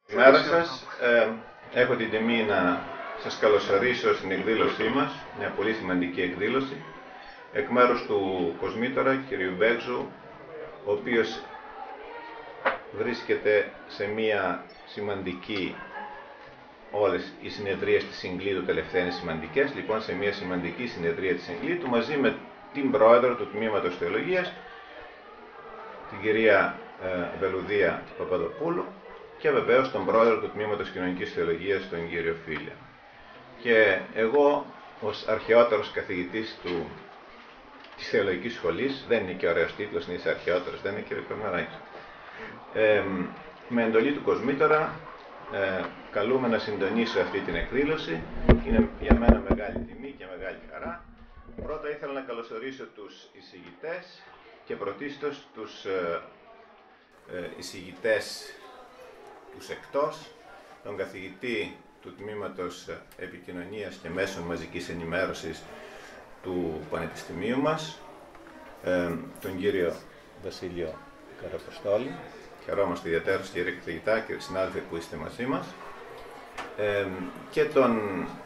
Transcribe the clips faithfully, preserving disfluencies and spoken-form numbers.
Καλημέρα σας. Ε, έχω την τιμή να σας καλωσορίσω στην εκδήλωσή μας, μια πολύ σημαντική εκδήλωση, εκ μέρους του κοσμήτορα κ. Μπέγζου, ο οποίος βρίσκεται σε μια σημαντική, όλες οι συνεδρίες της Συγκλήτου τελευταία είναι σημαντικές, λοιπόν σε μια σημαντική συνεδρία της Συγκλήτου, μαζί με την πρόεδρο του Τμήματος Θεολογίας, την κυρία ε, Βελουδία Παπαδοπούλου, και βεβαίως τον πρόεδρο του Τμήματος Κοινωνικής Θεολογίας, τον κύριο Φίλια. Και εγώ, ως αρχαιότερος καθηγητής του, της Θεολογικής Σχολής, δεν είναι και ωραίος τίτλος, είναι αρχαιότερος, δεν είναι, κύριε Κορναράκη. Ε, με εντολή του κοσμήτορα, ε, καλούμε να συντονίσω αυτή την εκδήλωση. Είναι για μένα μεγάλη τιμή και μεγάλη χαρά. Πρώτα ήθελα να καλωσορίσω τους εισηγητές και πρωτίστως τους ε, ε, εισηγητές τους εκτός, τον καθηγητή του Τμήματος Επικοινωνίας και Μέσων Μαζικής Ενημέρωσης του Πανεπιστημίου μας, ε, τον κύριο Βασίλειο Καραποστόλη. Χαιρόμαστε ιδιαίτερα, κύριε καθηγητά, κύριε συνάδελφοι που είστε μαζί μας, ε, και τον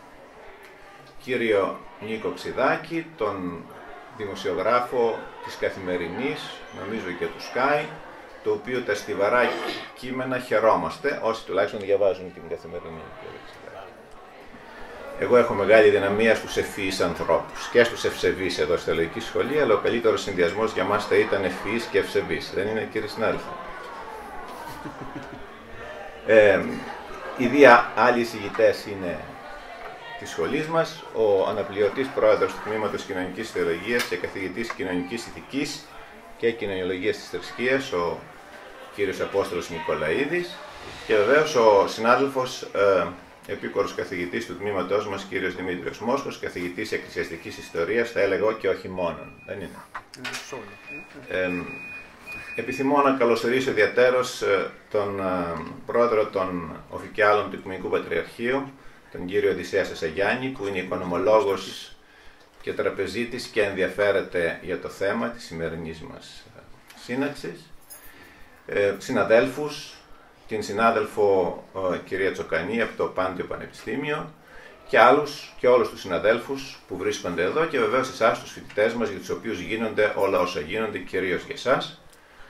κύριο Νίκο Ξηδάκη, τον δημοσιογράφο της Καθημερινής, νομίζω και του Sky, το οποίο τα στιβαρά κείμενα χαιρόμαστε, όσοι τουλάχιστον διαβάζουν την Καθημερινή. Εγώ έχω μεγάλη δυναμία στους ευφυείς ανθρώπους και στους ευσεβείς εδώ στη Θεολογική Σχολή, αλλά ο καλύτερος συνδυασμός για μας θα ήταν ευφυείς και ευσεβείς. Δεν είναι, κύριε συνάδελφε? ε, οι δύο άλλοι εισηγητές είναι της σχολής μας, ο αναπληρωτής πρόεδρος του Τμήματος Κοινωνικής Θεολογίας και καθηγητής Κοινωνικής Ηθικής και Κοινωνιολογίας της Θρησκείας, ο κύριος Απόστολος Νικολαίδης, και βεβαίως ο συνάδελφος ε, επίκορος καθηγητής του τμήματός μας, κύριος Δημήτριος Μόσχος, καθηγητής Εκκλησιαστικής Ιστορίας, θα έλεγα και όχι μόνον. Δεν είναι? Ε, επιθυμώ να καλωσορίσω ιδιαίτερος ε, τον ε, πρόεδρο των Οφικιάλων του Οικουμενικού Πατριαρχείου, τον κύριο Οδυσσέα Σασαγιάννη, που είναι οικονομολόγος και τραπεζίτης και ενδιαφέρεται για το θέμα της σημερινής μας σύναξης, ε, συναδέλφους, την συνάδελφο ε, κυρία Τσοκανή από το Πάντιο Πανεπιστήμιο και άλλους και όλους τους συναδέλφους που βρίσκονται εδώ, και βεβαίως εσάς τους φοιτητές μας, για τους οποίους γίνονται όλα όσα γίνονται, κυρίως για εσάς.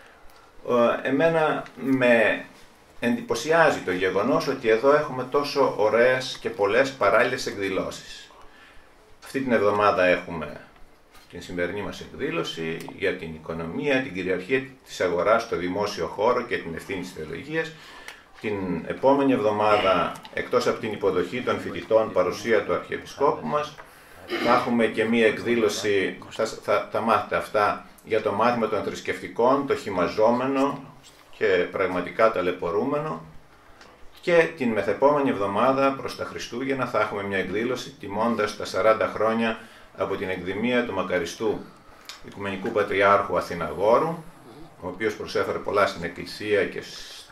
Ε, εμένα με εντυπωσιάζει το γεγονός ότι εδώ έχουμε τόσο ωραίες και πολλές παράλληλες εκδηλώσεις. Αυτή την εβδομάδα έχουμε την σημερινή μας εκδήλωση για την οικονομία, την κυριαρχία της αγοράς στο δημόσιο χώρο και την ευθύνη της θεολογίας. Την επόμενη εβδομάδα, εκτός από την υποδοχή των φοιτητών, παρουσία του Αρχιεπισκόπου μας, θα έχουμε και μία εκδήλωση, θα, θα, θα μάθετε αυτά, για το μάθημα των θρησκευτικών, το χυμαζόμενο και πραγματικά ταλαιπωρούμενο. Και την μεθεπόμενη εβδομάδα, προς τα Χριστούγεννα, θα έχουμε μια εκδήλωση τιμώντας τα σαράντα χρόνια από την εκδημία του μακαριστού Οικουμενικού Πατριάρχου Αθηναγόρου, ο οποίος προσέφερε πολλά στην Εκκλησία και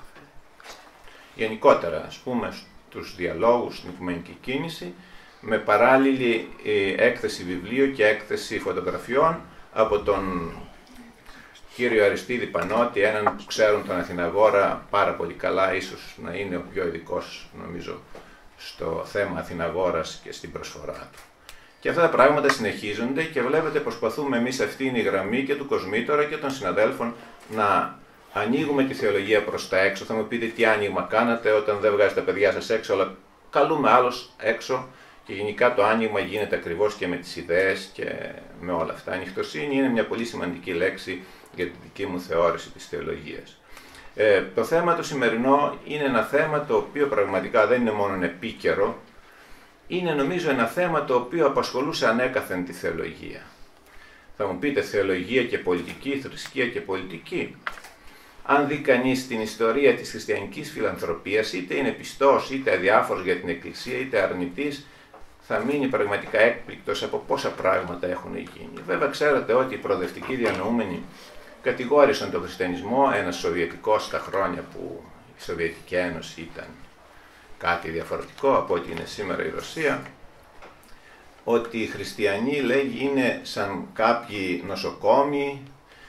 γενικότερα, ας πούμε, στους διαλόγους, στην οικουμενική κίνηση, με παράλληλη έκθεση βιβλίου και έκθεση φωτογραφιών από τον κύριο Αριστίδη Πανώτη, έναν που ξέρουν τον Αθηναγόρα πάρα πολύ καλά, ίσως να είναι ο πιο ειδικός, νομίζω, στο θέμα Αθηναγόρας και στην προσφορά του. Και αυτά τα πράγματα συνεχίζονται και βλέπετε, προσπαθούμε εμείς, αυτή είναι η γραμμή και του κοσμήτορα και των συναδέλφων, να ανοίγουμε τη θεολογία προς τα έξω. Θα μου πείτε τι άνοιγμα κάνατε όταν δεν βγάζετε τα παιδιά σας έξω, αλλά καλούμε άλλους έξω, και γενικά το άνοιγμα γίνεται ακριβώς και με τις ιδέες και με όλα αυτά. Ανοιχτοσύνη είναι μια πολύ σημαντική λέξη για τη δική μου θεώρηση της θεολογίας. Ε, το θέμα το σημερινό είναι ένα θέμα το οποίο πραγματικά δεν είναι μόνο επίκαιρο, είναι νομίζω ένα θέμα το οποίο απασχολούσε ανέκαθεν τη θεολογία. Θα μου πείτε, θεολογία και πολιτική, θρησκεία και πολιτική. Αν δει κανείς την ιστορία της χριστιανικής φιλανθρωπίας, είτε είναι πιστός, είτε αδιάφορος για την Εκκλησία, είτε αρνητής, θα μείνει πραγματικά έκπληκτος από πόσα πράγματα έχουν γίνει. Βέβαια, ξέρετε ότι οι προοδευτικοί διανοούμενοι κατηγόρησαν τον χριστιανισμό, ένας σοβιετικός στα χρόνια που η Σοβιετική Ένωση ήταν κάτι διαφορετικό από ό,τι είναι σήμερα η Ρωσία, ότι οι χριστιανοί, λέγει, είναι σαν κάποιοι νοσοκόμοι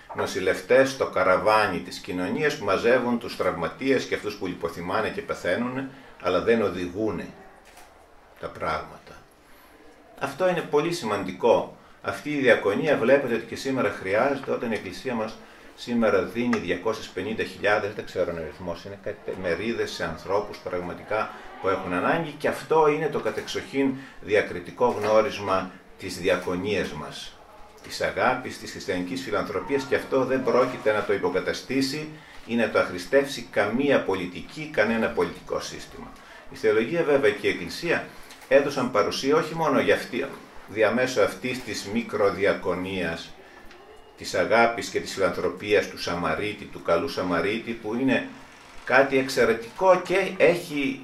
νοσηλευτές στο καραβάνι της κοινωνίας που μαζεύουν τους τραυματίες και αυτούς που λιποθυμάνε και πεθαίνουν, αλλά δεν οδηγούν τα πράγματα. Αυτό είναι πολύ σημαντικό. Αυτή η διακονία βλέπετε ότι και σήμερα χρειάζεται, όταν η Εκκλησία μας σήμερα δίνει διακόσιες πενήντα χιλιάδες, δεν ξέρω ο αριθμός, είναι κάτι μερίδες σε ανθρώπους πραγματικά που έχουν ανάγκη, και αυτό είναι το κατεξοχήν διακριτικό γνώρισμα της διακονίας μας, της αγάπης, της χριστιανικής φιλανθρωπίας, και αυτό δεν πρόκειται να το υποκαταστήσει ή να το αχρηστεύσει καμία πολιτική, κανένα πολιτικό σύστημα. Η θεολογία βέβαια και η Εκκλησία έδωσαν παρουσία όχι μόνο για αυτή, διαμέσου αυτής της μικροδιακονίας, της αγάπης και της φιλανθρωπίας του Σαμαρίτη, του καλού Σαμαρίτη, που είναι κάτι εξαιρετικό και έχει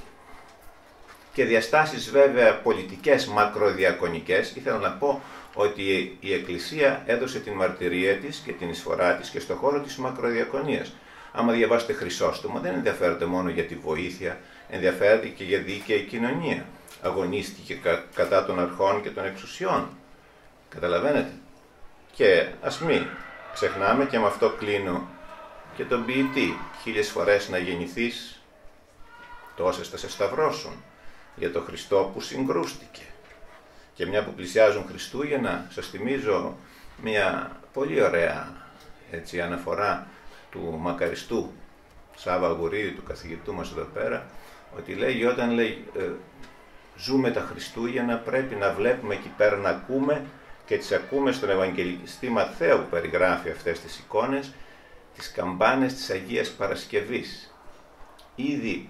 και διαστάσεις βέβαια πολιτικές μακροδιακονικές. Ήθελα να πω ότι η Εκκλησία έδωσε την μαρτυρία της και την εισφορά της και στον χώρο της μακροδιακονίας. Άμα διαβάσετε Χρυσόστομο, δεν ενδιαφέρεται μόνο για τη βοήθεια, ενδιαφέρεται και για δίκαιη κοινωνία. Αγωνίστηκε κα, κατά των αρχών και των εξουσιών. Καταλαβαίνετε. Και ας μην ξεχνάμε, και με αυτό κλείνω, και τον ποιητή. Χίλιες φορές να γεννηθείς, τόσες θα σε σταυρώσουν, για το Χριστό που συγκρούστηκε. Και μια που πλησιάζουν Χριστούγεννα, σας θυμίζω μια πολύ ωραία έτσι, αναφορά του μακαριστού Σάβα Αγουρίδη, του καθηγητού μας εδώ πέρα, ότι λέει, όταν λέει, ε, ζούμε τα Χριστούγεννα, πρέπει να βλέπουμε εκεί πέρα, να ακούμε, και τις ακούμε στον Ευαγγελιστή Ματθαίο που περιγράφει αυτές τις εικόνες, τις καμπάνες της Αγίας Παρασκευής. Ήδη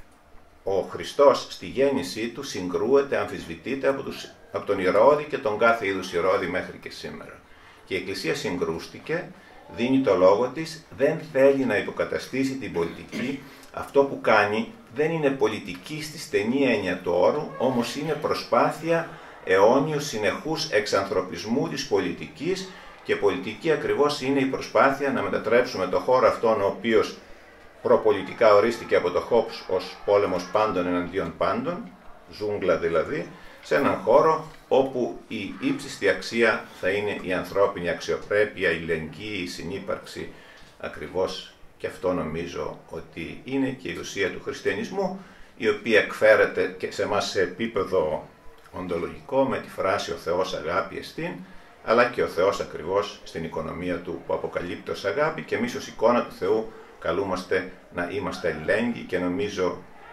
ο Χριστός στη γέννησή του συγκρούεται, αμφισβητείται από, τους, από τον Ηρώδη και τον κάθε είδους Ηρώδη μέχρι και σήμερα. Και η Εκκλησία συγκρούστηκε, δίνει το λόγο της, δεν θέλει να υποκαταστήσει την πολιτική. Αυτό που κάνει δεν είναι πολιτική στη στενή έννοια του όρου, όμως είναι προσπάθεια αιώνιου συνεχούς εξανθρωπισμού της πολιτικής, και πολιτική ακριβώς είναι η προσπάθεια να μετατρέψουμε το χώρο αυτόν, ο οποίος προπολιτικά ορίστηκε από το Χόμπς ως πόλεμος πάντων εναντίον πάντων, ζούγκλα δηλαδή, σε έναν χώρο όπου η ύψιστη αξία θα είναι η ανθρώπινη αξιοπρέπεια, η αλληλεγγύη, η συνύπαρξη ακριβώς. Και αυτό νομίζω ότι είναι και η ουσία του χριστιανισμού, η οποία εκφέρεται και σε εμάς σε επίπεδο οντολογικό με τη φράση «Ο Θεός αγάπη εστίν», αλλά και ο Θεός ακριβώς στην οικονομία του που αποκαλύπτει ως αγάπη, και εμείς ως εικόνα του Θεού καλούμαστε να είμαστε αλληλέγγυοι, και νομίζω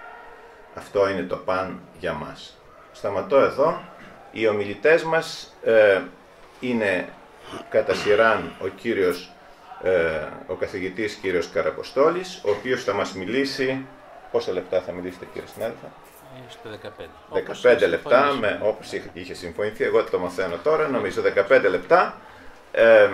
αυτό είναι το παν για μας. Σταματώ εδώ. Οι ομιλητές μας ε, είναι κατά σειράν ο κύριος, ε, ο καθηγητής κύριος Καραποστόλης, ο οποίος θα μας μιλήσει. Πόσα λεπτά θα μιλήσετε, κύριε συνάδελφε? Στο δεκαπέντε. δεκαπέντε λεπτά, με, όπως είχε συμφωνηθεί, εγώ το μαθαίνω τώρα, νομίζω δεκαπέντε λεπτά. Ε,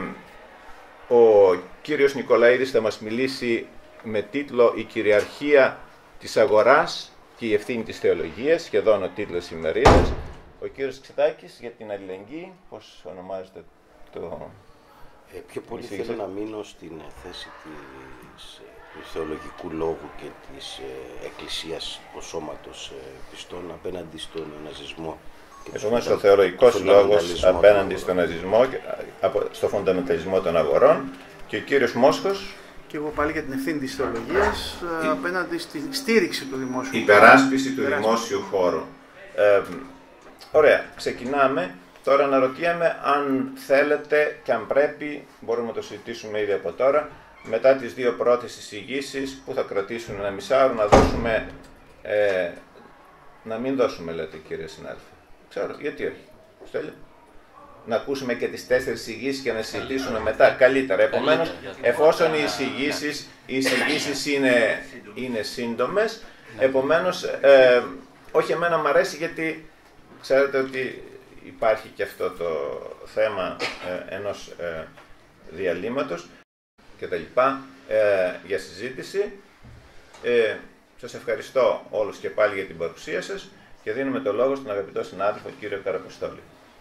ο κύριος Νικολαίδης θα μας μιλήσει με τίτλο «Η κυριαρχία της αγοράς και η ευθύνη της θεολογίας», σχεδόν ο τίτλος ημερίδας. Ο κύριος Ξητάκης για την αλληλεγγύη, πώς ονομάζεται το... Ε, πιο πολύ θέλω να μείνω στην θέση της, του θεολογικού λόγου και της ε, Εκκλησίας ως σώματος ε, πιστών απέναντι στον ναζισμό. Επομένως, ο θεολογικός λόγος απέναντι στον ναζισμό, στο φονταμενταλισμό των αγορών, και ο κύριος Μόσχος. Και εγώ πάλι για την ευθύνη της θεολογίας η... απέναντι στη στήριξη του δημόσιου χώρου. Υπεράσπιση του δημόσιου χώρου. Ε, ωραία, ξεκινάμε. Τώρα αναρωτιέμαι αν θέλετε και αν πρέπει, μπορούμε να το συζητήσουμε ήδη από τώρα, μετά τις δύο πρώτες εισηγήσεις που θα κρατήσουν ένα μισάωρο, να δώσουμε, ε, να μην δώσουμε, λέτε κύριε συνάδελφε. Ξέρω, γιατί όχι. Στέλιο. Να ακούσουμε και τις τέσσερις εισηγήσεις και να συζητήσουμε μετά. Καλύτερα. Επομένως, εφόσον οι εισηγήσεις, οι εισηγήσεις είναι, είναι σύντομες, επομένως, ε, όχι εμένα μου αρέσει, γιατί ξέρετε ότι υπάρχει και αυτό το θέμα ε, ενός ε, διαλύματος και τα λοιπά ε, για συζήτηση. Ε, σας ευχαριστώ όλους και πάλι για την παρουσία σας και δίνουμε το λόγο στον αγαπητό συνάδελφο κύριο Καραποστόλη.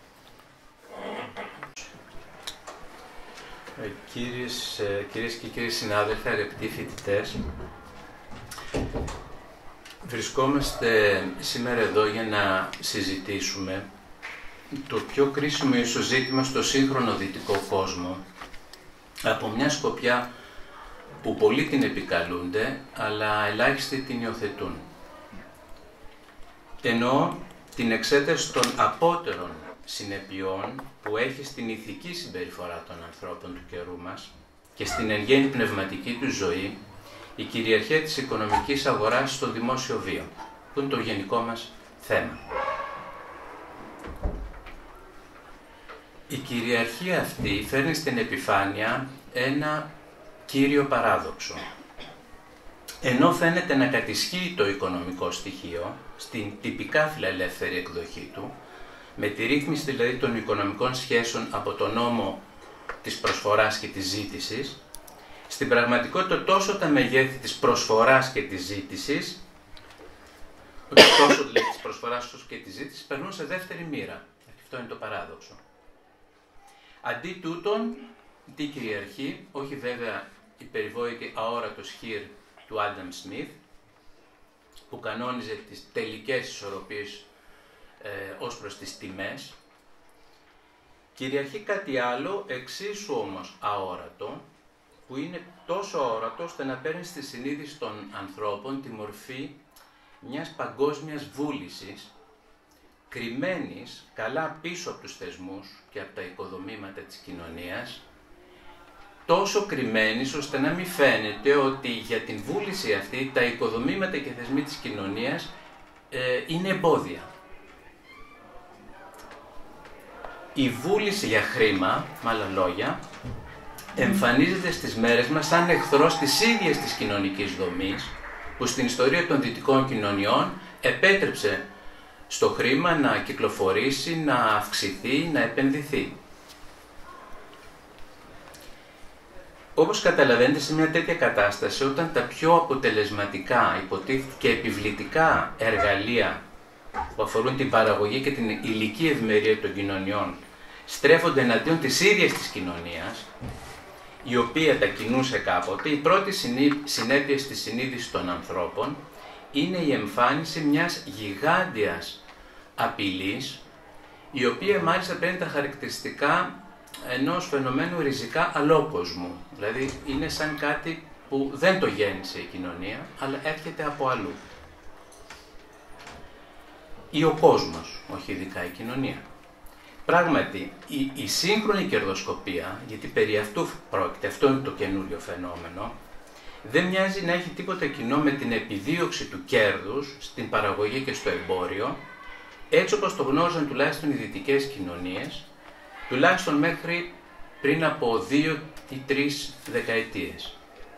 Ε, κύριες, ε, κυρίες και κύριοι συνάδελφοι, αγαπητοί φοιτητές, βρισκόμαστε σήμερα εδώ για να συζητήσουμε το πιο κρίσιμο ίσως ζήτημα στο σύγχρονο δυτικό κόσμο, από μια σκοπιά που πολλοί την επικαλούνται, αλλά ελάχιστοι την υιοθετούν. Εννοώ την εξέταση των απότερων συνεπειών που έχει στην ηθική συμπεριφορά των ανθρώπων του καιρού μας και στην εν γέννη πνευματική του ζωή η κυριαρχία της οικονομικής αγοράς στο δημόσιο βίο, που είναι το γενικό μας θέμα. Η κυριαρχία αυτή φέρνει στην επιφάνεια ένα κύριο παράδοξο. Ενώ φαίνεται να κατησχύει το οικονομικό στοιχείο, στην τυπικά φιλελεύθερη εκδοχή του, με τη ρύθμιση δηλαδή των οικονομικών σχέσεων από τον νόμο της προσφοράς και της ζήτησης, στην πραγματικότητα τόσο τα μεγέθη της προσφοράς και της ζήτησης, τόσο δηλαδή της προσφοράς όσο και της ζήτησης, περνούν σε δεύτερη μοίρα. Αυτό είναι το παράδοξο. Αντί τούτον, τι κυριαρχεί, όχι βέβαια η περιβόητη αόρατος χειρ του Άνταμ Σμιθ, που κανόνιζε τις τελικές ισορροπίες ε, ως προς τις τιμές, κυριαρχεί κάτι άλλο, εξίσου όμως αόρατο, που είναι τόσο αόρατο ώστε να παίρνει στη συνείδηση των ανθρώπων τη μορφή μιας παγκόσμιας βούλησης, κρυμμένης καλά πίσω από τους θεσμούς και από τα οικοδομήματα της κοινωνίας, τόσο κρυμμένης ώστε να μην φαίνεται ότι για την βούληση αυτή τα οικοδομήματα και θεσμοί της κοινωνίας ε, είναι εμπόδια. Η βούληση για χρήμα, με άλλα λόγια, εμφανίζεται στις μέρες μας σαν εχθρός της ίδιας της κοινωνικής δομής, που στην ιστορία των δυτικών κοινωνιών επέτρεψε στο χρήμα να κυκλοφορήσει, να αυξηθεί, να επενδυθεί. Όπως καταλαβαίνετε, σε μια τέτοια κατάσταση, όταν τα πιο αποτελεσματικά υποτίθεται και επιβλητικά εργαλεία που αφορούν την παραγωγή και την υλική ευημερία των κοινωνιών στρέφονται εναντίον της ίδιας της κοινωνίας, η οποία τα κινούσε κάποτε, η πρώτη συνέπεια στη συνείδηση των ανθρώπων είναι η εμφάνιση μιας γιγάντιας απειλής, η οποία μάλιστα παίρνει τα χαρακτηριστικά ενός φαινομένου ριζικά αλόκοσμου. Δηλαδή είναι σαν κάτι που δεν το γέννησε η κοινωνία, αλλά έρχεται από αλλού. Ή ο κόσμος, όχι ειδικά η κοινωνία. Πράγματι, η, η σύγχρονη κερδοσκοπία, γιατί περί αυτού πρόκειται, αυτό είναι το καινούριο φαινόμενο, δεν μοιάζει να έχει τίποτα κοινό με την επιδίωξη του κέρδους στην παραγωγή και στο εμπόριο, έτσι όπως το γνώριζαν τουλάχιστον οι δυτικές κοινωνίες, τουλάχιστον μέχρι πριν από δύο ή τρεις δεκαετίες.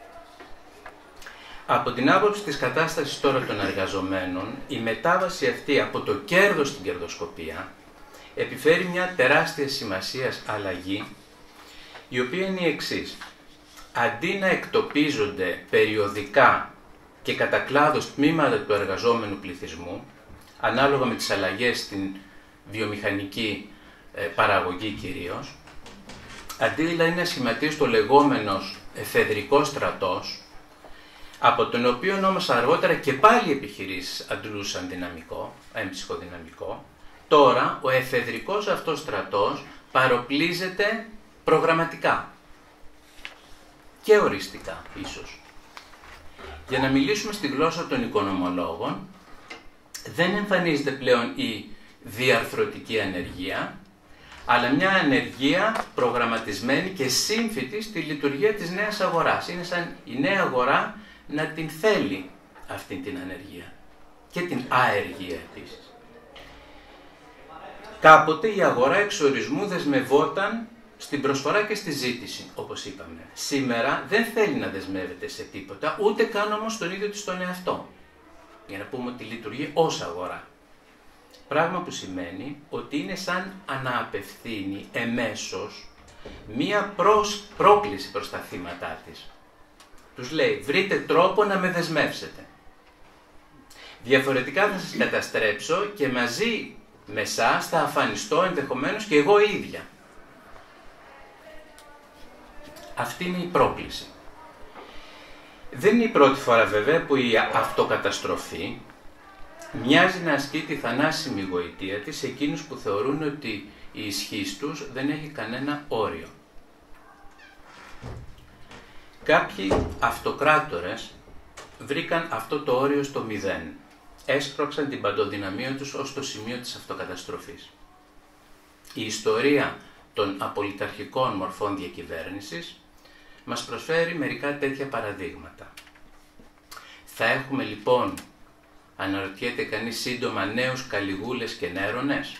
Από την άποψη της κατάστασης τώρα των εργαζομένων, η μετάβαση αυτή από το κέρδος στην κερδοσκοπία επιφέρει μια τεράστια σημασίας αλλαγή, η οποία είναι η εξής. Αντί να εκτοπίζονται περιοδικά και κατά κλάδος τμήματα του εργαζόμενου πληθυσμού, ανάλογα με τις αλλαγές στην βιομηχανική παραγωγή κυρίως, αντί δηλαδή να σχηματίζει το λεγόμενος εφεδρικό στρατός, από τον οποίο όμως αργότερα και πάλι οι επιχειρήσεις αντλούσαν δυναμικό, έμψυχο δυναμικό, τώρα ο εφεδρικός αυτός στρατός παροπλίζεται προγραμματικά και οριστικά ίσως. Για να μιλήσουμε στη γλώσσα των οικονομολόγων, δεν εμφανίζεται πλέον η διαρθρωτική ανεργία, αλλά μια ανεργία προγραμματισμένη και σύμφυτη στη λειτουργία της νέας αγοράς. Είναι σαν η νέα αγορά να την θέλει αυτή την ανεργία και την αεργία επίσης. Κάποτε η αγορά εξορισμού δεσμευόταν στην προσφορά και στη ζήτηση, όπως είπαμε. Σήμερα δεν θέλει να δεσμεύεται σε τίποτα, ούτε καν όμως τον ίδιο της τον εαυτό, για να πούμε ότι λειτουργεί ως αγορά. Πράγμα που σημαίνει ότι είναι σαν ανααπευθύνει εμέσως μία προς, πρόκληση προς τα θύματά της. Τους λέει, βρείτε τρόπο να με δεσμεύσετε. Διαφορετικά θα σας καταστρέψω και μαζί με εσάς θα αφανιστώ ενδεχομένως και εγώ ίδια. Αυτή είναι η πρόκληση. Δεν είναι η πρώτη φορά βέβαια που η αυτοκαταστροφή μοιάζει να ασκεί τη θανάσιμη γοητεία της σε εκείνους που θεωρούν ότι η ισχύς τους δεν έχει κανένα όριο. Κάποιοι αυτοκράτορες βρήκαν αυτό το όριο στο μηδέν. Έσπρωξαν την παντοδυναμία τους ως το σημείο της αυτοκαταστροφής. Η ιστορία των απολυταρχικών μορφών διακυβέρνησης μας προσφέρει μερικά τέτοια παραδείγματα. Θα έχουμε λοιπόν, αναρωτιέται κανείς σύντομα, νέους Καλιγούλες και Νέρονες?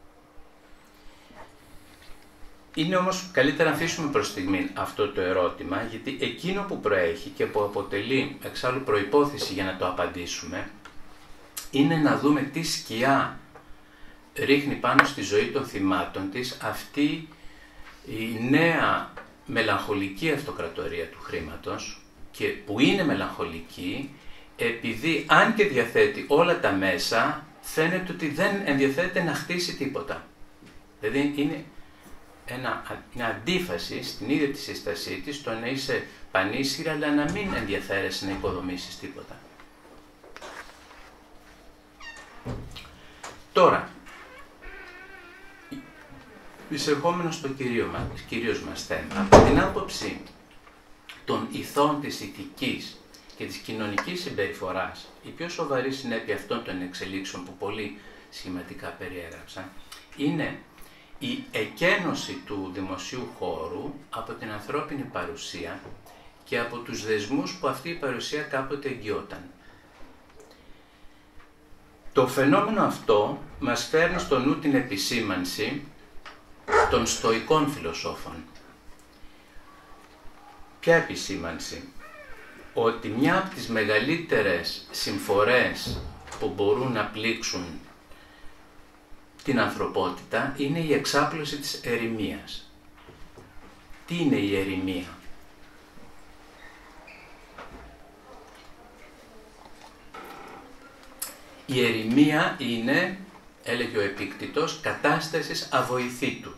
Είναι όμως καλύτερα να αφήσουμε προς στιγμή αυτό το ερώτημα, γιατί εκείνο που προέχει και που αποτελεί εξάλλου προϋπόθεση για να το απαντήσουμε, είναι να δούμε τι σκιά ρίχνει πάνω στη ζωή των θυμάτων της αυτή η νέα μελαγχολική αυτοκρατορία του χρήματος, και που είναι μελαγχολική επειδή αν και διαθέτει όλα τα μέσα, φαίνεται ότι δεν ενδιαφέρεται να χτίσει τίποτα. Δηλαδή είναι ένα, μια αντίφαση στην ίδια τη σύστασή της, το να είσαι πανίσχυρα αλλά να μην ενδιαφέρεσαι να οικοδομήσεις τίποτα. Τώρα, εισερχόμενος στο κυρίω μας, κυρίως μας θέμα, από την άποψη των ηθών της ηθικής και της κοινωνικής συμπεριφοράς, η πιο σοβαρή συνέπεια αυτών των εξελίξεων που πολύ σχηματικά περιέγραψα, είναι η εκένωση του δημοσίου χώρου από την ανθρώπινη παρουσία και από τους δεσμούς που αυτή η παρουσία κάποτε εγγυόταν. Το φαινόμενο αυτό μας φέρνει στο νου την επισήμανση των στοικών φιλοσόφων. Ποια επισήμανση? Ότι μια από τις μεγαλύτερες συμφορές που μπορούν να πλήξουν την ανθρωπότητα είναι η εξάπλωση της ερημίας. Τι είναι η ερημία? Η ερημία είναι, έλεγε ο Επίκτητος, κατάστασης αβοηθήτου.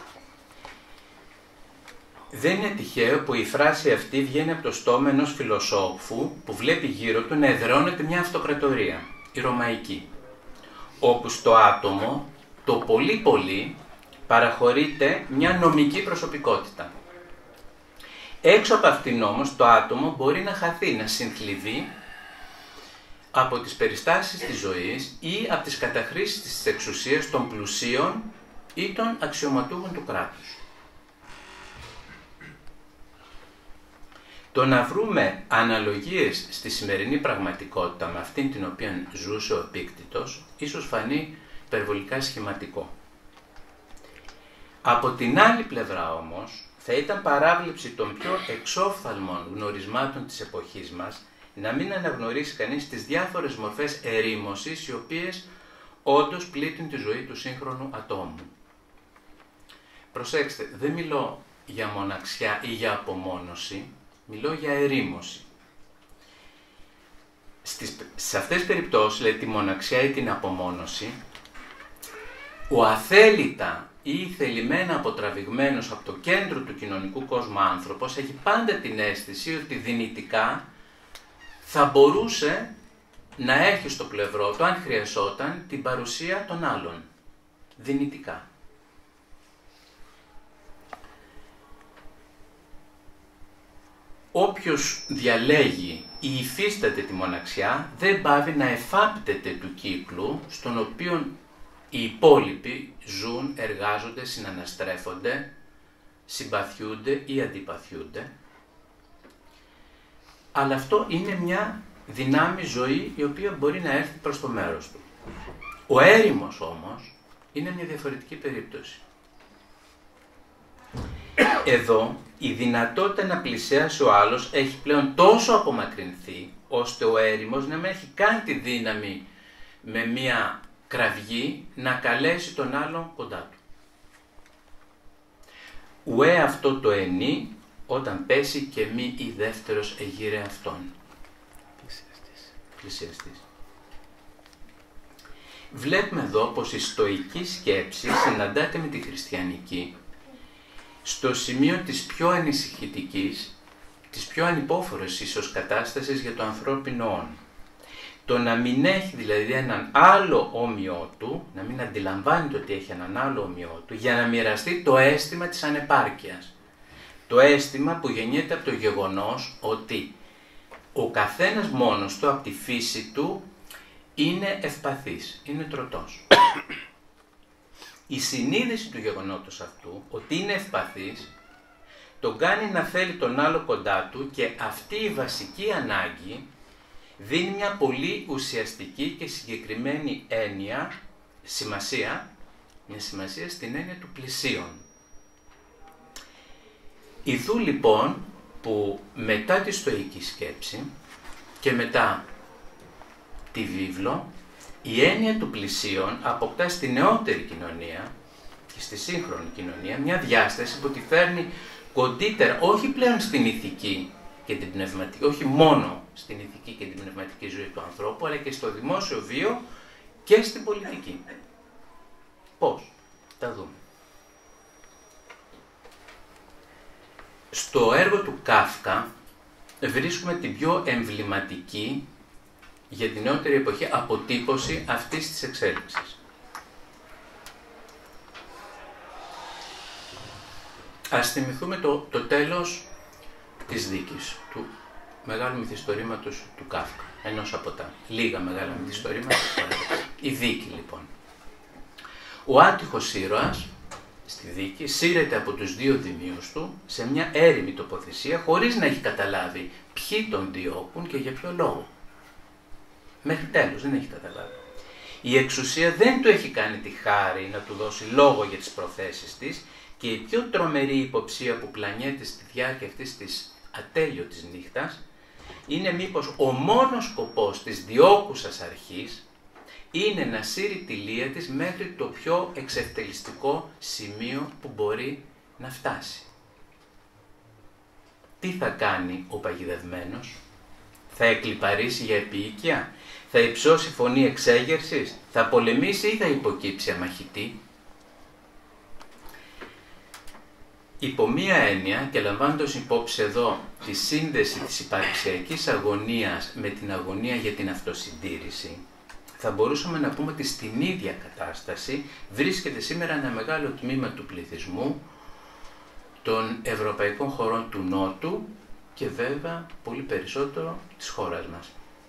Δεν είναι τυχαίο που η φράση αυτή βγαίνει από το στόμα ενός φιλοσόφου που βλέπει γύρω του να εδραιώνεται μια αυτοκρατορία, η Ρωμαϊκή, όπου στο άτομο το πολύ πολύ παραχωρείται μια νομική προσωπικότητα. Έξω από αυτήν όμως το άτομο μπορεί να χαθεί, να συνθλιβεί από τις περιστάσεις της ζωής ή από τις καταχρήσεις της εξουσίας των πλουσίων ή των αξιωματούχων του κράτους. Το να βρούμε αναλογίες στη σημερινή πραγματικότητα με αυτήν την οποία ζούσε ο Επίκτητος ίσως φανεί υπερβολικά σχηματικό. Από την άλλη πλευρά όμως θα ήταν παράβλεψη των πιο εξόφθαλμων γνωρισμάτων της εποχής μας να μην αναγνωρίσει κανείς τις διάφορες μορφές ερήμωσης οι οποίες όντως πλήττουν τη ζωή του σύγχρονου ατόμου. Προσέξτε, δεν μιλώ για μοναξιά ή για απομόνωση, μιλώ για ερήμωση. Στις, σε αυτές τις περιπτώσεις, δηλαδή τη μοναξιά ή την απομόνωση, ο αθέλητα ή θελημένα αποτραβηγμένος από το κέντρο του κοινωνικού κόσμου άνθρωπος έχει πάντα την αίσθηση ότι δυνητικά θα μπορούσε να έχει στο πλευρό του, αν χρειαζόταν, την παρουσία των άλλων. Δυνητικά. Όποιος διαλέγει ή υφίσταται τη μοναξιά, δεν πάβει να εφάπτεται του κύκλου, στον οποίο οι υπόλοιποι ζουν, εργάζονται, συναναστρέφονται, συμπαθιούνται ή αντιπαθιούνται. Αλλά αυτό είναι μια δυνάμει ζωή η οποία μπορεί να έρθει προς το μέρος του. Ο έρημος όμως είναι μια διαφορετική περίπτωση. Εδώ η δυνατότητα να πλησιάσει ο άλλος έχει πλέον τόσο απομακρυνθεί, ώστε ο έρημος να μην έχει καν τη δύναμη με μια κραυγή να καλέσει τον άλλον κοντά του. Ουέ αυτό το ενί, όταν πέσει και μη η δεύτερος εγείρε αυτόν. Πλησιαστής. Πλησιαστής. Βλέπουμε εδώ πως η στοική σκέψη συναντάται με τη χριστιανική στο σημείο της πιο ανησυχητικής, της πιο ανυπόφορης ίσως κατάστασης για το ανθρώπινο όν. Το να μην έχει δηλαδή έναν άλλο όμοιό του, να μην αντιλαμβάνεται ότι έχει έναν άλλο όμοιό του, για να μοιραστεί το αίσθημα της ανεπάρκειας. Το αίσθημα που γεννιέται από το γεγονός ότι ο καθένας μόνος του, από τη φύση του, είναι ευπαθής, είναι τρωτός. Η συνείδηση του γεγονότος αυτού, ότι είναι ευπαθής, τον κάνει να θέλει τον άλλο κοντά του και αυτή η βασική ανάγκη δίνει μια πολύ ουσιαστική και συγκεκριμένη έννοια, σημασία, μια σημασία στην έννοια του πλησίον. Ιδού λοιπόν που μετά τη στοική σκέψη και μετά τη βίβλο, η έννοια του πλησίον αποκτά στη νεότερη κοινωνία και στη σύγχρονη κοινωνία μια διάσταση που τη φέρνει κοντύτερα, όχι πλέον στην ηθική και την πνευματική, όχι μόνο στην ηθική και την πνευματική ζωή του ανθρώπου, αλλά και στο δημόσιο βίο και στην πολιτική. Πώς? Τα δούμε. Στο έργο του Κάφκα βρίσκουμε την πιο εμβληματική για την νεότερη εποχή αποτύπωση αυτής της εξέλιξης. Ας θυμηθούμε το, το τέλος της δίκης, του μεγάλου μυθιστορήματος του Κάφκα, ενός από τα λίγα μεγάλα μυθιστορήματα. Η δίκη λοιπόν. Ο άτυχος ήρωας στη δίκη σύρεται από τους δύο δημίους του σε μια έρημη τοποθεσία χωρίς να έχει καταλάβει ποιοι τον διώκουν και για ποιο λόγο. Μέχρι τέλος δεν έχει καταλάβει. Η εξουσία δεν του έχει κάνει τη χάρη να του δώσει λόγο για τις προθέσεις της και η πιο τρομερή υποψία που πλανιέται στη διάρκεια αυτής της ατέλειωτης νύχτας είναι μήπως ο μόνος σκοπός της διώκουσας αρχής είναι να σύρει τη λία της μέχρι το πιο εξευτελιστικό σημείο που μπορεί να φτάσει. Τι θα κάνει ο παγιδευμένος? Θα εκλιπαρήσει για επίοικια? Θα υψώσει φωνή εξέγερσης? Θα πολεμήσει ή θα υποκύψει αμαχητή? Υπό μία έννοια, και λαμβάνοντας υπόψη εδώ τη σύνδεση της υπαρξιακής αγωνίας με την αγωνία για την αυτοσυντήρηση, θα μπορούσαμε να πούμε ότι στην ίδια κατάσταση βρίσκεται σήμερα ένα μεγάλο τμήμα του πληθυσμού των ευρωπαϊκών χωρών του Νότου και βέβαια πολύ περισσότερο της χώρας μας.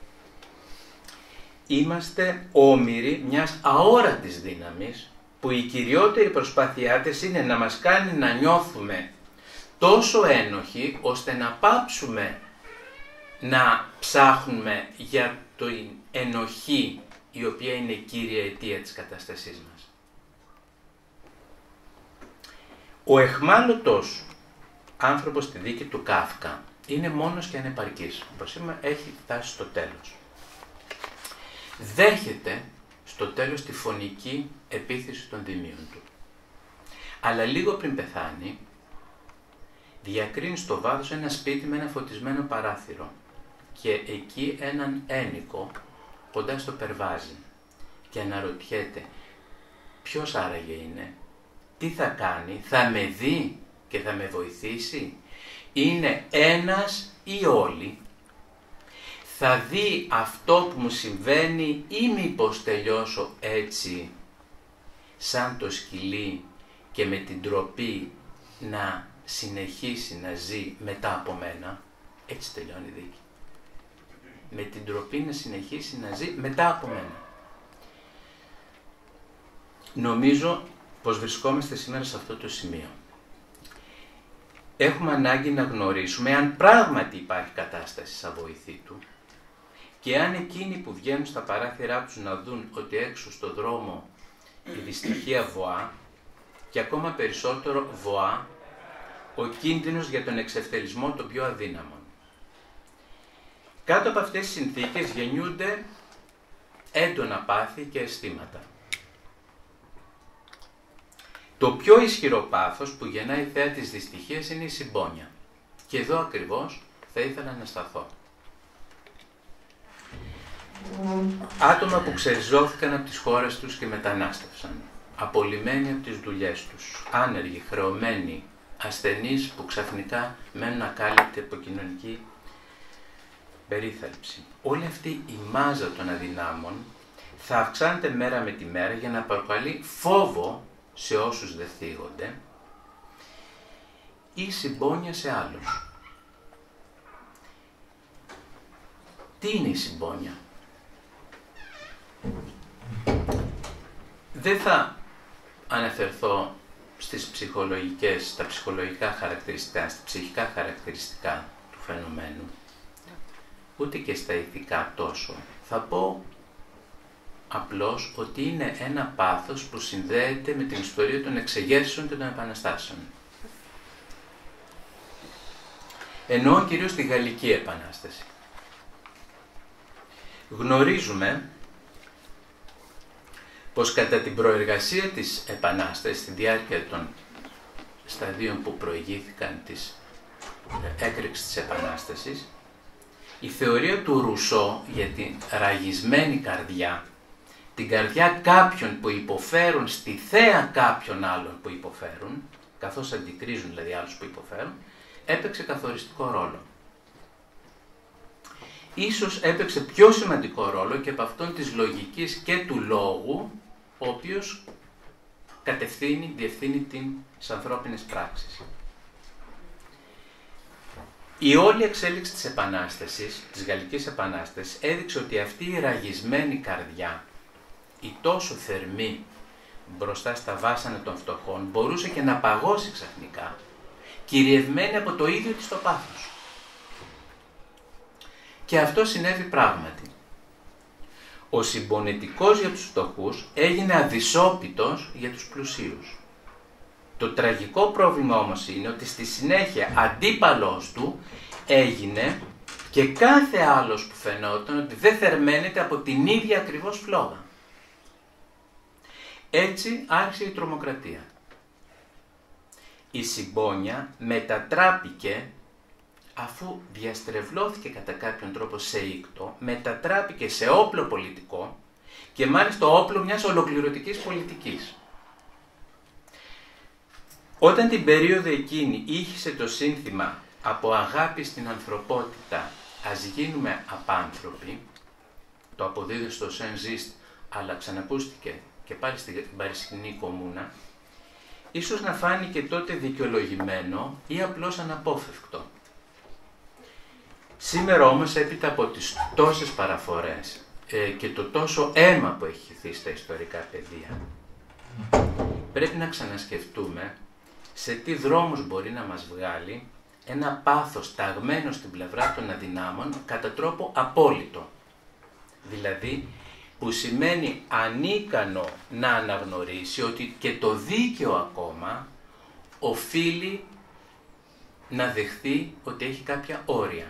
Είμαστε όμηροι μιας αόρατης δύναμης που η κυριότερη προσπάθειά της είναι να μας κάνει να νιώθουμε τόσο ένοχοι ώστε να πάψουμε να ψάχνουμε για την ενοχή η οποία είναι κύρια αιτία της κατάστασής μας. Ο εχμάλωτος άνθρωπος στη δίκη του Κάφκα είναι μόνος και ανεπαρκής. Όπως είπαμε, έχει φτάσει στο τέλος. Δέχεται στο τέλος τη φωνική επίθεση των δημίων του. Αλλά λίγο πριν πεθάνει, διακρίνει στο βάθος ένα σπίτι με ένα φωτισμένο παράθυρο και εκεί έναν ένικο κοντά στο περβάζι και αναρωτιέται ποιος άραγε είναι, τι θα κάνει, θα με δει και θα με βοηθήσει, είναι ένας ή όλοι, θα δει αυτό που μου συμβαίνει ή μήπως τελειώσω έτσι σαν το σκυλί και με την ντροπή να συνεχίσει να ζει μετά από μένα. Έτσι τελειώνει η δίκη. Με την ντροπή να συνεχίσει να ζει μετά από μένα. Νομίζω πως βρισκόμαστε σήμερα σε αυτό το σημείο. Έχουμε ανάγκη να γνωρίσουμε αν πράγματι υπάρχει κατάσταση σαν βοηθή του και αν εκείνοι που βγαίνουν στα παράθυρά τους να δουν ότι έξω στο δρόμο η δυστυχία βοά και ακόμα περισσότερο βοά ο κίνδυνος για τον εξευτελισμό των πιο αδύναμων. Κάτω από αυτές τις συνθήκες γεννιούνται έντονα πάθη και αισθήματα. Το πιο ισχυρό πάθος που γεννάει η θέα της δυστυχίας είναι η συμπόνια. Και εδώ ακριβώς θα ήθελα να σταθώ. Άτομα που ξεριζώθηκαν από τις χώρες τους και μετανάστευσαν, απολυμμένοι από τις δουλειές τους, άνεργοι, χρεωμένοι, ασθενείς που ξαφνικά μένουν ακάλυπτοι από κοινωνική περίθαλψη. Όλη αυτή η μάζα των αδυνάμων θα αυξάνεται μέρα με τη μέρα για να προκαλεί φόβο σε όσους δεν θίγονται ή συμπόνια σε άλλους. Τι είναι η συμπόνια? Δεν θα αναφερθώ στις ψυχολογικές, στα ψυχολογικά χαρακτηριστικά, στα ψυχικά χαρακτηριστικά του φαινομένου, ούτε και στα ηθικά τόσο. Θα πω απλώς ότι είναι ένα πάθος που συνδέεται με την ιστορία των εξεγέρσεων και των επαναστάσεων. Εννοώ κυρίως τη Γαλλική Επανάσταση. Γνωρίζουμε πως κατά την προεργασία της Επανάστασης, στη διάρκεια των σταδίων που προηγήθηκαν της έκρηξης της Επανάστασης, η θεωρία του Ρουσό για την ραγισμένη καρδιά, την καρδιά κάποιων που υποφέρουν στη θέα κάποιων άλλων που υποφέρουν, καθώς αντικρίζουν δηλαδή άλλους που υποφέρουν, έπαιξε καθοριστικό ρόλο. Ίσως έπαιξε πιο σημαντικό ρόλο και από αυτόν της λογικής και του λόγου, ο οποίος κατευθύνει, διευθύνει τις ανθρώπινες πράξεις. Η όλη εξέλιξη της Επανάστασης, της Γαλλικής Επανάστασης, έδειξε ότι αυτή η ραγισμένη καρδιά, η τόσο θερμή μπροστά στα βάσανα των φτωχών, μπορούσε και να παγώσει ξαφνικά, κυριευμένη από το ίδιο της το πάθος. Και αυτό συνέβη πράγματι. Ο συμπονετικός για τους φτωχούς έγινε αδυσόπιτος για τους πλουσίους. Το τραγικό πρόβλημα όμως είναι ότι στη συνέχεια αντίπαλος του έγινε και κάθε άλλος που φαινόταν ότι δεν θερμαίνεται από την ίδια ακριβώς φλόγα. Έτσι άρχισε η τρομοκρατία. Η συμπόνια μετατράπηκε, αφού διαστρεβλώθηκε κατά κάποιον τρόπο σε ήκτο, μετατράπηκε σε όπλο πολιτικό και μάλιστα όπλο μιας ολοκληρωτικής πολιτικής. Όταν την περίοδο εκείνη ήχησε το σύνθημα «Από αγάπη στην ανθρωπότητα ας γίνουμε απάνθρωποι», το αποδίδει στο Σεν Ζιστ, αλλά ξανακούστηκε και πάλι στην Παρισκηνή Κομμούνα, ίσως να φάνηκε τότε δικαιολογημένο ή απλώς αναπόφευκτο. Σήμερα όμως, έπειτα από τις τόσες παραφορές ε, και το τόσο αίμα που έχει χυθεί στα ιστορικά πεδία, πρέπει να ξανασκεφτούμε σε τι δρόμους μπορεί να μας βγάλει ένα πάθος ταγμένο στην πλευρά των αδυνάμων κατά τρόπο απόλυτο. Δηλαδή, που σημαίνει ανίκανο να αναγνωρίσει ότι και το δίκαιο ακόμα οφείλει να δεχθεί ότι έχει κάποια όρια.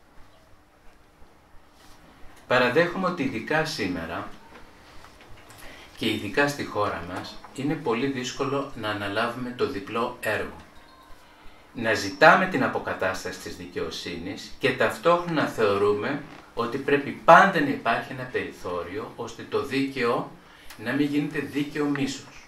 Παραδέχομαι ότι ειδικά σήμερα και ειδικά στη χώρα μας είναι πολύ δύσκολο να αναλάβουμε το διπλό έργο. Να ζητάμε την αποκατάσταση της δικαιοσύνης και ταυτόχρονα θεωρούμε ότι πρέπει πάντα να υπάρχει ένα περιθώριο ώστε το δίκαιο να μην γίνεται δίκαιο μίσος.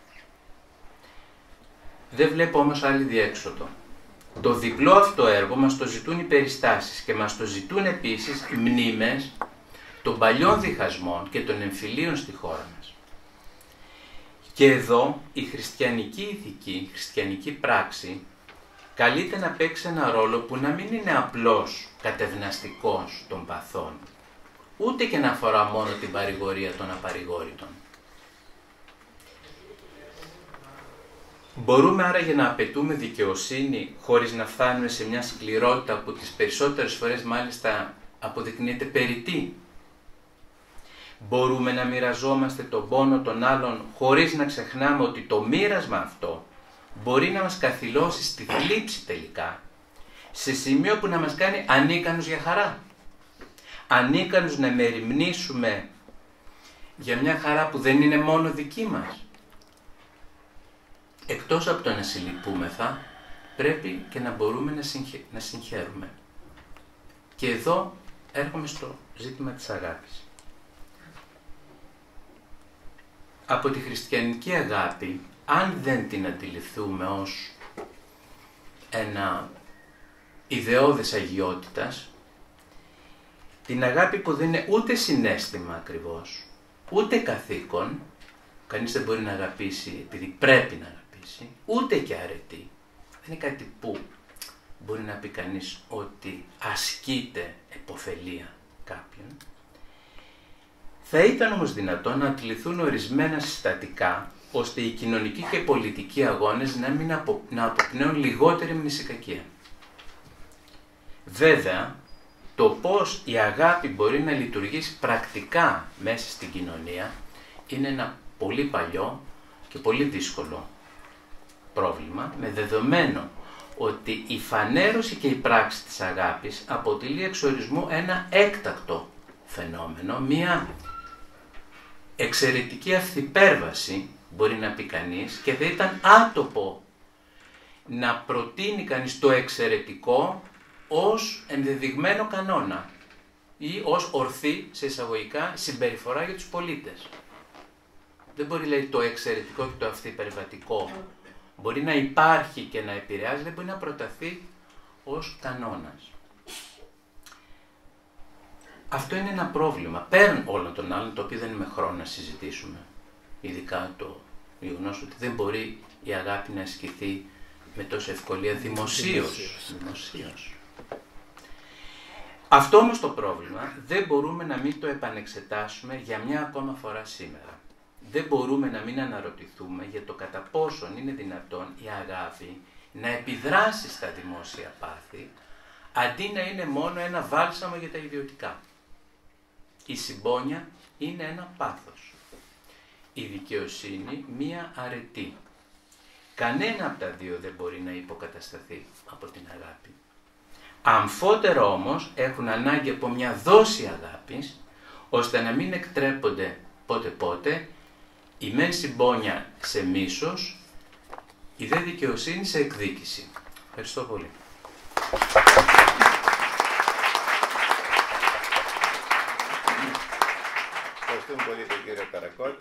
Δεν βλέπω όμως άλλη διέξοδο. Το διπλό αυτό έργο μας το ζητούν οι περιστάσεις και μας το ζητούν επίσης οι μνήμες των παλιών διχασμών και των εμφυλίων στη χώρα μας. Και εδώ η χριστιανική ηθική, η χριστιανική πράξη καλείται να παίξει ένα ρόλο που να μην είναι απλώς κατευναστικός των παθών, ούτε και να αφορά μόνο την παρηγορία των απαρηγόρητων. Μπορούμε άραγε να απαιτούμε δικαιοσύνη χωρίς να φτάνουμε σε μια σκληρότητα που τις περισσότερες φορές μάλιστα αποδεικνύεται περιττή. Μπορούμε να μοιραζόμαστε τον πόνο των άλλων χωρίς να ξεχνάμε ότι το μοίρασμα αυτό μπορεί να μας καθυλώσει στη θλίψη τελικά, σε σημείο που να μας κάνει ανίκανους για χαρά. Ανίκανους να μεριμνήσουμε για μια χαρά που δεν είναι μόνο δική μας. Εκτός από το να συλληπούμεθα, πρέπει και να μπορούμε να, συγχε... να συγχαίρουμε. Και εδώ έρχομαι στο ζήτημα της αγάπης. Από τη χριστιανική αγάπη, αν δεν την αντιληφθούμε ως ένα ιδεώδες αγιότητας, την αγάπη που δεν είναι ούτε συναίσθημα ακριβώς, ούτε καθήκον, κανείς δεν μπορεί να αγαπήσει επειδή πρέπει να αγαπήσει, ούτε και αρετή, δεν είναι κάτι που μπορεί να πει κανείς ότι ασκείται επωφελία κάποιον. Θα ήταν όμως δυνατόν να αντιληφθούν ορισμένα συστατικά, ώστε οι κοινωνικοί και πολιτικοί αγώνες να, μην απο, να αποπνέουν λιγότερη μνησικακία. Βέβαια, το πώς η αγάπη μπορεί να λειτουργήσει πρακτικά μέσα στην κοινωνία είναι ένα πολύ παλιό και πολύ δύσκολο πρόβλημα, με δεδομένο ότι η φανέρωση και η πράξη της αγάπης αποτελεί εξορισμού ένα έκτακτο φαινόμενο, μία εξαιρετική αυθυπέρβαση, μπορεί να πει κανείς, και θα ήταν άτοπο να προτείνει κανείς το εξαιρετικό ως ενδεδειγμένο κανόνα ή ως ορθή, σε εισαγωγικά, συμπεριφορά για τους πολίτες. Δεν μπορεί, λέει, το εξαιρετικό και το αυθυπερβατικό μπορεί να υπάρχει και να επηρεάζει, δεν μπορεί να προταθεί ως κανόνας. Αυτό είναι ένα πρόβλημα, πέραν όλων των άλλων, το οποίο δεν είμαι χρόνο να συζητήσουμε. Ειδικά το γεγονός ότι δεν μπορεί η αγάπη να ασκηθεί με τόση ευκολία δημοσίως. δημοσίως. Αυτό όμως το πρόβλημα δεν μπορούμε να μην το επανεξετάσουμε για μια ακόμα φορά σήμερα. Δεν μπορούμε να μην αναρωτηθούμε για το κατά πόσον είναι δυνατόν η αγάπη να επιδράσει στα δημόσια πάθη, αντί να είναι μόνο ένα βάλσαμο για τα ιδιωτικά. Η συμπόνια είναι ένα πάθος. Η δικαιοσύνη μία αρετή. Κανένα από τα δύο δεν μπορεί να υποκατασταθεί από την αγάπη. Αμφότερο όμως έχουν ανάγκη από μια δόση αγάπης, ώστε να μην εκτρέπονται πότε πότε η μεν συμπόνια σε μίσος, η δε δικαιοσύνη σε εκδίκηση. Ευχαριστώ πολύ. Ευχαριστούμε πολύ τον κύριο Καρακόλη.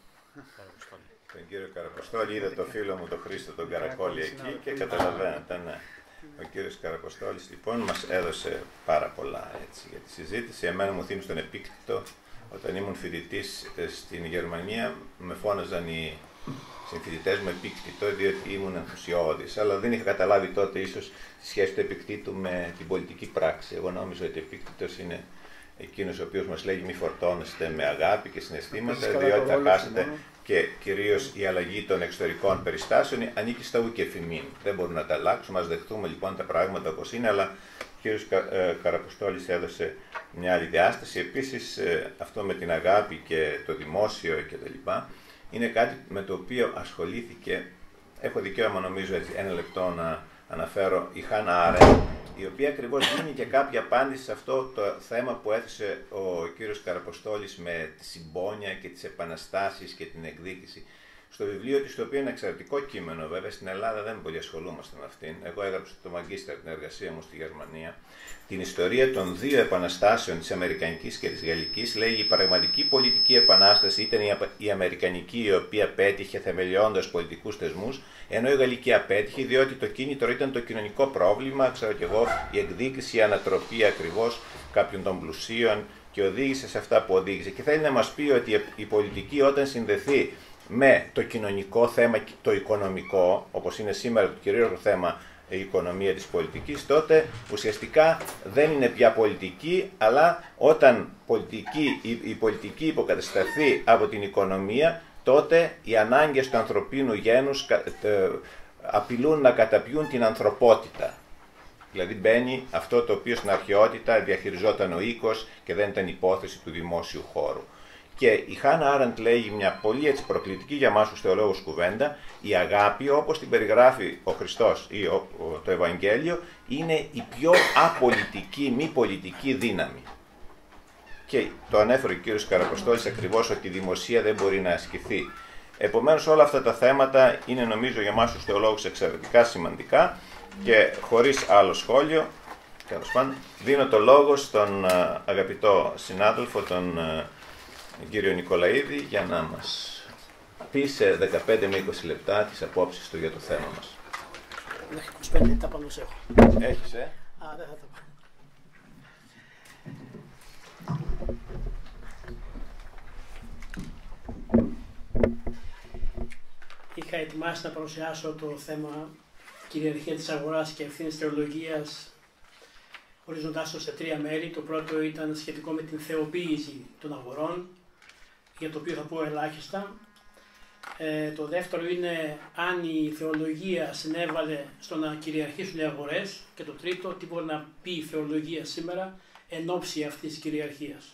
Τον κύριο Καραποστόλη, είδα το φίλο μου τον Χρήστο τον Καρακόλη εκεί και καταλαβαίνετε, ναι. Ο κύριος Καραποστόλης λοιπόν μας έδωσε πάρα πολλά έτσι, για τη συζήτηση. Εμένα μου θύμισε τον Επίκτητο. Όταν ήμουν φοιτητής στην Γερμανία, με φώναζαν οι συμφοιτητές μου Επίκτητο, διότι ήμουν ενθουσιώδης. Αλλά δεν είχα καταλάβει τότε ίσως τη σχέση του Επικτήτου με την πολιτική πράξη. Εγώ νόμιζα ότι ο Επίκτητος είναι εκείνος ο οποίος μας λέγει μη φορτώνεστε με αγάπη και συναισθήματα, διότι θα χάσετε, και κυρίως η αλλαγή των εξωτερικών περιστάσεων ανήκει στα ουκ εφημίν. Δεν μπορούμε να τα αλλάξουμε, ας δεχτούμε λοιπόν τα πράγματα όπως είναι, αλλά ο κύριος Καραποστόλης έδωσε μια άλλη διάσταση. Επίσης αυτό με την αγάπη και το δημόσιο κτλ. Είναι κάτι με το οποίο ασχολήθηκε, έχω δικαίωμα νομίζω έτσι ένα λεπτό να αναφέρω, η Χάνα Άρεντ, η οποία ακριβώς δίνει και κάποια απάντηση σε αυτό το θέμα που έθεσε ο κύριος Καραποστόλης με τη συμπόνια και τις επαναστάσεις και την εκδίκηση. Στο βιβλίο της, το οποίο είναι εξαιρετικό κείμενο, βέβαια στην Ελλάδα δεν πολύ ασχολούμαστε με αυτήν. Εγώ έγραψα το μαγκίστερ την εργασία μου στη Γερμανία. Την ιστορία των δύο επαναστάσεων, της Αμερικανικής και της Γαλλικής, λέει η πραγματική πολιτική επανάσταση ήταν η Αμερικανική, η οποία πέτυχε θεμελιώντας πολιτικούς θεσμούς, ενώ η Γαλλική απέτυχε διότι το κίνητρο ήταν το κοινωνικό πρόβλημα, ξέρω κι εγώ, η εκδίκηση, η ανατροπή ακριβώς κάποιων των πλουσίων και οδήγησε σε αυτά που οδήγησε. Και θέλει να μας πει ότι η πολιτική όταν συνδεθεί με το κοινωνικό θέμα, το οικονομικό, όπως είναι σήμερα το κυρίαρχο θέμα η οικονομία της πολιτικής, τότε ουσιαστικά δεν είναι πια πολιτική, αλλά όταν πολιτική, η, η πολιτική υποκατασταθεί από την οικονομία, τότε οι ανάγκες του ανθρωπίνου γένους ε, απειλούν να καταπιούν την ανθρωπότητα. Δηλαδή μπαίνει αυτό το οποίο στην αρχαιότητα διαχειριζόταν ο οίκος και δεν ήταν υπόθεση του δημόσιου χώρου. Και η Χάνα Άρεντ λέγει μια πολύ έτσι προκλητική για εμάς τους θεολόγους κουβέντα, η αγάπη όπως την περιγράφει ο Χριστός ή ο, ο, το Ευαγγέλιο είναι η πιο απολυτική, μη πολιτική δύναμη. Και το ανέφερε ο κύριος Καραποστόλης ακριβώς ότι η δημοσία δεν μπορεί να ασκηθεί. Επομένως όλα αυτά τα θέματα είναι νομίζω για εμάς τους θεολόγους εξαιρετικά σημαντικά και χωρίς άλλο σχόλιο, τέλος πάντων, δίνω το λόγο στον αγαπητό συνάδελφο, τον κύριο Νικολαίδη, για να μας πει σε δεκαπέντε με είκοσι λεπτά τις απόψεις του για το θέμα μας. είκοσι πέντε λεπτά πάνω σε έχω. Έχεις, ε? Α, δεν θα το πω. Είχα ετοιμάσει να παρουσιάσω το θέμα κυριαρχία της αγοράς και ευθύνες θεολογίας, ορίζοντάς το σε τρία μέρη. Το πρώτο ήταν σχετικό με την θεοποίηση των αγορών, για το οποίο θα πω ελάχιστα. Ε, το δεύτερο είναι αν η θεολογία συνέβαλε στο να κυριαρχήσουν οι αγορές. Και το τρίτο, τι μπορεί να πει η θεολογία σήμερα εν ώψη αυτής της κυριαρχίας.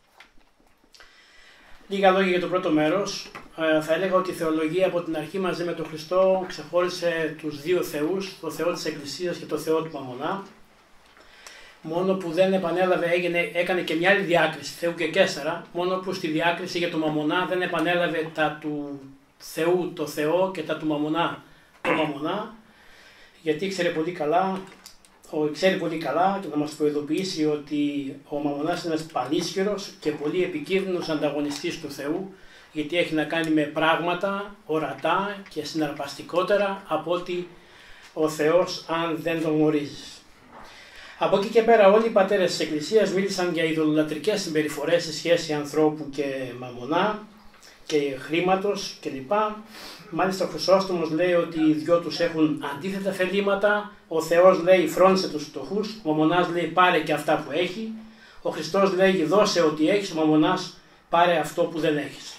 Λίγα λόγια για το πρώτο μέρος. Ε, θα έλεγα ότι η θεολογία από την αρχή μαζί με τον Χριστό ξεχώρισε τους δύο θεούς, το Θεό της Εκκλησίας και το Θεό του Μαμμονά. Μόνο που δεν επανέλαβε, έγινε, έκανε και μια άλλη διάκριση, Θεού και Καίσαρα, μόνο που στη διάκριση για το Μαμμονά δεν επανέλαβε τα του Θεού το Θεό και τα του Μαμμονά το Μαμμονά, γιατί ήξερε πολύ καλά, ο, ξέρει πολύ καλά και να μας προειδοποιήσει ότι ο Μαμμονάς είναι ένας πανίσχυρος και πολύ επικίνδυνος ανταγωνιστής του Θεού, γιατί έχει να κάνει με πράγματα ορατά και συναρπαστικότερα από ότι ο Θεός αν δεν τον γνωρίζεις. Από εκεί και πέρα όλοι οι πατέρες της Εκκλησίας μίλησαν για ειδωλολατρικές συμπεριφορές σε σχέση ανθρώπου και μαμμονά και χρήματος κλπ. Μάλιστα ο Χρυσόστομος λέει ότι οι δυο τους έχουν αντίθετα θελήματα. Ο Θεός λέει φρόντισε τους φτωχούς, ο μαμμονάς λέει πάρε και αυτά που έχει. Ο Χριστός λέει δώσε ό,τι έχεις, ο μαμμονάς πάρε αυτό που δεν έχεις.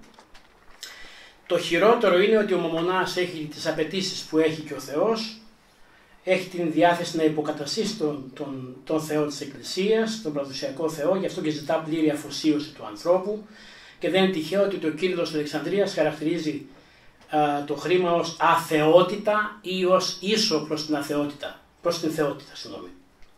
Το χειρότερο είναι ότι ο μαμμονάς έχει τις απαιτήσεις που έχει και ο Θεός. Έχει την διάθεση να υποκαταστήσει τον, τον, τον Θεό της Εκκλησίας, τον παραδοσιακό Θεό, γι' αυτό και ζητά πλήρη αφοσίωση του ανθρώπου. Και δεν είναι τυχαίο ότι το Κύριλλος της Αλεξανδρίας χαρακτηρίζει α, το χρήμα ως αθεότητα ή ως ίσο προς την αθεότητα, προς την θεότητα, συγγνώμη.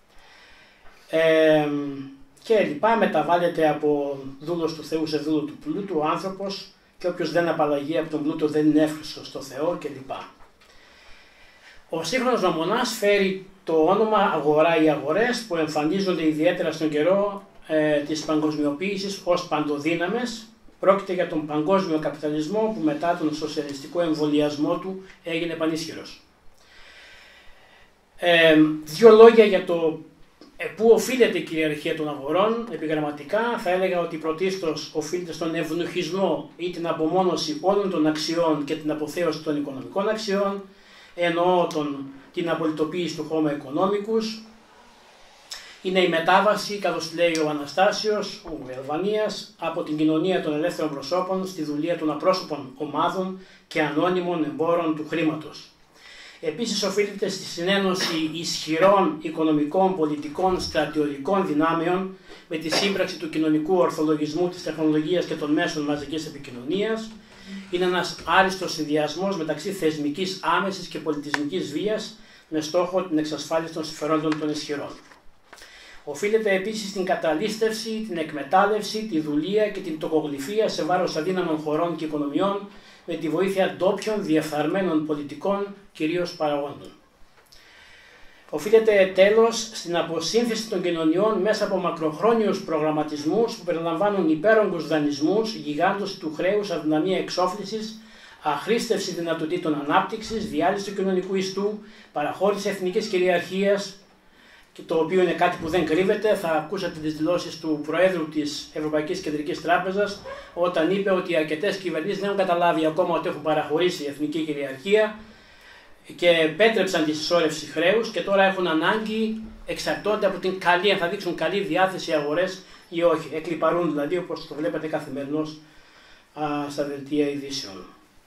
Ε, και λοιπά μεταβάλλεται από δούλος του Θεού σε δούλο του πλούτου ο άνθρωπος και όποιος δεν απαλλαγεί από τον πλούτο δεν είναι εύχριστος στο Θεό κλπ. Ο σύγχρονος μαμμονάς φέρει το όνομα αγορά ή αγορές που εμφανίζονται ιδιαίτερα στον καιρό ε, της παγκοσμιοποίησης ως παντοδύναμες. Πρόκειται για τον παγκόσμιο καπιταλισμό που μετά τον σοσιαλιστικό εμβολιασμό του έγινε πανίσχυρος. Ε, δύο λόγια για το ε, πού οφείλεται η κυριαρχία των αγορών. Επιγραμματικά θα έλεγα ότι πρωτίστως οφείλεται στον ευνουχισμό ή την απομόνωση όλων των αξιών και την αποθέωση των οικονομικών αξιών. Εννοώ τον, την απολυτοποίηση του Homo economicus. Είναι η μετάβαση, καθώς λέει ο Αναστάσιος, ο Γερμανίας, από την κοινωνία των ελεύθερων προσώπων στη δουλεία των απρόσωπων ομάδων και ανώνυμων εμπόρων του χρήματος. Επίσης οφείλεται στη συνένωση ισχυρών οικονομικών, πολιτικών, στρατιωτικών δυνάμεων με τη σύμπραξη του κοινωνικού ορθολογισμού της τεχνολογίας και των μέσων μαζικής επικοινωνίας. Είναι ένας άριστος συνδυασμός μεταξύ θεσμικής άμεσης και πολιτισμικής βίας με στόχο την εξασφάλιση των συμφερόντων των ισχυρών. Οφείλεται επίσης στην καταλήστευση, την εκμετάλλευση, τη δουλεία και την τοκογλυφία σε βάρος αδύναμων χωρών και οικονομιών με τη βοήθεια ντόπιων διεφθαρμένων πολιτικών, κυρίως παραγόντων. Οφείλεται τέλος στην αποσύνθεση των κοινωνιών μέσα από μακροχρόνιους προγραμματισμούς που περιλαμβάνουν υπέρογκους δανεισμούς, γιγάντωση του χρέους, αδυναμία εξόφλησης, αχρήστευση δυνατοτήτων ανάπτυξης, διάλυση του κοινωνικού ιστού, παραχώρηση εθνικής κυριαρχίας, και το οποίο είναι κάτι που δεν κρύβεται. Θα ακούσατε τις δηλώσεις του Προέδρου της Ευρωπαϊκής Κεντρικής Τράπεζας όταν είπε ότι αρκετές κυβερνήσεις δεν έχουν καταλάβει ακόμα ότι έχουν παραχωρήσει η εθνική κυριαρχία και επέτρεψαν τη συσσόρευση χρέους και τώρα έχουν ανάγκη, εξαρτώνται από την καλή, αν θα δείξουν καλή διάθεση αγορές ή όχι. Εκλιπαρούν δηλαδή, όπως το βλέπετε καθημερινώς α, στα δελτία ειδήσεων.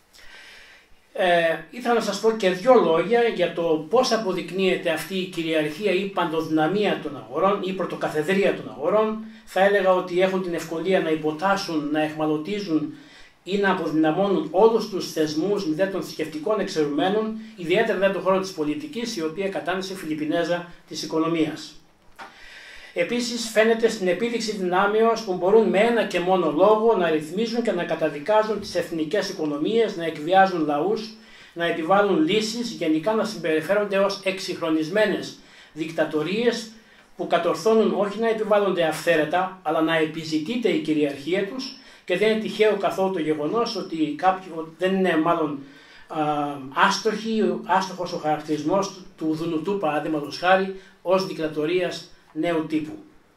Ε, ήθελα να σας πω και δύο λόγια για το πώς αποδεικνύεται αυτή η κυριαρχία ή παντοδυναμία των αγορών ή πρωτοκαθεδρία των αγορών. Θα έλεγα ότι έχουν την ευκολία να υποτάσσουν, να εχμαλωτίζουν ή να αποδυναμώνουν όλους τους θεσμούς μηδέν των θρησκευτικών εξαιρουμένων, ιδιαίτερα δεν τον χώρο της πολιτικής, η οποία κατάνησε Φιλιππινέζα της οικονομίας. Επίσης φαίνεται στην επίδειξη δυνάμεως που μπορούν με ένα και μόνο λόγο να ρυθμίζουν και να καταδικάζουν τις εθνικές οικονομίες, να εκβιάζουν λαούς, να επιβάλλουν λύσεις, γενικά να συμπεριφέρονται ως εξυγχρονισμένες δικτατορίες που κατορθώνουν όχι να επιβάλλονται αυθαίρετα, αλλά να επιζητείται η κυριαρχία τους και δεν είναι τυχαίο καθόλου το γεγονός ότι κάποιοι, δεν είναι μάλλον α, άστοχοι, άστοχος ο χαρακτηρισμός του Δουνουτού παραδείγματος χάρη ως δικτατορίας νέου τύπου,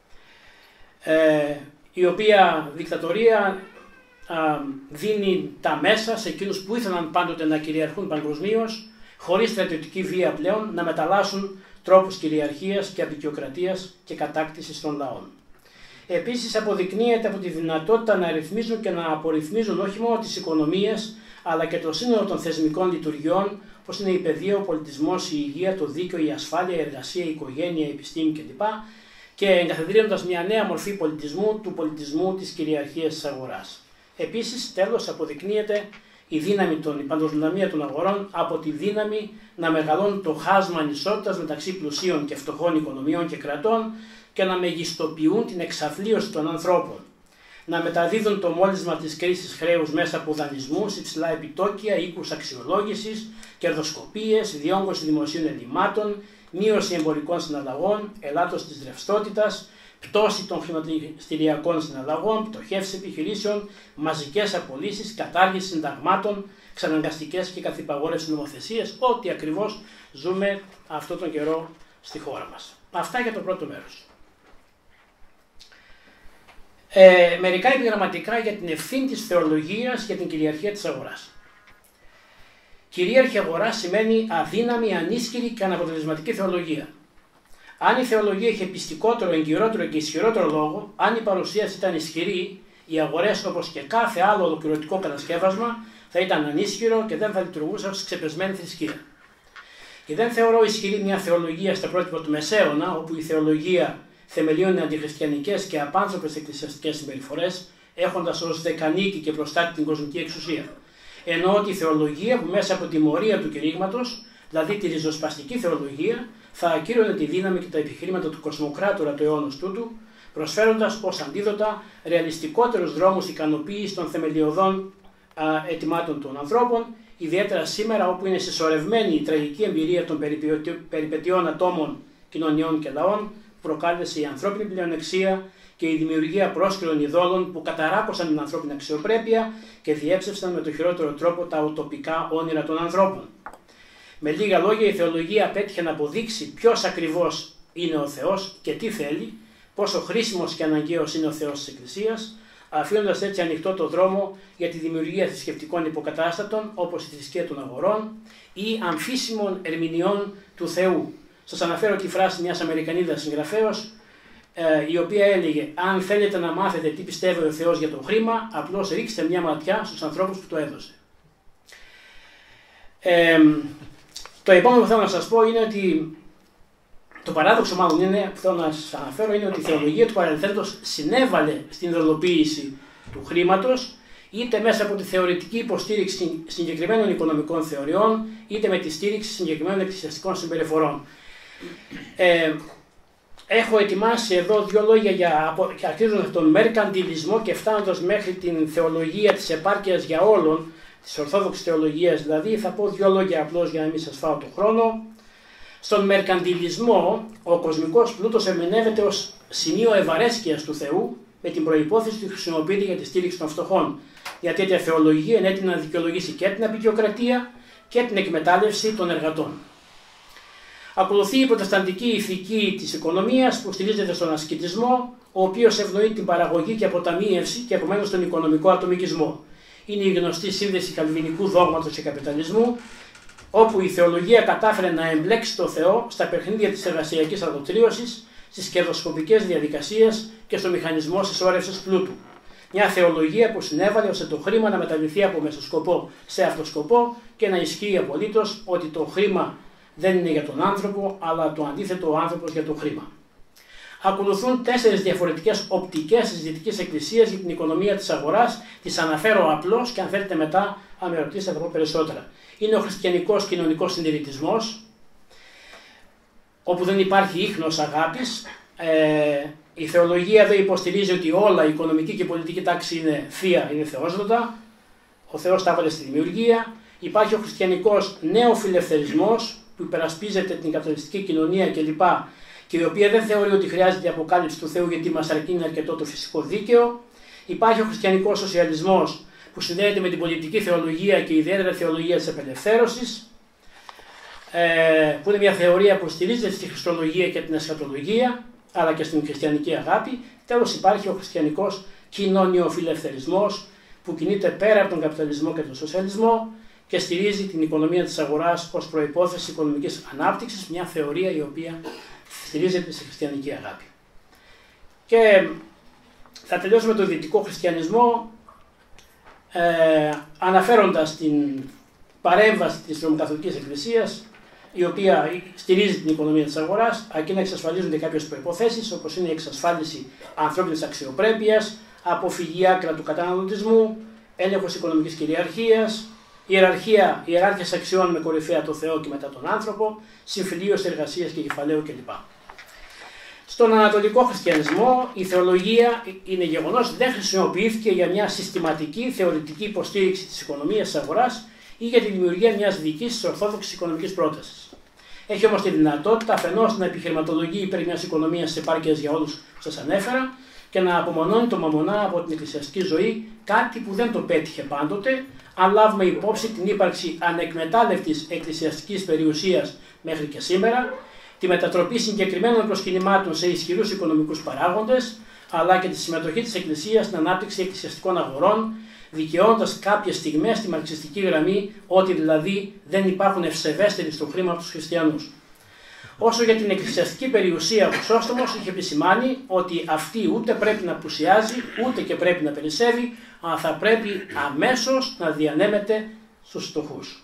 ε, η οποία δικτατορία α, δίνει τα μέσα σε εκείνους που ήθελαν πάντοτε να κυριαρχούν παγκοσμίως, χωρίς στρατιωτική βία πλέον να μεταλλάσσουν τρόπους κυριαρχίας και απεικιοκρατίας και κατάκτησης των λαών. Επίσης αποδεικνύεται από τη δυνατότητα να ρυθμίζουν και να απορριθμίζουν όχι μόνο τις οικονομίες, αλλά και το σύνολο των θεσμικών λειτουργιών, όπως είναι η παιδεία, ο πολιτισμός, η υγεία, το δίκαιο, η ασφάλεια, η εργασία, η οικογένεια, η επιστήμη κλπ. Και εγκαθιδρύοντας μια νέα μορφή πολιτισμού, του πολιτισμού της κυριαρχίας της αγοράς. Επίσης, τέλος, αποδεικνύεται η δύναμη των, η παντοδυναμία των αγορών από τη δύναμη να μεγαλώνει το χάσμα ανισότητας μεταξύ πλουσίων και φτωχών οικονομιών και κρατών και να μεγιστοποιούν την εξαθλίωση των ανθρώπων. Να μεταδίδουν το μόλισμα της κρίσης χρέους μέσα από δανεισμούς, υψηλά επιτόκια, οίκους αξιολόγησης, κερδοσκοπίες, διόγκωση δημοσίων ελλημάτων, μείωση εμπορικών συναλλαγών, ελάττωση της ρευστότητας, πτώση των χρηματιστηριακών συναλλαγών, πτωχεύσεις επιχειρήσεων, μαζικές απολύσεις, κατάργηση συνταγμάτων, εξαναγκαστικές και καθυπαγόρευση νομοθεσίες, ό,τι ακριβώς ζούμε αυτόν τον καιρό στη χώρα μας. Αυτά για το πρώτο μέρος. Ε, μερικά επιγραμματικά για την ευθύνη της θεολογίας για την κυριαρχία της αγοράς. Κυρίαρχη αγορά σημαίνει αδύναμη, ανίσχυρη και αναποτελεσματική θεολογία. Αν η θεολογία είχε πιστικότερο, εγκυρότερο και ισχυρότερο λόγο, αν η παρουσίαση ήταν ισχυρή, οι αγορές όπως και κάθε άλλο ολοκληρωτικό κατασκεύασμα θα ήταν ανίσχυρο και δεν θα λειτουργούσε ως ξεπεσμένη θρησκεία. Και δεν θεωρώ ισχυρή μια θεολογία στα πρότυπα του Μεσαίωνα, όπου η θεολογία θεμελιώνει αντιχριστιανικές και απάνθρωπες εκκλησιαστικές συμπεριφορές, έχοντας ως δεκανίκη και προστάτη την κοσμική εξουσία. Εννοώ τη θεολογία που μέσα από τη μορία του κηρύγματος, δηλαδή τη ριζοσπαστική θεολογία, θα ακύρωνε τη δύναμη και τα επιχειρήματα του κοσμοκράτορα του αιώνος τούτου, προσφέροντας ως αντίδοτα ρεαλιστικότερους δρόμους ικανοποίησης των θεμελιωδών α, αιτημάτων των ανθρώπων, ιδιαίτερα σήμερα όπου είναι συσσωρευμένη η τραγική εμπειρία των περιπετειών ατόμων, κοινωνιών και λαών, που προκάλεσε η ανθρώπινη πλεονεξία και η δημιουργία πρόσκαιρων ειδόλων που καταράκωσαν την ανθρώπινη αξιοπρέπεια και διέψευσαν με το χειρότερο τρόπο τα ουτοπικά όνειρα των ανθρώπων. Με λίγα λόγια, η θεολογία απέτυχε να αποδείξει ποιος ακριβώς είναι ο Θεός και τι θέλει, πόσο χρήσιμος και αναγκαίος είναι ο Θεός της Εκκλησίας, αφήνοντας έτσι ανοιχτό το δρόμο για τη δημιουργία θρησκευτικών υποκατάστατων όπως η θρησκεία των αγορών ή αμφίσιμων ερμηνεών του Θεού. Σας αναφέρω τη φράση μιας Αμερικανίδας συγγραφέως, η οποία έλεγε: αν θέλετε να μάθετε τι πιστεύει ο Θεός για το χρήμα, απλώς ρίξτε μια ματιά στους ανθρώπους που το έδωσε. Ε, το επόμενο που θέλω να σας πω είναι ότι το παράδοξο μάλλον είναι, που θέλω να σας αναφέρω, είναι ότι η θεολογία του παρελθόντος συνέβαλε στην ιδεολοποίηση του χρήματος, είτε μέσα από τη θεωρητική υποστήριξη συγκεκριμένων οικονομικών θεωριών, είτε με τη στήριξη συγκεκριμένων εκκλησιαστικών συμπεριφορών. Ε, έχω ετοιμάσει εδώ δύο λόγια για αρχίζοντας τον μερκαντιλισμό και φτάνοντας μέχρι την θεολογία της επάρκειας για όλων, της ορθόδοξης θεολογίας δηλαδή. Θα πω δύο λόγια απλώς για να μην σας φάω τον χρόνο. Στον μερκαντιλισμό, ο κοσμικός πλούτος ερμηνεύεται ως σημείο ευαρέσκειας του Θεού, με την προϋπόθεση ότι χρησιμοποιείται για τη στήριξη των φτωχών. Για τέτοια θεολογία είναι έτοιμη να δικαιολογήσει και την απεικιοκρατία και την εκμετάλλευση των εργατών. Ακολουθεί η προτεσταντική ηθική της οικονομίας που στηρίζεται στον ασκητισμό, ο οποίος ευνοεί την παραγωγή και αποταμίευση και επομένως τον οικονομικό ατομικισμό. Είναι η γνωστή σύνδεση καλβινικού δόγματος και καπιταλισμού, όπου η θεολογία κατάφερε να εμπλέξει το Θεό στα παιχνίδια της εργασιακής αλωτρίωσης, στις κερδοσκοπικές διαδικασίες και στο μηχανισμό συσσόρευσης πλούτου. Μια θεολογία που συνέβαλε ώστε το χρήμα να μεταβληθεί από μεσοσκοπό σε αυτοσκοπό και να ισχύει απολύτως ότι το χρήμα δεν είναι για τον άνθρωπο, αλλά το αντίθετο ο άνθρωπος για το χρήμα. Ακολουθούν τέσσερις διαφορετικές οπτικές της Δυτικής Εκκλησίας για την οικονομία της αγοράς. Τις αναφέρω απλώς και αν θέλετε μετά, αν με ρωτήσετε, θα πω περισσότερα. Είναι ο χριστιανικός κοινωνικός συντηρητισμός, όπου δεν υπάρχει ίχνος αγάπης. Ε, η θεολογία δεν υποστηρίζει ότι όλα, η οικονομική και η πολιτική τάξη είναι θεία, είναι θεόσδοτα. Ο Θεός τα έβαλε στη δημιουργία. Υπάρχει ο χριστιανικός νεοφιλελευθερισμός, που υπερασπίζεται την καπιταλιστική κοινωνία κλπ. Και η οποία δεν θεωρεί ότι χρειάζεται η αποκάλυψη του Θεού γιατί μας αρκεί είναι αρκετό το φυσικό δίκαιο. Υπάρχει ο χριστιανικός σοσιαλισμός που συνδέεται με την πολιτική θεολογία και ιδιαίτερα θεολογία της απελευθέρωσης, ε, που είναι μια θεωρία που στηρίζεται στη χριστολογία και την εσχατολογία, αλλά και στην χριστιανική αγάπη. Τέλος υπάρχει ο χριστιανικός κοινωνιοφιλελευθερισμός που κινείται πέρα από τον καπιταλισμό και τον σοσιαλισμό και στηρίζει την οικονομία της αγοράς ως προϋπόθεση οικονομικής ανάπτυξης, μια θεωρία η οποία στηρίζεται στη χριστιανική αγάπη. Και θα τελειώσουμε το δυτικό χριστιανισμό ε, αναφέροντας την παρέμβαση της Ρωμαιοκαθολικής Εκκλησίας, η οποία στηρίζει την οικονομία της αγοράς, αρκεί να εξασφαλίζονται κάποιες προϋποθέσεις, όπως είναι η εξασφάλιση ανθρώπινης αξιοπρέπειας, αποφυγή άκρα του καταναλωτισμού, έλεγχος οικονομικής κυριαρχίας, ιεραρχία, ιεράρχες αξιών με κορυφαία το Θεό και μετά τον άνθρωπο, συμφιλίωση εργασίας και κεφαλαίου κλπ. Στον Ανατολικό Χριστιανισμό η θεολογία, είναι γεγονός, δεν χρησιμοποιήθηκε για μια συστηματική θεωρητική υποστήριξη της οικονομίας της αγοράς ή για τη δημιουργία μιας δικής ορθόδοξης οικονομικής πρότασης. Έχει όμως τη δυνατότητα αφενός να επιχειρηματολογεί υπέρ μιας οικονομίας της επάρκειας για όλους που σας ανέφερα και να απομονώνει το μαμονά από την εκκλησιαστική ζωή, κάτι που δεν το πέτυχε πάντοτε, αν λάβουμε υπόψη την ύπαρξη ανεκμετάλλευτης εκκλησιαστικής περιουσίας μέχρι και σήμερα, τη μετατροπή συγκεκριμένων προσκυνημάτων σε ισχυρούς οικονομικούς παράγοντες, αλλά και τη συμμετοχή της Εκκλησίας στην ανάπτυξη εκκλησιαστικών αγορών, δικαιώντας κάποιες στιγμές στη μαρξιστική γραμμή ότι δηλαδή δεν υπάρχουν ευσεβέστεροι στο χρήμα από τους χριστιανούς. Όσο για την εκκλησιαστική περιουσία, ο Χρυσόστομος είχε επισημάνει ότι αυτή ούτε πρέπει να πουσιάζει, ούτε και πρέπει να περισσεύει, αλλά θα πρέπει αμέσως να διανέμεται στους φτωχούς.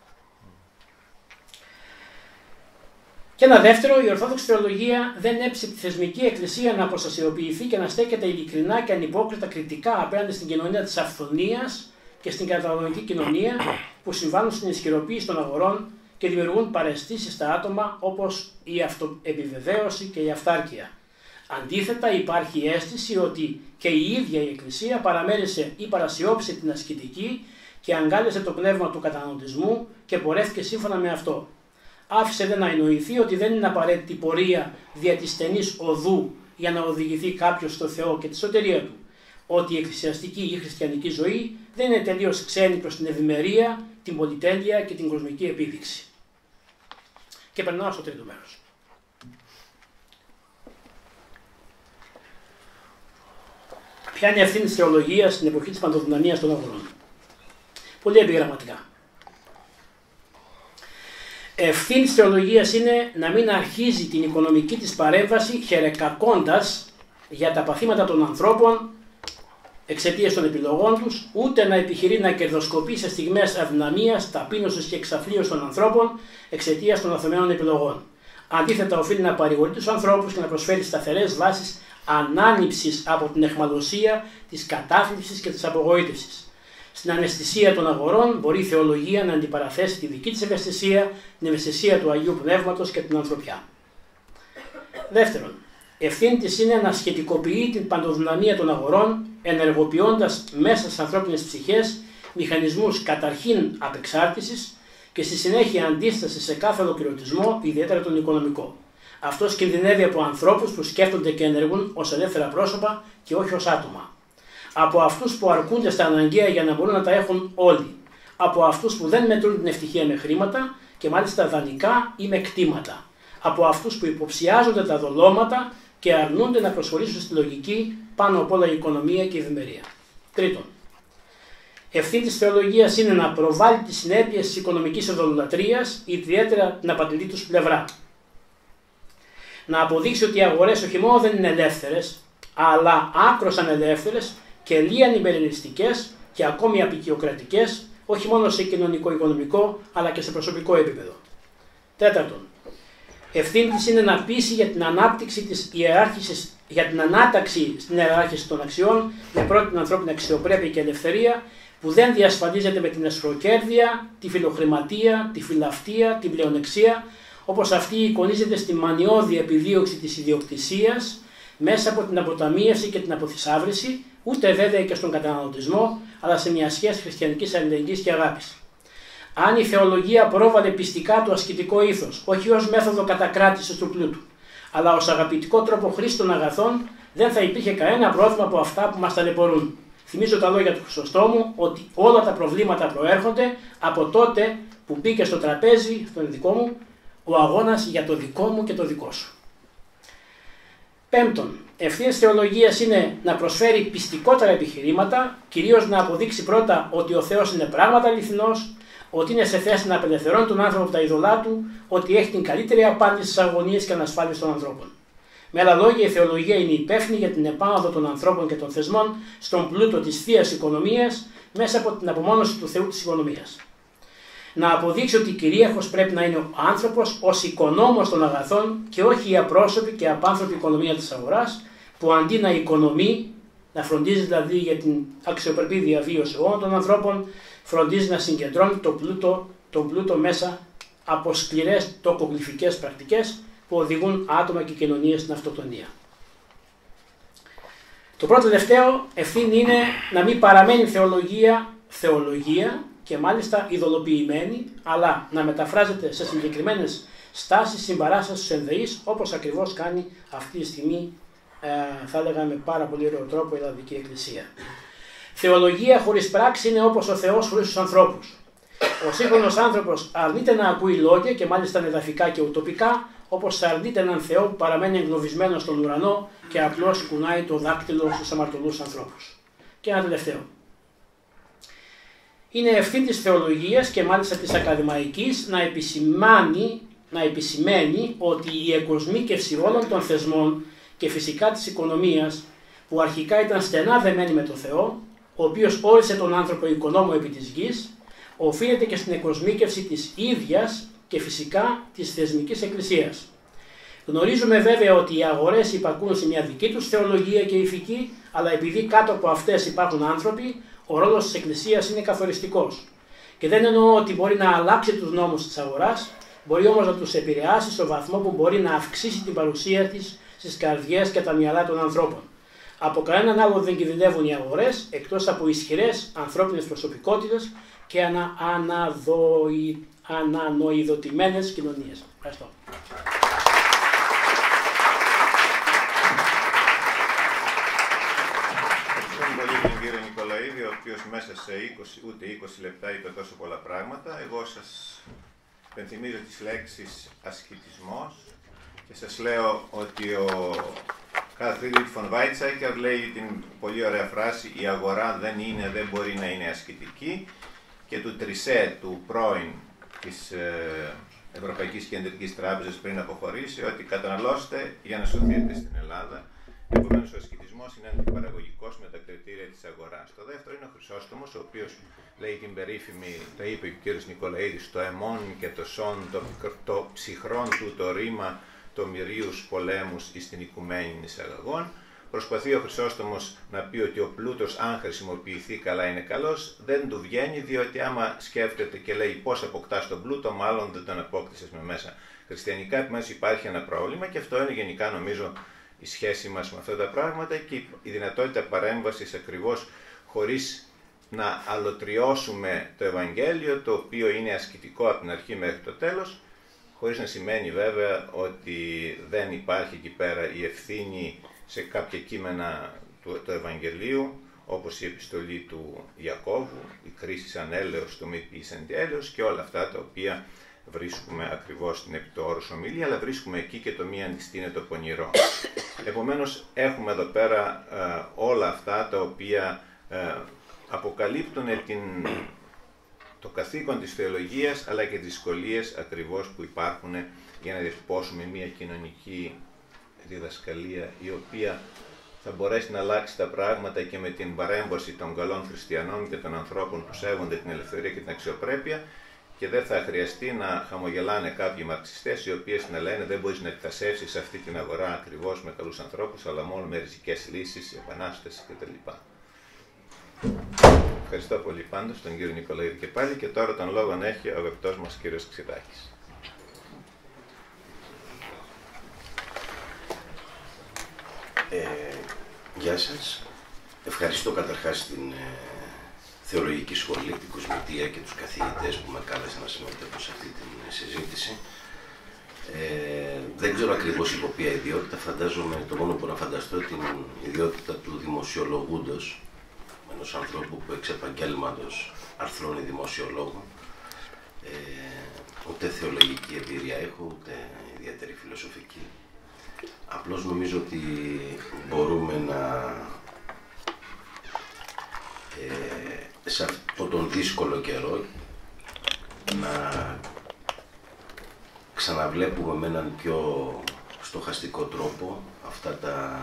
Και ένα δεύτερο, η Ορθόδοξη Θεολογία δεν έψησε τη θεσμική εκκλησία να αποστασιοποιηθεί και να στέκεται ειλικρινά και ανυπόκριτα κριτικά απέναντι στην κοινωνία της αυθονίας και στην καταναλωτική κοινωνία που συμβάλλουν στην ισχυροποίηση των αγορών και δημιουργούν παραισθήσεις στα άτομα όπως η αυτοεπιβεβαίωση και η αυτάρκεια. Αντίθετα, υπάρχει η αίσθηση ότι και η ίδια η Εκκλησία παραμέρισε ή παρασιώπησε την ασκητική και αγκάλιασε το πνεύμα του καταναλωτισμού και πορεύτηκε σύμφωνα με αυτό. Άφησε δε να εννοηθεί ότι δεν είναι απαραίτητη πορεία δια της στενής οδού για να οδηγηθεί κάποιος στο Θεό και τη σωτηρία του. Ότι η εκκλησιαστική ή χριστιανική ζωή δεν είναι τελείως ξένη προς την ευημερία, την πολυτέλεια και την κοσμική επίδειξη. Και περνάω στο τρίτο μέρος. Ποια είναι η ευθύνη της θεολογίας στην εποχή της παντοδυναμίας των αγορών? Πολύ επιγραμματικά. Ευθύνη της θεολογίας είναι να μην αρχίζει την οικονομική της παρέμβαση χερεκακώντας για τα παθήματα των ανθρώπων εξαιτίας των επιλογών τους, ούτε να επιχειρεί να κερδοσκοπεί σε στιγμές αδυναμίας, ταπείνωσης και εξαθλίωσης των ανθρώπων εξαιτίας των αθωμένων επιλογών. Αντίθετα, οφείλει να παρηγορεί τους ανθρώπους και να προσφέρει σταθερές βάσεις ανάνυψης από την αιχμαλωσία, της κατάθλιψης και της απογοήτευσης. Στην αναισθησία των αγορών μπορεί η θεολογία να αντιπαραθέσει τη δική της ευαισθησία, την ευαισθησία του Αγίου Πνεύματος και την ανθρωπιά. Δεύτερον, ευθύνη της είναι να σχετικοποιεί την παντοδυναμία των αγορών, ενεργοποιώντας μέσα στις ανθρώπινες ψυχές μηχανισμούς καταρχήν απεξάρτησης και στη συνέχεια αντίσταση σε κάθε ολοκληρωτισμό, ιδιαίτερα τον οικονομικό. Αυτός κινδυνεύει από ανθρώπους που σκέφτονται και ενεργούν ως ελεύθερα πρόσωπα και όχι ως άτομα. Από αυτούς που αρκούνται στα αναγκαία για να μπορούν να τα έχουν όλοι. Από αυτούς που δεν μετρούν την ευτυχία με χρήματα και μάλιστα δανεικά ή με κτήματα. Από αυτούς που υποψιάζονται τα δολώματα και αρνούνται να προσχωρήσουν στη λογική πάνω απ' όλα η οικονομία και η ευημερία. Τρίτον, ευθύνη της θεολογίας είναι να προβάλλει τις συνέπειες της οικονομικής ειδωλολατρίας, ιδιαίτερα την απατηλή τους πλευρά. Να αποδείξει ότι οι αγορές όχι μόνο δεν είναι ελεύθερες, αλλά άκρως ανελεύθερες και λίαν υπερελιστικές και ακόμη απεικιοκρατικές, όχι μόνο σε κοινωνικό-οικονομικό, αλλά και σε προσωπικό επίπεδο. Τέταρτον, ευθύνη της είναι να πείσει για την ανάπτυξη της ιεράρχησης, για την ανάταξη στην ιεράρχηση των αξιών, με πρώτη την ανθρώπινη αξιοπρέπεια και ελευθερία, που δεν διασφαλίζεται με την εσχροκέρδεια, τη φιλοχρηματία, τη φιλαυτία, την πλεονεξία, όπως αυτή εικονίζεται στη μανιώδη επιδίωξη της ιδιοκτησίας, μέσα από την αποταμίευση και την αποθυσάβρηση, ούτε βέβαια και στον καταναλωτισμό, αλλά σε μια σχέση χριστιανικής αλληλεγγύης και αγάπης. Αν η θεολογία πρόβαλε πιστικά το ασκητικό ήθος, όχι ως μέθοδο κατακράτησης του πλούτου, αλλά ως αγαπητικό τρόπο χρήσης των αγαθών, δεν θα υπήρχε κανένα πρόβλημα από αυτά που μας ταλαιπωρούν. Θυμίζω τα λόγια του Χρυσοστόμου ότι όλα τα προβλήματα προέρχονται από τότε που μπήκε στο τραπέζι, στον δικό μου, ο αγώνας για το δικό μου και το δικό σου. Πέμπτον, ευθύνη της θεολογίας είναι να προσφέρει πιστικότερα επιχειρήματα, κυρίως να αποδείξει πρώτα ότι ο Θεός είναι πράγματι αληθινός, ότι είναι σε θέση να απελευθερώνει τον άνθρωπο από τα είδωλά του, ότι έχει την καλύτερη απάντηση στις αγωνίες και ανασφάλειες των ανθρώπων. Με άλλα λόγια, η θεολογία είναι υπεύθυνη για την επάνωδο των ανθρώπων και των θεσμών στον πλούτο της θείας οικονομίας μέσα από την απομόνωση του Θεού της οικονομίας. Να αποδείξει ότι κυρίαρχος πρέπει να είναι ο άνθρωπος ως οικονόμος των αγαθών και όχι η απρόσωπη και απάνθρωπη οικονομία της αγοράς, που αντί να οικονομεί, να φροντίζει δηλαδή για την αξιοπρεπή διαβίωση όλων των ανθρώπων, φροντίζει να συγκεντρώνει το πλούτο, τον πλούτο μέσα από σκληρές τοκογλυφικές πρακτικές που οδηγούν άτομα και κοινωνίες στην αυτοκτονία. Το πρώτο τελευταίο ευθύνη είναι να μην παραμένει θεολογία θεολογία και μάλιστα ειδωλοποιημένη, αλλά να μεταφράζεται σε συγκεκριμένες στάσεις συμπαράστασης στους ενδεείς, όπως ακριβώς κάνει αυτή τη στιγμή, ε, θα έλεγα με πάρα πολύ ωραίο τρόπο, η Ελλαδική Εκκλησία. Θεολογία χωρίς πράξη είναι όπως ο Θεός χωρίς τους ανθρώπους. Ο σύγχρονος άνθρωπος αρνείται να ακούει λόγια και μάλιστα εδαφικά και ουτοπικά, όπως αρνείται έναν Θεό που παραμένει εγκλωβισμένο στον ουρανό και απλώς κουνάει το δάκτυλο στους αμαρτωλούς ανθρώπους. Και ένα τελευταίο. Είναι ευθύνη της θεολογίας και μάλιστα της ακαδημαϊκής να επισημάνει, να επισημαίνει ότι η εκοσμίκευση όλων των θεσμών και φυσικά της οικονομίας, που αρχικά ήταν στενά δεμένη με τον Θεό, ο οποίος όρισε τον άνθρωπο οικονόμο επί της γης, οφείλεται και στην εκοσμίκευση της ίδιας και φυσικά της θεσμικής εκκλησίας. Γνωρίζουμε βέβαια ότι οι αγορές υπακούν σε μια δική τους θεολογία και ηθική, αλλά επειδή κάτω από αυτές υπάρχουν άνθρωποι, ο ρόλος της εκκλησίας είναι καθοριστικός. Και δεν εννοώ ότι μπορεί να αλλάξει τους νόμους της αγοράς, μπορεί όμως να τους επηρεάσει στο βαθμό που μπορεί να αυξήσει την παρουσία της στις καρδιές και τα μυαλά των ανθρώπων. Από κανέναν άλλο δεν κινδυνεύουν οι αγορές, εκτός από ισχυρές ανθρώπινες προσωπικότητες και ανα, αναδοη, ανανοηδοτημένες κοινωνίες. Ευχαριστώ. Ευχαριστούμε πολύ τον κύριο Νικολαίδη, ο οποίος μέσα σε είκοσι, ούτε είκοσι λεπτά είπε τόσο πολλά πράγματα. Εγώ σας πενθυμίζω τις λέξεις ασκητισμός και σας λέω ότι ο Καρλ Φρίντριχ φον Βάιτσάκερ λέει την πολύ ωραία φράση «Η αγορά δεν είναι, δεν μπορεί να είναι ασκητική», και του Τρισέ, του πρώην της Ευρωπαϊκής Κεντρικής Τράπεζας πριν αποχωρήσει, ότι καταναλώστε για να σωθείτε στην Ελλάδα. Επομένως, ο ασκητισμός είναι αντιπαραγωγικός με τα κριτήρια της αγοράς. Το δεύτερο είναι ο Χρυσόστομος, ο οποίος λέει την περίφημη, το είπε ο κ. Νικολαίδης, το εμόν και το σον, το, το ψυχρόν του το ρήμα, το μυρίους πολέμους εις την οικουμένη εισαγαγών. Προσπαθεί ο Χρυσόστομος να πει ότι ο πλούτος, αν χρησιμοποιηθεί καλά, είναι καλός. Δεν του βγαίνει, διότι άμα σκέφτεται και λέει πώς αποκτάς τον πλούτο, μάλλον δεν τον απόκτησες με μέσα χριστιανικά. Επομένως, υπάρχει ένα πρόβλημα και αυτό είναι γενικά, νομίζω, η σχέση μας με αυτά τα πράγματα και η δυνατότητα παρέμβασης ακριβώς χωρίς να αλωτριώσουμε το Ευαγγέλιο, το οποίο είναι ασκητικό από την αρχή μέχρι το τέλος, χωρίς να σημαίνει βέβαια ότι δεν υπάρχει εκεί πέρα η ευθύνη σε κάποια κείμενα του, του Ευαγγελίου, όπως η επιστολή του Ιακώβου, η κρίση ανέλεος, το μη ποιης αντιέλεος και όλα αυτά τα οποία βρίσκουμε ακριβώς στην επιτόρους ομιλία, αλλά βρίσκουμε εκεί και το μη αντιστήνε το πονηρό. Επομένως, έχουμε εδώ πέρα ε, όλα αυτά τα οποία ε, αποκαλύπτουν την, το καθήκον της θεολογίας, αλλά και τις δυσκολίες ακριβώς που υπάρχουν για να διατυπώσουμε μια κοινωνική διδασκαλία η οποία θα μπορέσει να αλλάξει τα πράγματα και με την παρέμβαση των καλών χριστιανών και των ανθρώπων που σέβονται την ελευθερία και την αξιοπρέπεια, και δεν θα χρειαστεί να χαμογελάνε κάποιοι μαρξιστές οι οποίοι να λένε δεν μπορείς να εκτασεύσεις αυτή την αγορά ακριβώς με καλούς ανθρώπους, αλλά μόνο με ριζικές λύσεις, επανάσταση κτλ. Ευχαριστώ πολύ πάντως τον κύριο Νικολαίδη και πάλι, και τώρα τον λόγο έχει ο αγαπητός μας κύριος Ξηδάκης. Ε, γεια σας. Ευχαριστώ καταρχάς την ε, Θεολογική Σχολή, την Κοσμητεία και τους καθηγητές που με κάλεσαν να συμμετέχω σε αυτή την συζήτηση. Ε, δεν ξέρω ακριβώς υπό ποια ιδιότητα, φαντάζομαι, το μόνο που να φανταστώ την ιδιότητα του δημοσιολογούντος, ενός ανθρώπου που εξ επαγγέλματος αρθρώνει δημοσιολόγο. Ε, ούτε θεολογική εμπειρία έχω, ούτε ιδιαίτερη φιλοσοφική. Απλώς νομίζω ότι μπορούμε να, ε, σε αυτόν τον δύσκολο καιρό, να ξαναβλέπουμε με έναν πιο στοχαστικό τρόπο αυτά τα,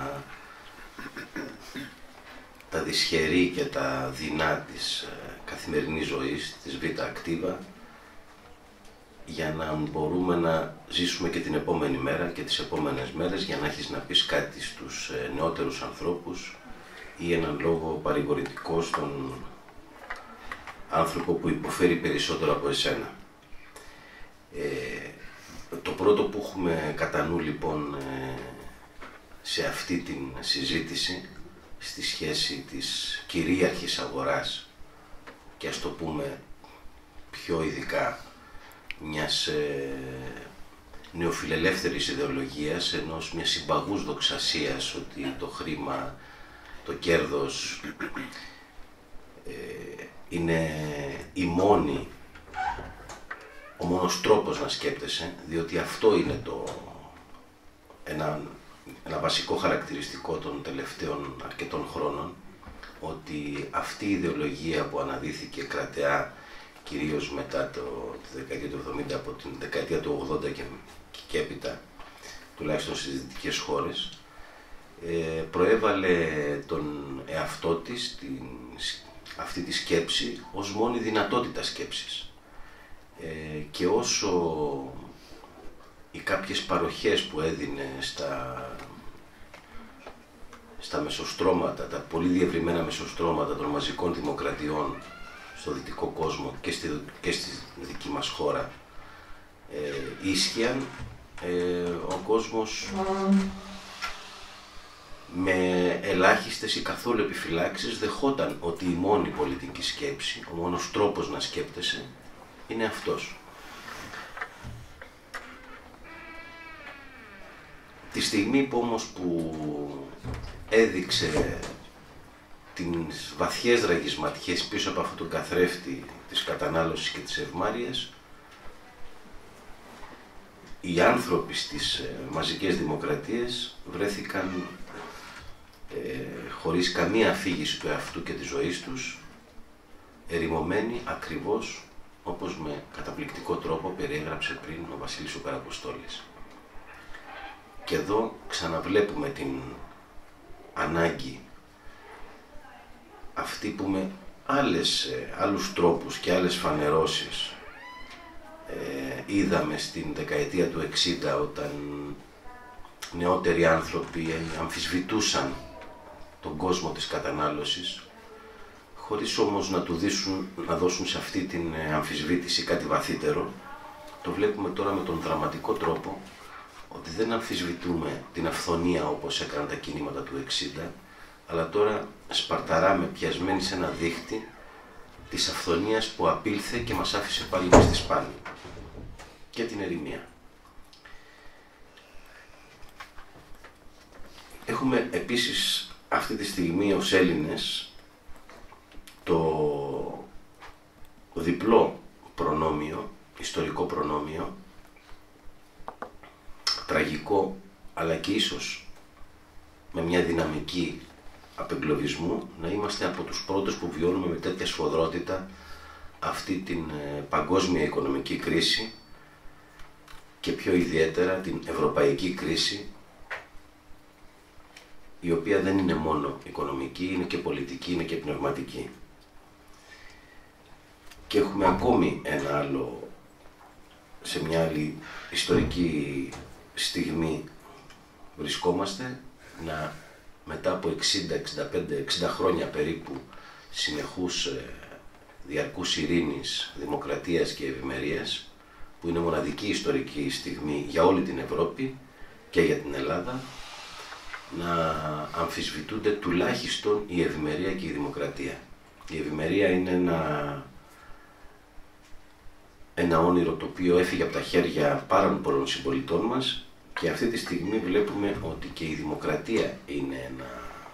τα δυσχερή και τα δεινά της ε, καθημερινής ζωής, της β' ακτίβα, για να μπορούμε να ζήσουμε και την επόμενη μέρα και τις επόμενες μέρες, για να έχεις να πεις κάτι στους ε, νεότερους ανθρώπους ή έναν λόγο παρηγορητικό στον άνθρωπο που υποφέρει περισσότερο από εσένα. Ε, το πρώτο που έχουμε κατά νου λοιπόν ε, σε αυτή την συζήτηση, στη σχέση της κυρίαρχης αγοράς και ας το πούμε πιο ειδικά μιας ε, νεοφιλελεύθερης ιδεολογίας, ενός μιας συμπαγούς δοξασίας ότι το χρήμα, το κέρδος ε, είναι η μόνη, ο μόνος τρόπος να σκέπτεσαι, διότι αυτό είναι το, ένα, ένα βασικό χαρακτηριστικό των τελευταίων αρκετών χρόνων, ότι αυτή η ιδεολογία που αναδύθηκε κρατεά κυρίως μετά το, τη δεκαετία του εβδομήντα, από την δεκαετία του ογδόντα και, και έπειτα, τουλάχιστον στις δυτικές χώρες, ε, προέβαλε τον εαυτό της, την, αυτή τη σκέψη, ως μόνη δυνατότητα σκέψης. Ε, και όσο οι κάποιες παροχές που έδινε στα, στα μεσοστρώματα, τα πολύ διευρυμένα μεσοστρώματα των μαζικών δημοκρατιών στο δυτικό κόσμο και στη, και στη δική μας χώρα ε, ίσχυαν, ε, ο κόσμος με ελάχιστες ή καθόλου επιφυλάξεις δεχόταν ότι η μόνη πολιτική σκέψη, ο μόνος τρόπος να σκέπτεσαι είναι αυτός. Τη στιγμή που όμως που έδειξε τις βαθιές ραγισματιές πίσω από αυτόν τον καθρέφτη της κατανάλωσης και της ευμάρειας, οι άνθρωποι στις μαζικές δημοκρατίες βρέθηκαν ε, χωρίς καμία αφήγηση του εαυτού και της ζωής τους, ερημωμένοι ακριβώς όπως με καταπληκτικό τρόπο περιέγραψε πριν ο Βασίλης ο Καραποστόλης. Και εδώ ξαναβλέπουμε την ανάγκη αυτή που με άλλες, άλλους τρόπους και άλλες φανερώσεις ε, είδαμε στην δεκαετία του εξήντα, όταν νεότεροι άνθρωποι αμφισβητούσαν τον κόσμο της κατανάλωσης, χωρίς όμως να του δίσουν, να δώσουν σε αυτή την αμφισβήτηση κάτι βαθύτερο. Το βλέπουμε τώρα με τον δραματικό τρόπο ότι δεν αμφισβητούμε την αυθονία όπως έκαναν τα κινήματα του εξήντα, αλλά τώρα σπαρταράμε πιασμένοι σε ένα δίχτυ της αυθονίας που απήλθε και μας άφησε πάλι μες στη σπάνη και την ερημία. Έχουμε επίσης αυτή τη στιγμή ως Έλληνες το διπλό προνόμιο, ιστορικό προνόμιο, τραγικό αλλά και ίσως με μια δυναμική απεγκλωβισμού, να είμαστε από τους πρώτους που βιώνουμε με τέτοια σφοδρότητα αυτή την παγκόσμια οικονομική κρίση και πιο ιδιαίτερα την ευρωπαϊκή κρίση, η οποία δεν είναι μόνο οικονομική, είναι και πολιτική, είναι και πνευματική. Και έχουμε ακόμη ένα άλλο, σε μια άλλη ιστορική στιγμή βρισκόμαστε, να μετά από εξήντα, εξήντα πέντε, εξήντα χρόνια περίπου συνεχούς ε, διαρκούς ειρήνης, δημοκρατίας και ευημερίας, που είναι μοναδική ιστορική στιγμή για όλη την Ευρώπη και για την Ελλάδα, να αμφισβητούνται τουλάχιστον η ευημερία και η δημοκρατία. Η ευημερία είναι ένα, ένα όνειρο το οποίο έφυγε από τα χέρια πάρα πολλών συμπολιτών μας, και αυτή τη στιγμή βλέπουμε ότι και η δημοκρατία είναι ένα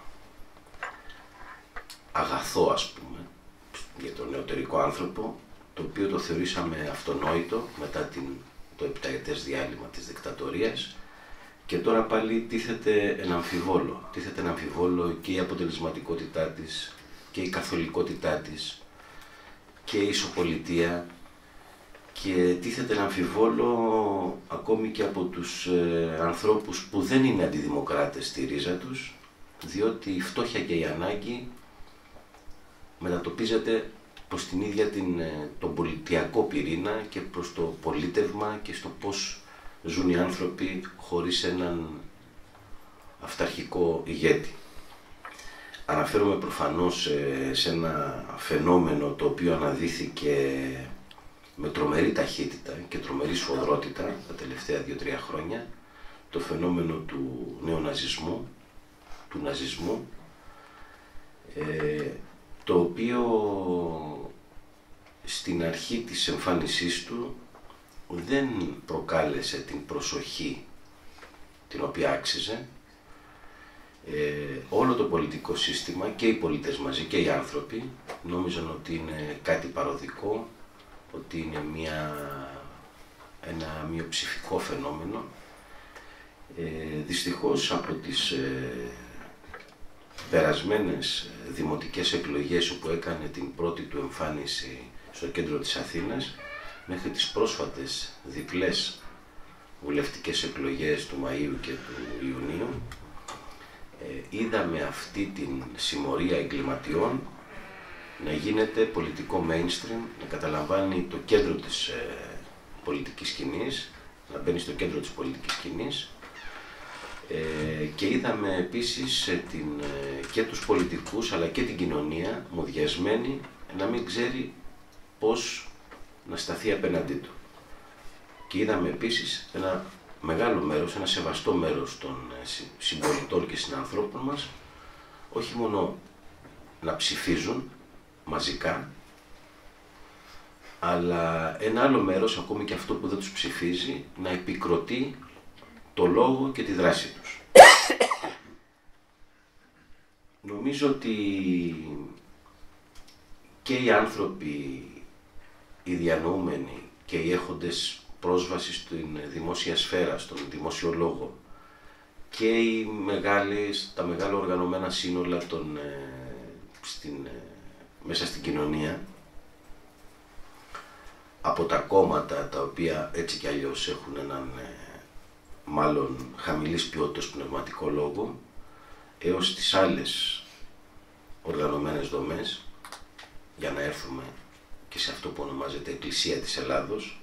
αγαθό, ας πούμε, για τον νεωτερικό άνθρωπο, το οποίο το θεωρήσαμε αυτονόητο μετά την, το επταετές διάλειμμα της δικτατορίας, και τώρα πάλι τίθεται ένα αμφιβόλο. Τίθεται ένα αμφιβόλο και η αποτελεσματικότητά της και η καθολικότητά της και η ισοπολιτεία και τίθεται να αμφιβόλο ακόμη και από τους ε, ανθρώπους που δεν είναι αντιδημοκράτες στη ρίζα τους, διότι η φτώχεια και η ανάγκη μετατοπίζεται προς την ίδια την, τον πολιτιακό πυρήνα και προς το πολίτευμα και στο πώς ζουν οι άνθρωποι χωρίς έναν αυταρχικό ηγέτη. Αναφέρομαι προφανώς σε, σε ένα φαινόμενο το οποίο αναδύθηκε με τρομερή ταχύτητα και τρομερή σφοδρότητα τα τελευταία δύο-τρία χρόνια, το φαινόμενο του νεοναζισμού, του ναζισμού, ε, το οποίο στην αρχή της εμφάνισής του δεν προκάλεσε την προσοχή την οποία άξιζε. Ε, όλο το πολιτικό σύστημα και οι πολίτες μαζί και οι άνθρωποι νόμιζαν ότι είναι κάτι παροδικό, ότι είναι μια, ένα μειοψηφικό φαινόμενο. Ε, δυστυχώς από τις ε, περασμένες δημοτικές εκλογές όπου έκανε την πρώτη του εμφάνιση στο κέντρο της Αθήνας μέχρι τις πρόσφατες διπλές βουλευτικές εκλογές του Μαΐου και του Ιουνίου, ε, είδαμε αυτή την συμμορία εγκληματιών να γίνεται πολιτικό mainstream, να καταλαμβάνει το κέντρο της ε, πολιτικής σκηνής, να μπαίνει στο κέντρο της πολιτικής σκηνής. Ε, και είδαμε επίσης ε, την, ε, και τους πολιτικούς αλλά και την κοινωνία μουδιασμένη να μην ξέρει πώς να σταθεί απέναντί του. Και είδαμε επίσης ένα μεγάλο μέρος, ένα σεβαστό μέρος των ε, συμπολιτών και συνανθρώπων μας όχι μόνο να ψηφίζουν μαζικά, αλλά ένα άλλο μέρος, ακόμη και αυτό που δεν τους ψηφίζει, να επικροτεί το λόγο και τη δράση τους. Νομίζω ότι και οι άνθρωποι, οι διανοούμενοι και οι έχοντες πρόσβαση στην δημόσια σφαίρα, στον δημόσιο λόγο και οι μεγάλες, τα μεγάλα οργανωμένα σύνολα των, ε, στην, ε, μέσα στην κοινωνία, από τα κόμματα τα οποία έτσι κι αλλιώς έχουν έναν ε, μάλλον χαμηλής ποιότητας πνευματικό λόγο, έως τις άλλες οργανωμένες δομές, για να έρθουμε και σε αυτό που ονομάζεται Εκκλησία της Ελλάδος,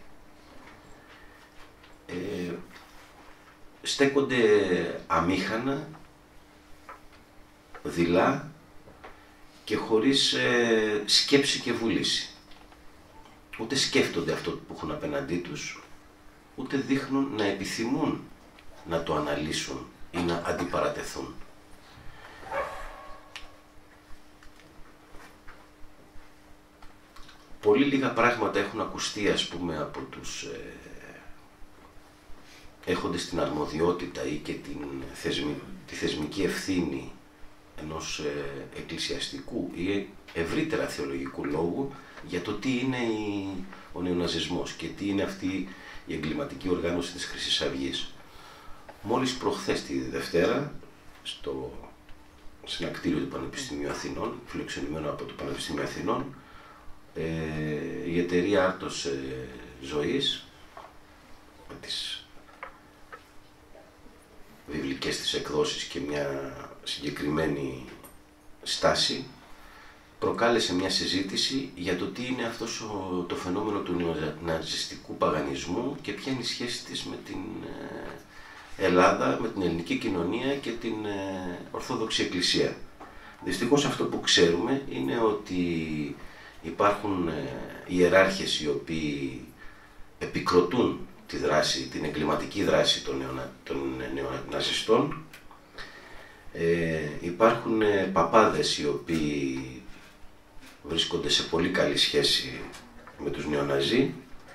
ε, στέκονται αμήχανα, δειλά και χωρίς ε, σκέψη και βούληση. Ούτε σκέφτονται αυτό που έχουν απέναντί τους, ούτε δείχνουν να επιθυμούν να το αναλύσουν ή να αντιπαρατεθούν. Πολύ λίγα πράγματα έχουν ακουστεί, ας πούμε, από τους ε, έχοντες την αρμοδιότητα ή και την θεσμι, τη θεσμική ευθύνη ενός ε, εκκλησιαστικού ή ευρύτερα θεολογικού λόγου για το τι είναι η, ο νεοναζισμός και τι είναι αυτή η εγκληματική οργάνωση της Χρυσής Αυγής. Μόλις προχθές τη Δευτέρα, στο συνακτήριο του Πανεπιστημίου Αθηνών, φιλοξενημένο από το Πανεπιστημίο Αθηνών, ε, η εταιρεία Άρτος ε, Ζωής, με τις βιβλικές της εκδόσεις και μια συγκεκριμένη στάση, προκάλεσε μια συζήτηση για το τι είναι αυτός ο, το φαινόμενο του νεοναζιστικού παγανισμού και ποια είναι η σχέση της με την ε, Ελλάδα, με την ελληνική κοινωνία και την ε, Ορθόδοξη Εκκλησία. Δυστυχώς αυτό που ξέρουμε είναι ότι υπάρχουν ε, ιεράρχες οι οποίοι επικροτούν τη δράση, την εγκληματική δράση των, νεονα, των νεοναζιστών. Ε, υπάρχουν ε, παπάδες οι οποίοι βρίσκονται σε πολύ καλή σχέση με τους νεοναζί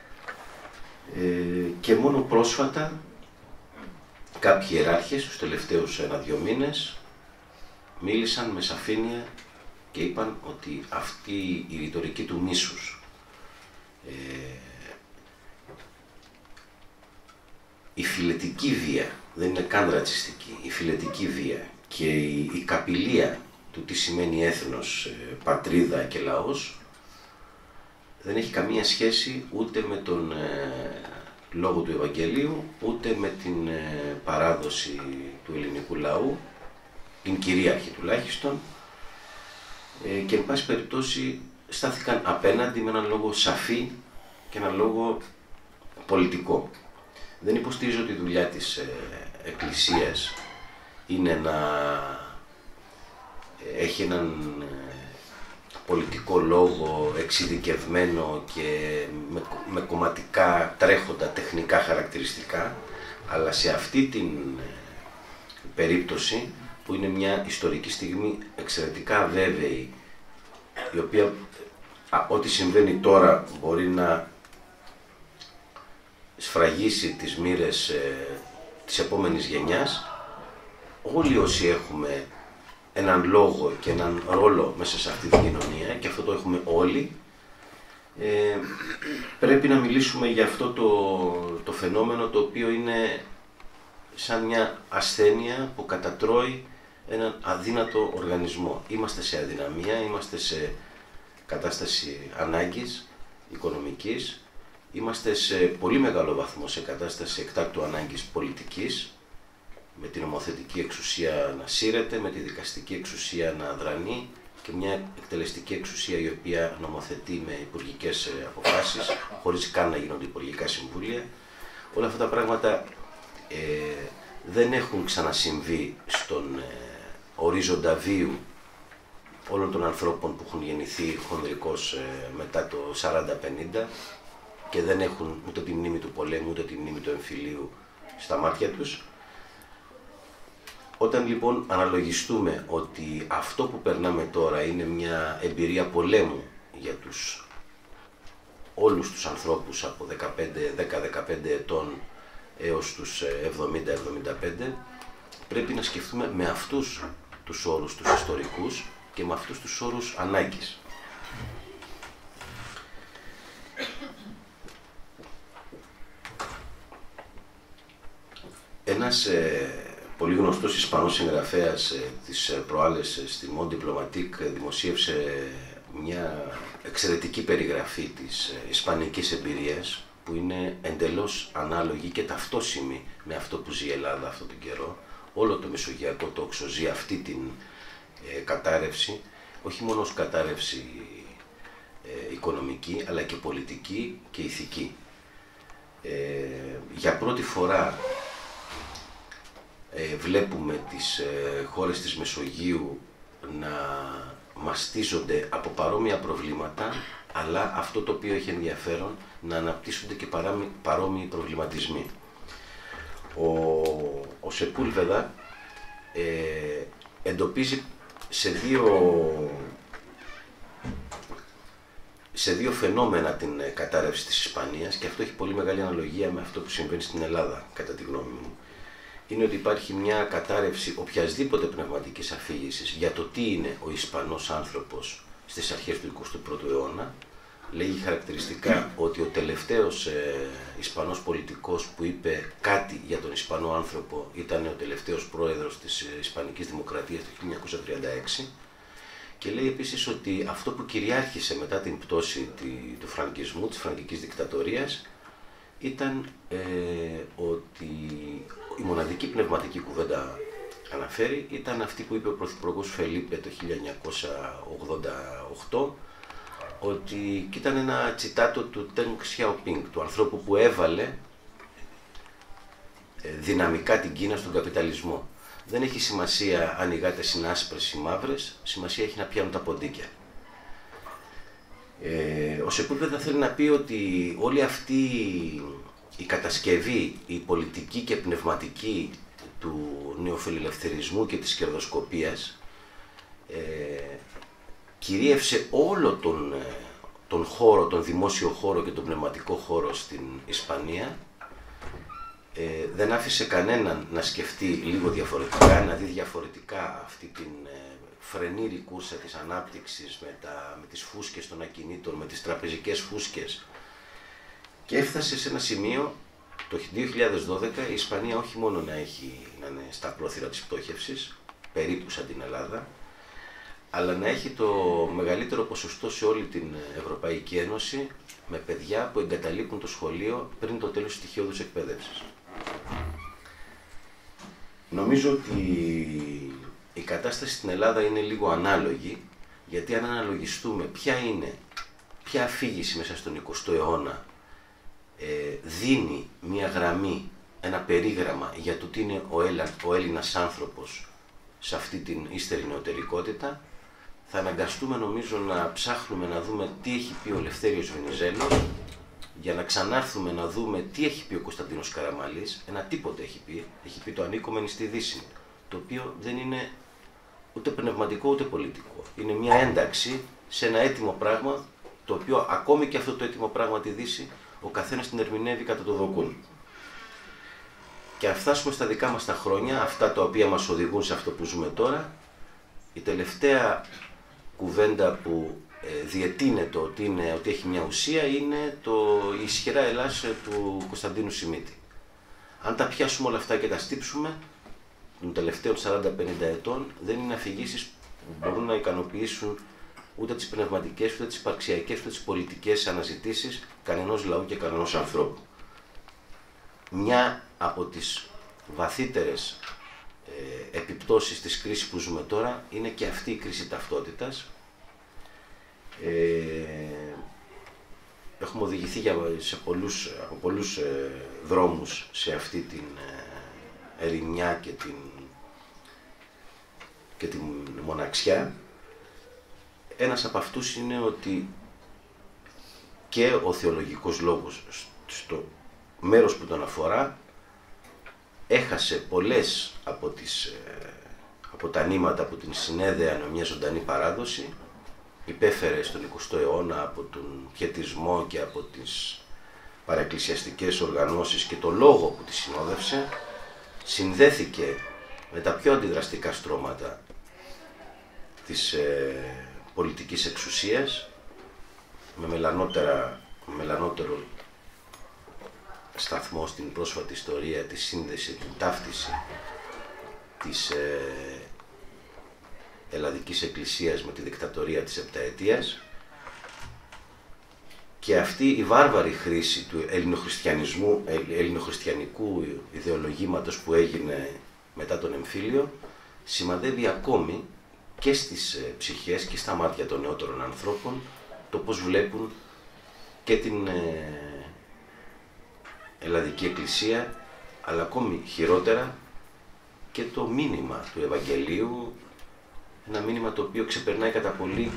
ε, και μόνο πρόσφατα κάποιοι ιεράρχες, τους τελευταίους ένα-δυο μήνες, μίλησαν με σαφήνεια και είπαν ότι αυτή η ρητορική του μίσους, ε, η φιλετική βία, δεν είναι καν ρατσιστική, η φιλετική βία και η, η καπηλεία του τι σημαίνει έθνος, ε, πατρίδα και λαός, δεν έχει καμία σχέση ούτε με τον ε, λόγο του Ευαγγελίου, ούτε με την ε, παράδοση του ελληνικού λαού, την κυρίαρχη τουλάχιστον, ε, και εν πάση περιπτώσει στάθηκαν απέναντι με έναν λόγο σαφή και έναν λόγο πολιτικό. Δεν υποστηρίζω ότι η δουλειά της ε, Εκκλησίας είναι να ε, έχει έναν ε, πολιτικό λόγο εξειδικευμένο και με, με κομματικά τρέχοντα τεχνικά χαρακτηριστικά, αλλά σε αυτή την ε, περίπτωση που είναι μια ιστορική στιγμή εξαιρετικά βέβαιη, η οποία α, ό,τι συμβαίνει τώρα μπορεί να σφραγίσει τις μοίρες ε, της επόμενης γενιάς, όλοι όσοι έχουμε έναν λόγο και έναν ρόλο μέσα σε αυτή την κοινωνία, και αυτό το έχουμε όλοι, ε, πρέπει να μιλήσουμε για αυτό το, το φαινόμενο, το οποίο είναι σαν μια ασθένεια που κατατρώει έναν αδύνατο οργανισμό. Είμαστε σε αδυναμία, είμαστε σε κατάσταση ανάγκης οικονομικής, είμαστε σε πολύ μεγάλο βαθμό σε κατάσταση εκτάκτου ανάγκης πολιτικής, με την νομοθετική εξουσία να σύρεται, με τη δικαστική εξουσία να δρανεί και μια εκτελεστική εξουσία η οποία νομοθετεί με υπουργικές αποφάσεις, χωρίς καν να γίνονται υπουργικά συμβούλια. Όλα αυτά τα πράγματα ε, δεν έχουν ξανασυμβεί στον ε, ορίζοντα βίου όλων των ανθρώπων που έχουν γεννηθεί χονδρικώς ε, μετά το σαράντα πενήντα και δεν έχουν ούτε τη μνήμη του πολέμου ούτε τη μνήμη του εμφυλίου στα μάτια τους. Όταν λοιπόν αναλογιστούμε ότι αυτό που περνάμε τώρα είναι μια εμπειρία πολέμου για τους όλους τους ανθρώπους από δεκαπέντε, δέκα δεκαπέντε ετών έως τους εβδομήντα εβδομήντα πέντε, πρέπει να σκεφτούμε με αυτούς τους όρους τους ιστορικούς και με αυτούς τους όρους ανάγκης. Ένας ε, πολύ γνωστός Ισπανός συγγραφέας ε, της προάλλες ε, στη Monde Diplomatique ε, δημοσίευσε μια εξαιρετική περιγραφή της ε, ισπανικής εμπειρίας, που είναι εντελώς ανάλογη και ταυτόσιμη με αυτό που ζει η Ελλάδα αυτόν τον καιρό. Όλο το μεσογειακό τόξο ζει αυτή την ε, κατάρρευση, όχι μόνο ως κατάρρευση ε, οικονομική, αλλά και πολιτική και ηθική. Ε, για πρώτη φορά ε, βλέπουμε τις ε, χώρες της Μεσογείου να μαστίζονται από παρόμοια προβλήματα, αλλά αυτό το οποίο έχει ενδιαφέρον να αναπτύσσονται και παρόμοιοι προβληματισμοί. Ο, ο Σεπούλβεδα ε, εντοπίζει σε δύο, σε δύο φαινόμενα την κατάρρευση της Ισπανίας, και αυτό έχει πολύ μεγάλη αναλογία με αυτό που συμβαίνει στην Ελλάδα, κατά τη γνώμη μου. Είναι ότι υπάρχει μια κατάρρευση οποιασδήποτε πνευματικής αφήγησης για το τι είναι ο Ισπανός άνθρωπος στις αρχές του εικοστού πρώτου αιώνα. Λέγει χαρακτηριστικά ότι ο τελευταίος ε, Ισπανός πολιτικός που είπε κάτι για τον Ισπανό άνθρωπο ήταν ο τελευταίος πρόεδρος της ε, Ισπανικής Δημοκρατίας το χίλια εννιακόσια τριάντα έξι, και λέει επίσης ότι αυτό που κυριάρχησε μετά την πτώση τη, του φραγκισμού, της φραγκικής δικτατορίας, ήταν ε, ότι η μοναδική πνευματική κουβέντα αναφέρει ήταν αυτή που είπε ο Πρωθυπουργός Φελίπε το χίλια εννιακόσια ογδόντα οκτώ, ότι ήταν ένα τσιτάτο του Τενγκ Σιαοπίνγκ, του ανθρώπου που έβαλε δυναμικά την Κίνα στον καπιταλισμό. Δεν έχει σημασία αν οι γάτες είναι άσπρες ή μαύρες, σημασία έχει να πιάνουν τα ποντίκια. Ε, ο Σεπούλβεδα θέλει να πει ότι όλη αυτή η κατασκευή, η πολιτική και πνευματική του νεοφιλελευθερισμού και της κερδοσκοπίας ε, κυρίευσε όλο τον, τον χώρο, τον δημόσιο χώρο και τον πνευματικό χώρο στην Ισπανία. Ε, δεν άφησε κανέναν να σκεφτεί λίγο διαφορετικά, να δει διαφορετικά αυτή την ε, φρενήρη κούρσα της ανάπτυξης με, τα, με τις φούσκες των ακινήτων, με τις τραπεζικές φούσκες, και έφτασε σε ένα σημείο το δύο χιλιάδες δώδεκα η Ισπανία όχι μόνο να, έχει, να είναι στα πρόθυρα της πτώχευσης, περίπου σαν την Ελλάδα, αλλά να έχει το μεγαλύτερο ποσοστό σε όλη την Ευρωπαϊκή Ένωση με παιδιά που εγκαταλείπουν το σχολείο πριν το τέλος της στοιχειώδους εκπαίδευσης. Νομίζω ότι η κατάσταση στην Ελλάδα είναι λίγο ανάλογη, γιατί αν αναλογιστούμε ποια είναι, ποια αφήγηση μέσα στον εικοστό αιώνα ε, δίνει μια γραμμή, ένα περίγραμμα για το τι είναι ο, Έλλα, ο Έλληνας άνθρωπος σε αυτή την ύστερη νεωτερικότητα, θα αναγκαστούμε νομίζω να ψάχνουμε να δούμε τι έχει πει ο Ελευθέριος Βενιζέλος, για να ξανάρθουμε να δούμε τι έχει πει ο Κωνσταντίνος Καραμαλής. Ένα τίποτε έχει πει, έχει πει το ανήκομεν στη Δύση, το οποίο δεν είναι ούτε πνευματικό ούτε πολιτικό. Είναι μια ένταξη σε ένα έτοιμο πράγμα, το οποίο ακόμη και αυτό το έτοιμο πράγμα τη Δύση, ο καθένας την ερμηνεύει κατά το δοκούν. Και αν φτάσουμε στα δικά μας τα χρόνια, αυτά τα οποία μας οδηγούν σε αυτό που ζούμε τώρα, η τελευταία κουβέντα που ε, διετείνεται ότι, είναι, ότι έχει μια ουσία είναι το η ισχυρά Ελλάς του Κωνσταντίνου Σιμίτη. Αν τα πιάσουμε όλα αυτά και τα στύψουμε, των τελευταίων σαράντα πενήντα ετών, δεν είναι αφηγήσεις που μπορούν να ικανοποιήσουν ούτε τις πνευματικές, ούτε τις υπαρξιακές, ούτε τις πολιτικές αναζητήσεις κανενός λαού και κανενός ανθρώπου. Μια από τις βαθύτερες ε, επιπτώσεις της κρίσης που ζούμε τώρα είναι και αυτή η κρίση ταυτότητας. Ε, έχουμε οδηγηθεί για, σε πολλούς, από πολλούς ε, δρόμους σε αυτή την ε, ερημιά και την, και την μοναξιά. Ένας από αυτούς είναι ότι και ο θεολογικός λόγος στο μέρος που τον αφορά έχασε πολλές από, τις, από τα νήματα που την συνέδεαν με μια ζωντανή παράδοση, υπέφερε στον εικοστό αιώνα από τον πιετισμό και από τις παραεκκλησιαστικές οργανώσεις και το λόγο που τη συνόδευσε, συνδέθηκε με τα πιο αντιδραστικά στρώματα της ε, πολιτικής εξουσίας, με μελανότερα, μελανότερο σταθμό στην πρόσφατη ιστορία, τη σύνδεση, την ταύτιση της ε, Ελλαδικής Εκκλησίας με τη δικτατορία της Επταετίας, και αυτή η βάρβαρη χρήση του ελληνοχριστιανισμού, ελληνοχριστιανικού ιδεολογήματος που έγινε μετά τον εμφύλιο σημαδεύει ακόμη και στις ψυχές και στα μάτια των νεότερων ανθρώπων το πώς βλέπουν και την Ελλαδική Εκκλησία, αλλά ακόμη χειρότερα και το μήνυμα του Ευαγγελίου, ένα μήνυμα το οποίο ξεπερνάει κατά πολύ,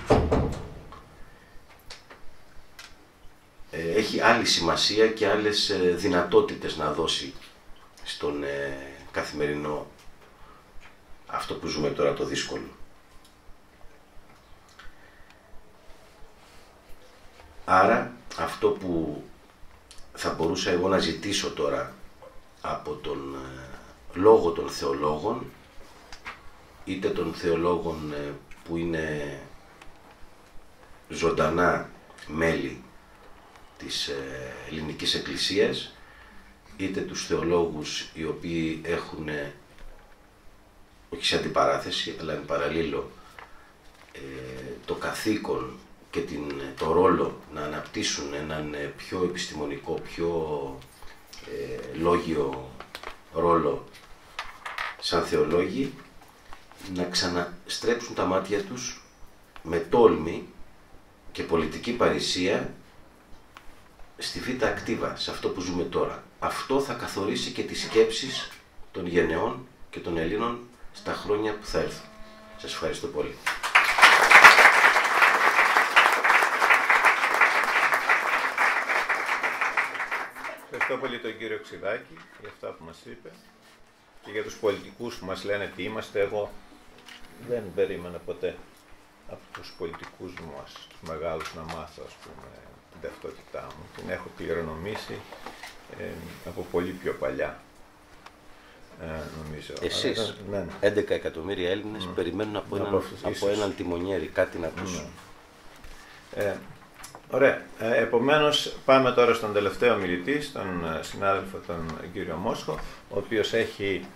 έχει άλλη σημασία και άλλες δυνατότητες να δώσει στον καθημερινό αυτό που ζούμε τώρα, το δύσκολο. Άρα αυτό που θα μπορούσα εγώ να ζητήσω τώρα από τον λόγο των θεολόγων, είτε των θεολόγων που είναι ζωντανά μέλη της Ελληνικής Εκκλησίας, είτε τους θεολόγους οι οποίοι έχουν, όχι σε αντιπαράθεση, αλλά εν παραλλήλω, το καθήκον και την, το ρόλο να αναπτύσσουν έναν πιο επιστημονικό, πιο ε, λόγιο ρόλο σαν θεολόγοι, να ξαναστρέψουν τα μάτια τους με τόλμη και πολιτική παρησία στη β' ακτίβα, σε αυτό που ζούμε τώρα. Αυτό θα καθορίσει και τις σκέψεις των γενεών και των Ελλήνων στα χρόνια που θα έρθουν. Σας ευχαριστώ πολύ. Ευχαριστώ πολύ τον κύριο Ξηδάκη για αυτά που μας είπε και για τους πολιτικούς που μας λένε τι είμαστε. Εγώ δεν περίμενα ποτέ από τους πολιτικούς μας, τους μεγάλους, να μάθω, ας πούμε, την ταυτότητά μου. Την έχω κληρονομήσει ε, από πολύ πιο παλιά, ε, νομίζω. Εσείς, Αλλά, ναι, ναι. έντεκα εκατομμύρια Έλληνες mm. περιμένουν από, έναν, από, από έναν τιμονιέρη κάτι να ακούσουν. Mm. Ε, Ωραία. Ε, επομένως, πάμε τώρα στον τελευταίο μιλητή, στον συνάδελφο τον κύριο Μόσχο, ο οποίος έχει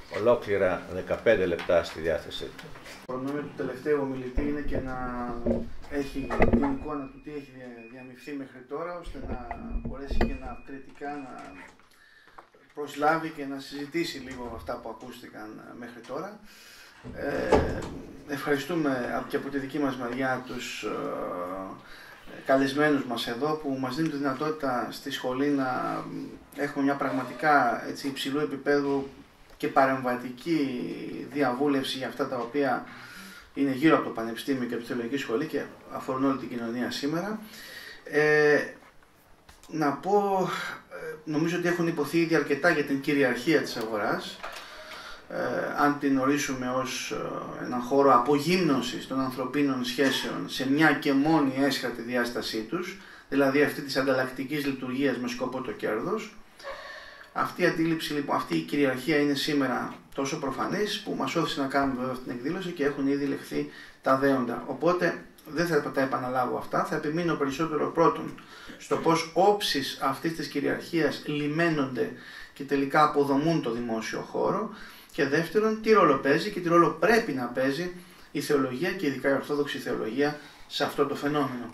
ολόκληρα δεκαπέντε λεπτά στη διάθεσή του. Το προνόμιο του τελευταίου ομιλητή είναι και να έχει την εικόνα του τι έχει διαμειφθεί μέχρι τώρα, ώστε να μπορέσει και να κριτικά να προσλάβει και να συζητήσει λίγο αυτά που ακούστηκαν μέχρι τώρα. Ε, ευχαριστούμε και από τη δική μας μεριά τους ε, καλεσμένους μας εδώ που μας δίνουν τη δυνατότητα στη σχολή να έχουμε μια πραγματικά έτσι, υψηλού επίπεδου και παρεμβατική διαβούλευση για αυτά τα οποία είναι γύρω από το Πανεπιστήμιο και από τη Θεολογική Σχολή και αφορούν όλη την κοινωνία σήμερα. Ε, να πω, νομίζω ότι έχουν υποθεί ήδη αρκετά για την κυριαρχία της αγοράς. Ε, αν την ορίσουμε ως ε, έναν χώρο απογύμνωσης των ανθρωπίνων σχέσεων σε μια και μόνη έσχατη διάστασή τους, δηλαδή αυτή της ανταλλακτικής λειτουργίας με σκοπό το κέρδος. Αυτή η αντίληψη, λοιπόν, αυτή η κυριαρχία είναι σήμερα τόσο προφανής που μας όθησε να κάνουμε βέβαια αυτή την εκδήλωση και έχουν ήδη λεχθεί τα δέοντα. Οπότε δεν θα τα επαναλάβω αυτά, θα επιμείνω περισσότερο πρώτον στο πώς όψεις αυτής της κυριαρχίας λιμένονται και τελικά αποδομούν το δημόσιο χώρο και δεύτερον τι ρόλο παίζει και τι ρόλο πρέπει να παίζει η θεολογία και ειδικά η ορθόδοξη θεολογία σε αυτό το φαινόμενο.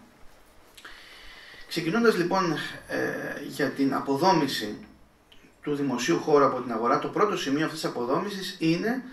Ξεκινώντας λοιπόν ε, για την αποδόμηση του δημοσίου χώρου από την αγορά, το πρώτο σημείο αυτής της αποδόμησης είναι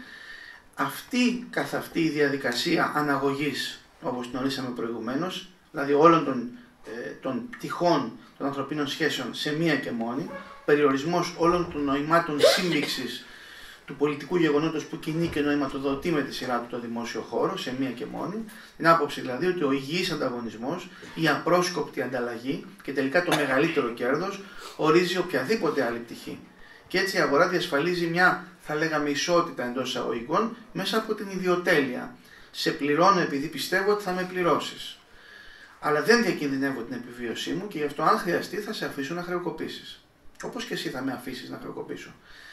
αυτή καθ' αυτή η διαδικασία αναγωγής, όπως την ορίσαμε προηγουμένως, δηλαδή όλων των, ε, των πτυχών των ανθρωπίνων σχέσεων σε μία και μόνη, περιορισμός όλων των νοημάτων σύμπηξης του πολιτικού γεγονότος που κινεί και νοηματοδοτεί με τη σειρά του το δημόσιο χώρο σε μία και μόνη, την άποψη δηλαδή ότι ο υγιής ανταγωνισμός, η απρόσκοπτη ανταλλαγή και τελικά το μεγαλύτερο κέρδος ορίζει οποιαδήποτε άλλη πτυχή. Και έτσι η αγορά διασφαλίζει μια, θα λέγαμε, ισότητα εντός εισαγωγικών μέσα από την ιδιοτέλεια. Σε πληρώνω επειδή πιστεύω ότι θα με πληρώσεις. Αλλά δεν διακινδυνεύω την επιβίωσή μου και γι' αυτό, αν χρειαστεί, θα σε αφήσω να χρεοκοπήσεις. Όπως και εσύ θα με αφήσεις να χρεοκοπήσω.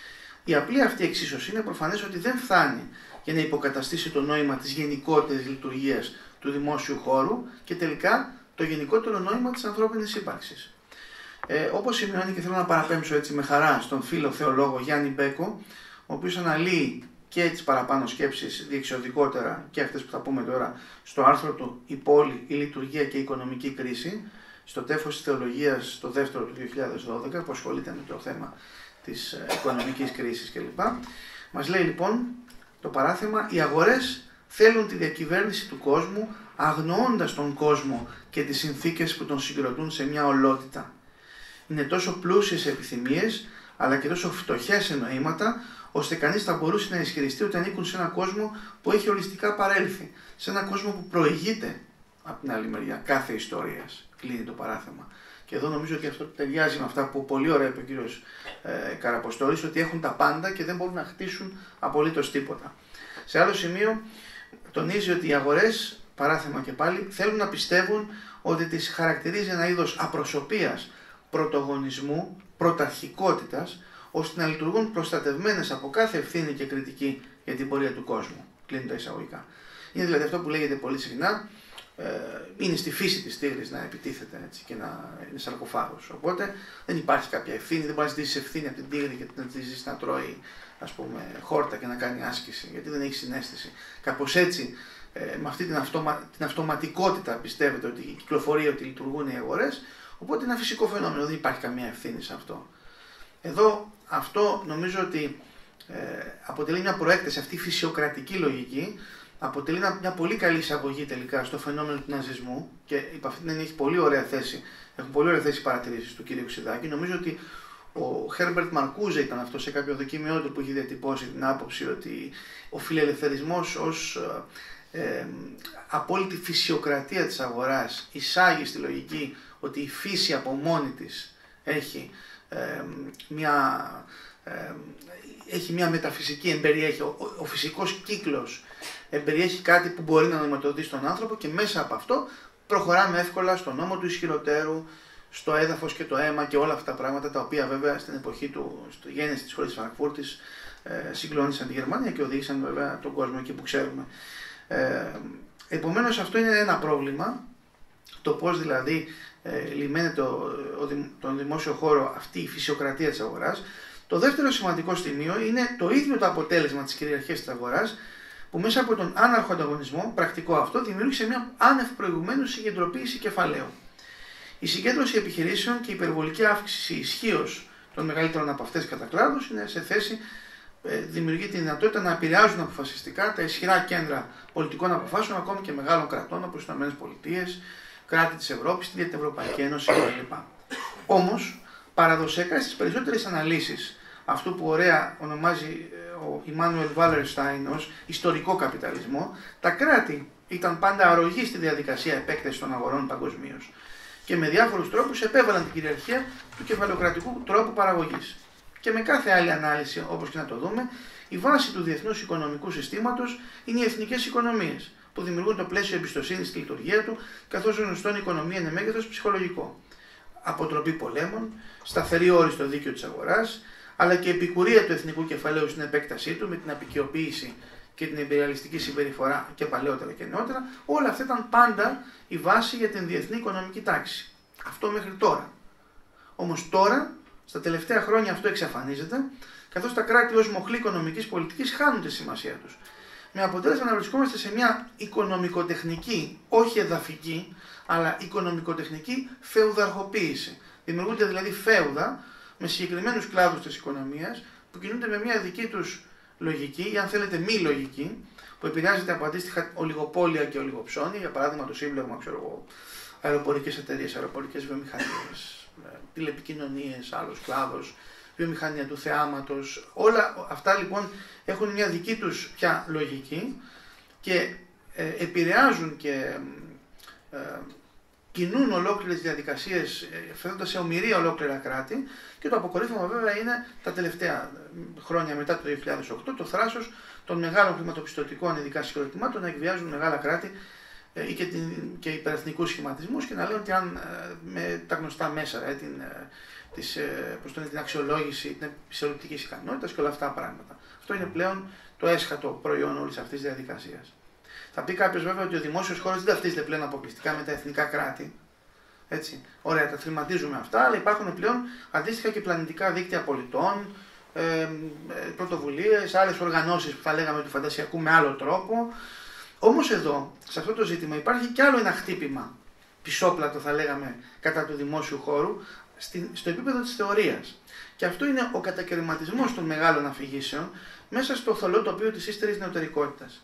Η απλή αυτή εξίσωση είναι προφανές ότι δεν φτάνει για να υποκαταστήσει το νόημα της γενικότερης λειτουργίας του δημόσιου χώρου και τελικά το γενικότερο νόημα της ανθρώπινης ύπαρξης. Ε, όπως σημειώνει και θέλω να παραπέμψω έτσι με χαρά στον φίλο θεολόγο Γιάννη Μπέκο, ο οποίος αναλύει και τις παραπάνω σκέψεις διεξοδικότερα και αυτές που θα πούμε τώρα στο άρθρο του «Η πόλη, η λειτουργία και η οικονομική κρίση», στο τέφος της θεολογίας το δεύτερο του δύο χιλιάδες δώδεκα που ασχολείται με το θέμα της οικονομικής κρίσης κλπ. Μας λέει λοιπόν το παράθεμα «Οι αγορές θέλουν τη διακυβέρνηση του κόσμου αγνοώντας τον κόσμο και τις συνθήκες που τον συγκροτούν σε μια ολότητα. Είναι τόσο πλούσιες σε επιθυμίες αλλά και τόσο φτωχές σε νοήματα ώστε κανείς θα μπορούσε να ισχυριστεί ότι ανήκουν σε έναν κόσμο που έχει οριστικά παρέλθει, σε έναν κόσμο που προηγείται από την άλλη μεριά κάθε ιστορίας». Κλείνει το παράθεμα. Και εδώ νομίζω ότι αυτό ταιριάζει με αυτά που πολύ ωραία είπε ο κύριος ε, Καραποστόλης, ότι έχουν τα πάντα και δεν μπορούν να χτίσουν απολύτως τίποτα. Σε άλλο σημείο τονίζει ότι οι αγορές, παράθεμα και πάλι, θέλουν να πιστεύουν ότι τις χαρακτηρίζει ένα είδος απροσωπείας, πρωτογονισμού, πρωταρχικότητας, ώστε να λειτουργούν προστατευμένες από κάθε ευθύνη και κριτική για την πορεία του κόσμου. Κλείνει τα εισαγωγικά. Είναι δηλαδή αυτό που λέγεται πολύ συχνά, ε, είναι στη φύση της τίγρης να επιτίθεται έτσι, και να είναι σαρκοφάγος. Οπότε δεν υπάρχει κάποια ευθύνη, δεν μπορεί να ζητήσει ευθύνη από την τίγρη και να τη ζητήσει να τρώει, ας πούμε, χόρτα και να κάνει άσκηση, γιατί δεν έχει συναίσθηση. Κάπως έτσι, ε, με αυτή την, αυτομα, την αυτοματικότητα πιστεύετε ότι κυκλοφορεί, ότι λειτουργούν οι αγορές, οπότε είναι ένα φυσικό φαινόμενο, δεν υπάρχει καμία ευθύνη σε αυτό. Εδώ αυτό νομίζω ότι ε, αποτελεί μια προέκταση, αυτή η φυσιοκρατική λογική, αποτελεί μια πολύ καλή εισαγωγή τελικά στο φαινόμενο του ναζισμού και υπ' αυτή την έννοια έχει πολύ ωραία θέση, έχουν πολύ ωραία θέση παρατηρήσεις του κ. Ξηδάκη. Νομίζω ότι ο Χέρμπερτ Μαρκούζε ήταν αυτό σε κάποιο δοκίμιό του που έχει διατυπώσει την άποψη ότι ο φιλελευθερισμός ως ε, ε, απόλυτη φυσιοκρατία της αγοράς εισάγει στη λογική ότι η φύση από μόνη της έχει ε, μια... Ε, έχει μια μεταφυσική, εμπεριέχει, ο, ο φυσικός κύκλος εμπεριέχει κάτι που μπορεί να νοηματοδοτεί στον άνθρωπο και μέσα από αυτό προχωράμε εύκολα στον νόμο του ισχυροτέρου, στο έδαφος και το αίμα και όλα αυτά τα πράγματα τα οποία βέβαια στην εποχή του, στο γέννηση της σχολής της Φραγκφούρτης ε, συγκλώνησαν τη Γερμανία και οδήγησαν βέβαια τον κόσμο εκεί που ξέρουμε. Ε, επομένως αυτό είναι ένα πρόβλημα, το πώς δηλαδή ε, λιμένεται το, τον δημόσιο χώρο αυτή η φυσιοκρατία της αγοράς. Το δεύτερο σημαντικό σημείο είναι το ίδιο το αποτέλεσμα της κυριαρχίας της αγοράς, που μέσα από τον άναρχο ανταγωνισμό, πρακτικό αυτό, δημιούργησε μια άνευ προηγουμένου συγκεντρωποίηση κεφαλαίου. Η συγκέντρωση επιχειρήσεων και η υπερβολική αύξηση ισχύως των μεγαλύτερων από αυτές κατά κλάδους είναι σε θέση, ε, δημιουργεί τη δυνατότητα να επηρεάζουν αποφασιστικά τα ισχυρά κέντρα πολιτικών αποφάσεων, ακόμη και μεγάλων κρατών όπως οι ΗΠΑ, κράτη της Ευρώπης, την Ευρωπαϊκή Ένωση κλπ. Όμως, παραδοσιακά στις περισσότερες αναλύσεις, αυτού που ωραία ονομάζει ο Ιμάνουελ Βάλερστάιν ως ιστορικό καπιταλισμό, τα κράτη ήταν πάντα αρρωγοί στη διαδικασία επέκτασης των αγορών παγκοσμίως και με διάφορους τρόπους επέβαλαν την κυριαρχία του κεφαλαιοκρατικού τρόπου παραγωγής. Και με κάθε άλλη ανάλυση, όπως και να το δούμε, η βάση του διεθνούς οικονομικού συστήματος είναι οι εθνικές οικονομίες, που δημιουργούν το πλαίσιο εμπιστοσύνης στη λειτουργία του, καθώς γνωστόν η οικονομία είναι μέγεθος ψυχολογικό. Αποτροπή πολέμων, σταθερή όρη στο δίκαιο της αγοράς, αλλά και επικουρία του εθνικού κεφαλαίου στην επέκτασή του με την απεικιοποίηση και την υπεριαλιστική συμπεριφορά και παλαιότερα και νεότερα, όλα αυτά ήταν πάντα η βάση για την διεθνή οικονομική τάξη. Αυτό μέχρι τώρα. Όμως τώρα, στα τελευταία χρόνια αυτό εξαφανίζεται, καθώς τα κράτη ως μοχλή οικονομικής πολιτικής χάνουν τη σημασία τους. Με αποτέλεσμα να βρισκόμαστε σε μια οικονομικοτεχνική, όχι εδαφική, αλλά οικονομικοτεχνική φεουδαρχοποίηση. Δημιουργούνται δηλαδή φέουδα με συγκεκριμένους κλάδους της οικονομίας που κινούνται με μια δική τους λογική, ή αν θέλετε μη λογική, που επηρεάζεται από αντίστοιχα ολιγοπόλια και ολιγοψώνια, για παράδειγμα το σύμπλεγμα, ξέρω εγώ, αεροπορικές εταιρείες, αεροπορικές βιομηχανίες, τηλεπικοινωνίες, άλλος κλάδος, βιομηχανία του θεάματος. Όλα αυτά λοιπόν έχουν μια δική τους πια λογική και ε, επηρεάζουν και ε, κινούν ολόκληρες διαδικασίες, φέροντας σε ομοιρία ολόκληρα κράτη, και το αποκορύφωμα βέβαια είναι τα τελευταία χρόνια μετά το δύο χιλιάδες οκτώ το θράσος των μεγάλων χρηματοπιστωτικών ειδικά συγκροτημάτων να εκβιάζουν μεγάλα κράτη ή και, την, και υπερεθνικούς σχηματισμούς και να λένε ότι αν με τα γνωστά μέσα, ε, την, της, πώς το είναι, την αξιολόγηση, την επισυλλογικής ικανότητας και όλα αυτά τα πράγματα. Αυτό είναι πλέον το έσχατο προϊόν όλης αυτής της διαδικασίας. Θα πει κάποιος βέβαια ότι ο δημόσιος χώρος δεν ταυτίζεται πλέον αποκλειστικά με τα εθνικά κράτη. Έτσι. Ωραία, τα θρηματίζουμε αυτά, αλλά υπάρχουν πλέον αντίστοιχα και πλανητικά δίκτυα πολιτών, ε, πρωτοβουλίες, άλλες οργανώσεις που θα λέγαμε του φαντασιακού με άλλο τρόπο. Όμως εδώ, σε αυτό το ζήτημα, υπάρχει κι άλλο ένα χτύπημα, πισόπλατο θα λέγαμε, κατά του δημόσιου χώρου, στο επίπεδο της θεωρίας. Και αυτό είναι ο κατακαιρματισμός των μεγάλων αφηγήσεων μέσα στο θολό τοπίο της ύστερης νεωτερικότητας.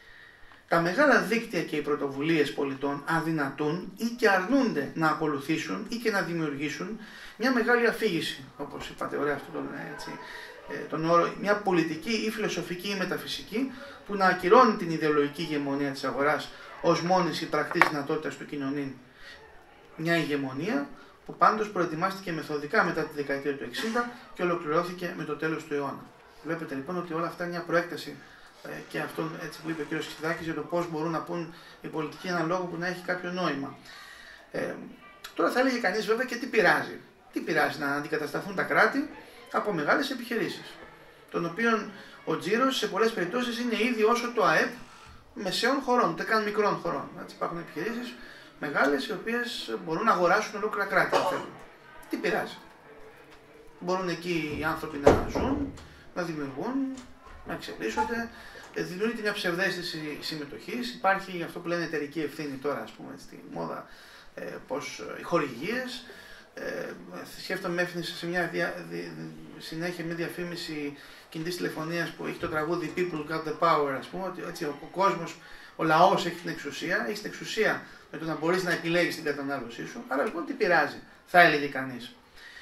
Τα μεγάλα δίκτυα και οι πρωτοβουλίες πολιτών αδυνατούν ή και αρνούνται να ακολουθήσουν ή και να δημιουργήσουν μια μεγάλη αφήγηση, όπως είπατε ωραία αυτό τον, έτσι, τον όρο, μια πολιτική ή φιλοσοφική ή μεταφυσική που να ακυρώνει την ιδεολογική ηγεμονία της αγοράς ως μόνης υπρακτής δυνατότητας του κοινωνήν. Μια ηγεμονία που πάντως προετοιμάστηκε μεθοδικά μετά τη δεκαετία του εξήντα και ολοκληρώθηκε με το τέλος του αιώνα. Βλέπετε λοιπόν ότι όλα αυτά είναι μια προέκταση και αυτό έτσι που είπε ο κ. Χιτζηδάκης για το πώς μπορούν να πούν οι πολιτικοί ένα λόγο που να έχει κάποιο νόημα. Ε, τώρα θα έλεγε κανείς βέβαια και τι πειράζει. Τι πειράζει να αντικατασταθούν τα κράτη από μεγάλες επιχειρήσεις, των οποίων ο τζίρος σε πολλές περιπτώσεις είναι ήδη όσο το ΑΕΠ μεσαίων χωρών, ούτε καν μικρών χωρών. Έτσι, υπάρχουν επιχειρήσεις μεγάλες οι οποίες μπορούν να αγοράσουν ολόκληρα κράτη αν θέλουν. Τι πειράζει. Μπορούν εκεί οι άνθρωποι να ζουν, να δημιουργούν, να εξελίσσονται, δημιουργείται μια ψευδαίσθηση συμμετοχής, υπάρχει αυτό που λένε εταιρική ευθύνη τώρα, ας πούμε, στη μόδα, ε, πως οι χορηγίες, ε, σκέφτομαι με έφυνησε σε μια δια, δι, συνέχεια μια διαφήμιση κινητής τηλεφωνίας που έχει το τραγούδι People Got the Power, ας πούμε, ότι έτσι, ο, ο κόσμος, ο λαός έχει την εξουσία, έχει την εξουσία με το να μπορείς να επιλέγεις την κατανάλωσή σου, άρα λοιπόν τι πειράζει, θα έλεγε κανείς.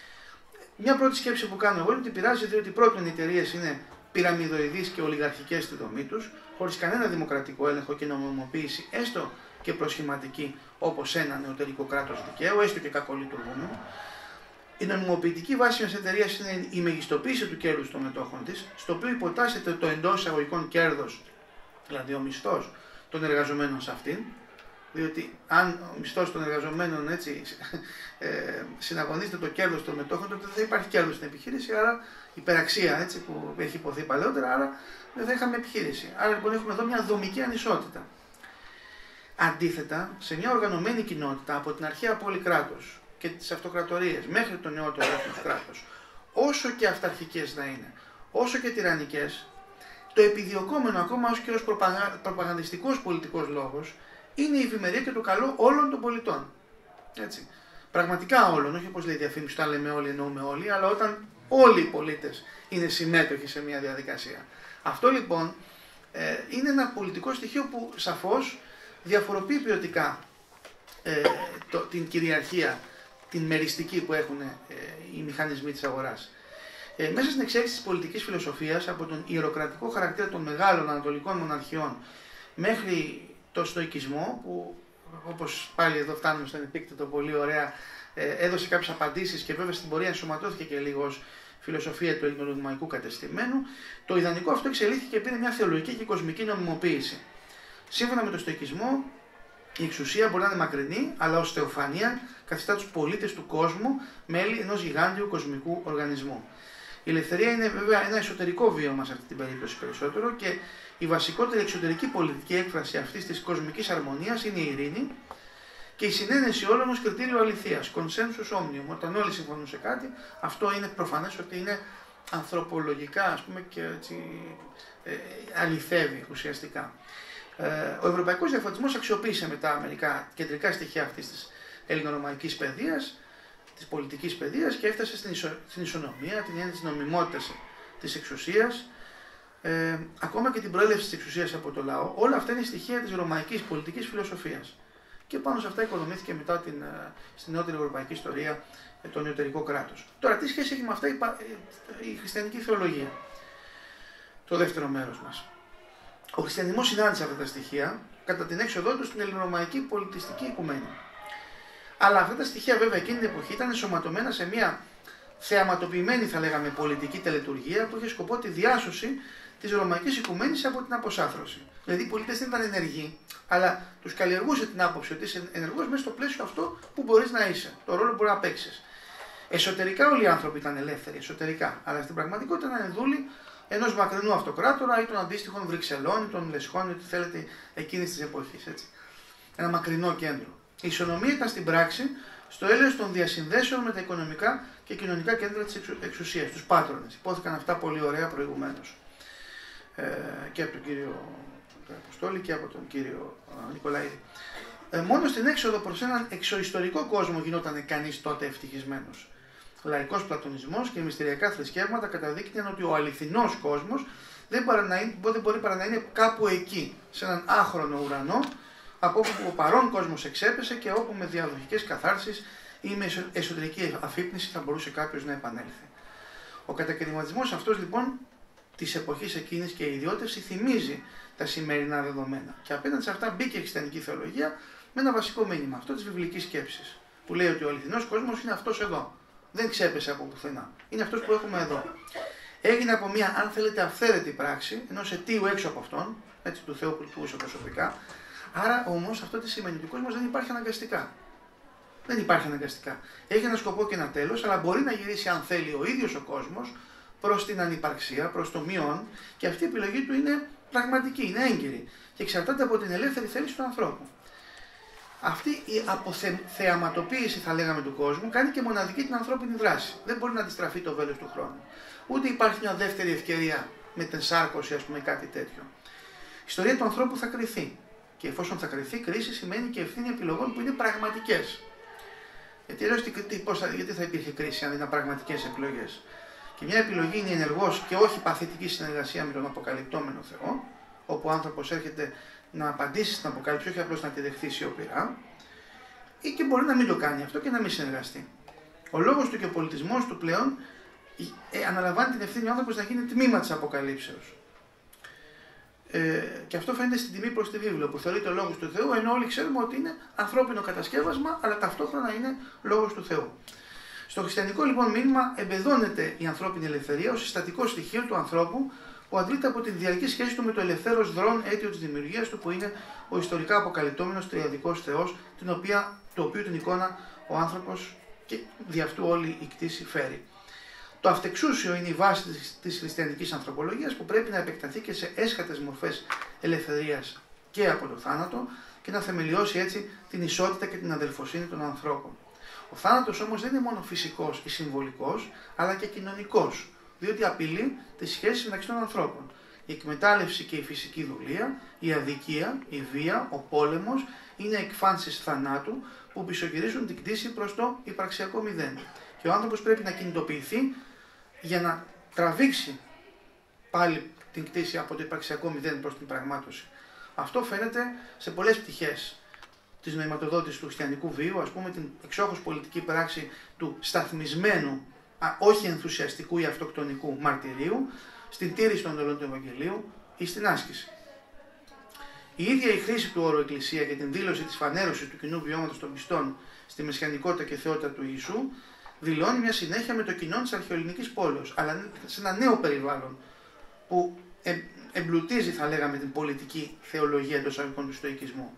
Μια πρώτη σκέψη που κάνω εγώ είναι ότι πειράζει διότι πρώτον οι εταιρείες είναι πυραμιδοειδείς και ολιγαρχικές στη δομή τους, χωρίς κανένα δημοκρατικό έλεγχο και νομιμοποίηση, έστω και προσχηματική, όπως ένα νεωτερικό κράτος δικαίου, έστω και κακολειτουργούμενο. Η νομιμοποιητική βάση μιας εταιρείας είναι η μεγιστοποίηση του κέρδους των μετόχων της, στο οποίο υποτάσσεται το εντός εισαγωγικών κέρδος, δηλαδή ο μισθός των εργαζομένων σε αυτήν, διότι αν ο μισθός των εργαζομένων έτσι, ε, συναγωνίζεται το κέρδος των μετόχων, τότε δεν θα υπάρχει κέρδος στην επιχείρηση, άρα υπεραξία έτσι, που έχει υποθεί παλαιότερα, άρα δεν θα είχαμε επιχείρηση. Άρα λοιπόν έχουμε εδώ μια δομική ανισότητα. Αντίθετα, σε μια οργανωμένη κοινότητα από την αρχαία πόλη κράτος και τις αυτοκρατορίες μέχρι το νεότερο έθνος κράτος, όσο και αυταρχικές να είναι, όσο και τυραννικές, το επιδιωκόμενο ακόμα ως και ως προπαγα... προπαγανδιστικός πολιτικός λόγος είναι η ευημερία και το καλό όλων των πολιτών. Έτσι. Πραγματικά όλων, όχι όπως λέει η διαφήμιση, όταν λέμε όλοι εννοούμε όλοι, αλλά όταν όλοι οι πολίτες είναι συμμέτοχοι σε μια διαδικασία. Αυτό λοιπόν ε, είναι ένα πολιτικό στοιχείο που σαφώς διαφοροποιεί ποιοτικά ε, το, την κυριαρχία, την μεριστική που έχουν ε, οι μηχανισμοί της αγοράς. Ε, μέσα στην εξέλιξη της πολιτικής φιλοσοφίας, από τον ιεροκρατικό χαρακτήρα των μεγάλων ανατολικών μοναρχιών μέχρι το στοικισμό, που όπως πάλι εδώ φτάνουμε στον επίκτητο πολύ ωραία, ε, έδωσε κάποιες απαντήσεις και βέβαια στην πορεία ενσωματώθηκε και λίγο ως φιλοσοφία του ελληνορωμαϊκού κατεστημένου, το ιδανικό αυτό εξελίχθηκε και πήρε μια θεολογική και κοσμική νομιμοποίηση. Σύμφωνα με τον στοικισμό, η εξουσία μπορεί να είναι μακρινή, αλλά ως θεοφανία καθιστά τους πολίτες του κόσμου μέλη ενός γιγάντιου κοσμικού οργανισμού. Η ελευθερία είναι βέβαια ένα εσωτερικό βίωμα σε αυτή την περίπτωση περισσότερο και η βασικότερη εξωτερική πολιτική έκφραση αυτής της κοσμικής αρμονίας είναι η ειρήνη και η συνένεση όλων ως κριτήριο αληθείας, consensus omnium. Όταν όλοι συμφωνούν σε κάτι, αυτό είναι προφανές ότι είναι ανθρωπολογικά, ας πούμε, και έτσι, ε, αληθεύει ουσιαστικά. Ε, ο ευρωπαϊκός διαφωτισμός αξιοποίησε μετά μερικά κεντρικά στοιχεία αυτής της ελληνορωμαϊκής παιδείας, της πολιτικής παιδείας και έφτασε στην, ισο, στην ισονομία, την έννοια της νομιμότητας της εξουσίας, ε, ακόμα και την προέλευση της εξουσίας από το λαό. Όλα αυτά είναι στοιχεία της ρωμαϊκής πολιτικής φιλοσοφίας. Και πάνω σε αυτά οικοδομήθηκε μετά την, στην νεότερη ευρωπαϊκή ιστορία το νεωτερικό κράτος. Τώρα, τι σχέση έχει με αυτά η, η χριστιανική θεολογία, το δεύτερο μέρος μας. Ο χριστιανισμός συνάντησε αυτά τα στοιχεία κατά την έξοδό του στην ελληνορωμαϊκή πολιτιστική οικουμένη. Αλλά αυτά τα στοιχεία βέβαια εκείνη την εποχή ήταν ενσωματωμένα σε μια θεαματοποιημένη, θα λέγαμε, πολιτική τελετουργία που είχε σκοπό τη διάσωση της ρωμαϊκής οικουμένης από την αποσάθρωση. Δηλαδή οι πολίτες δεν ήταν ενεργοί, αλλά τους καλλιεργούσε την άποψη ότι είσαι ενεργός μέσα στο πλαίσιο αυτό που μπορείς να είσαι, το ρόλο που μπορεί να παίξεις. Εσωτερικά όλοι οι άνθρωποι ήταν ελεύθεροι, εσωτερικά, αλλά στην πραγματικότητα ήταν δούλοι ενός μακρινού αυτοκράτορα ή των αντίστοιχων Βρυξελών ή των Λεσχών, ό,τι θέλετε εκείνης της εποχής. Έτσι. Ένα μακρινό κέντρο. Η ισονομία ήταν στην πράξη στο έλεος των διασυνδέσεων με τα οικονομικά και κοινωνικά κέντρα της εξουσίας, τους πάτρονες. Υπόθηκαν αυτά πολύ ωραία προηγουμένως. Ε, και από τον κύριο Αποστόλη και από τον κύριο Νικολαίδη. Ε, μόνο στην έξοδο προς έναν εξωιστορικό κόσμο γινόταν κανείς τότε ευτυχισμένος. Λαϊκός πλατωνισμός και μυστηριακά θρησκεύματα καταδείχνουν ότι ο αληθινός κόσμος δεν, δεν μπορεί παρά να είναι κάπου εκεί, σε έναν άχρονο ουρανό, από όπου ο παρόν κόσμος εξέπεσε και όπου με διαδοχικές καθάρσεις ή με εσωτερική αφύπνιση θα μπορούσε κάποιος να επανέλθει. Ο κατακαιρματισμός αυτός λοιπόν της εποχής εκείνης και η ιδιώτευση θυμίζει τα σημερινά δεδομένα. Και απέναντι σε αυτά μπήκε η χριστιανική θεολογία με ένα βασικό μήνυμα, αυτό της βιβλικής σκέψης, που λέει ότι ο αληθινός κόσμος είναι αυτός εδώ. Δεν ξέπεσε από πουθενά. Είναι αυτός που έχουμε εδώ. Έγινε από μια, αν θέλετε, αυθαίρετη πράξη ενός αιτίου έξω από αυτόν, έτσι, του Θεού που λειτουργούσε προσωπικά. Άρα όμως αυτό τι σημαίνει, ότι ο κόσμος δεν υπάρχει αναγκαστικά. Δεν υπάρχει αναγκαστικά. Έχει ένα σκοπό και ένα τέλος, αλλά μπορεί να γυρίσει, αν θέλει, ο ίδιος ο κόσμος προς την ανυπαρξία, προς το μειόν, και αυτή η επιλογή του είναι πραγματική, είναι έγκυρη και εξαρτάται από την ελεύθερη θέληση του ανθρώπου. Αυτή η αποθεαματοποίηση, θα λέγαμε, του κόσμου κάνει και μοναδική την ανθρώπινη δράση. Δεν μπορεί να αντιστραφεί το βέλος του χρόνου. Ούτε υπάρχει μια δεύτερη ευκαιρία με την σάρκωση, ας πούμε, κάτι τέτοιο. Η ιστορία του ανθρώπου θα κριθεί. Και εφόσον θα κριθεί, κρίση σημαίνει και ευθύνη επιλογών που είναι πραγματικές. Γιατί, λέω, πώς θα, γιατί θα υπήρχε κρίση αν ήταν πραγματικές επιλογές. Και μια επιλογή είναι ενεργός και όχι παθητική συνεργασία με τον αποκαλυπτόμενο Θεό, όπου ο άνθρωπος έρχεται να απαντήσει στην αποκάλυψη, όχι απλώς να τη δεχθεί σιωπηρά, ή και μπορεί να μην το κάνει αυτό και να μην συνεργαστεί. Ο λόγος του και ο πολιτισμός του πλέον ε, αναλαμβάνει την ευθύνη ο άνθρωπος να γίνει τμήμα της αποκαλύψεως. Ε, και αυτό φαίνεται στην τιμή προς τη βίβλο, που θεωρείται ο λόγος του Θεού, ενώ όλοι ξέρουμε ότι είναι ανθρώπινο κατασκεύασμα, αλλά ταυτόχρονα είναι λόγος του Θεού. Στο χριστιανικό λοιπόν μήνυμα εμπεδώνεται η ανθρώπινη ελευθερία ως συστατικό στοιχείο του ανθρώπου, που αντλείται από τη διαρκή σχέση του με το ελευθέρος δρόν αίτιο της δημιουργίας του, που είναι ο ιστορικά αποκαλυπτόμενος τριαδικός Θεός, την οποία, το οποίο την εικόνα ο άνθρωπος και δι' αυτού όλη η κτήση φέρει. Το αυτεξούσιο είναι η βάση της, της χριστιανικής ανθρωπολογίας, που πρέπει να επεκταθεί και σε έσχατες μορφές ελευθερίας και από το θάνατο και να θεμελιώσει έτσι την ισότητα και την αδελφοσύνη των ανθρώπων. Ο θάνατος όμως δεν είναι μόνο φυσικός ή συμβολικός, αλλά και κοινωνικός, διότι απειλεί τις σχέσεις μεταξύ των ανθρώπων. Η εκμετάλλευση και η φυσική δουλεία, η αδικία, η βία, ο πόλεμος είναι εκφάνσεις θανάτου που πισωγυρίζουν την κτήση προς το υπαρξιακό μηδέν. Και ο άνθρωπος πρέπει να κινητοποιηθεί για να τραβήξει πάλι την κτήση από το υπαρξιακό μηδέν προς την πραγμάτωση. Αυτό φαίνεται σε πολλές πτυχές της νοηματοδότησης του χριστιανικού βίου, ας πούμε την εξόχως πολιτική πράξη του σταθμισμένου, α, όχι ενθουσιαστικού ή αυτοκτονικού μαρτυρίου, στην τήρηση των εντολών του Ευαγγελίου ή στην άσκηση. Η ίδια η χρήση του όρου Εκκλησία για την δήλωση της φανέρωσης του κοινού βιώματος των πιστών στη μεσιανικότητα και θεότητα του Ιησού δηλώνει μια συνέχεια με το κοινό της αρχαιοελληνικής πόλεως, αλλά σε ένα νέο περιβάλλον που ε, εμπλουτίζει, θα λέγαμε, την πολιτική θεολογία εντός αγωγικών του στοικισμού.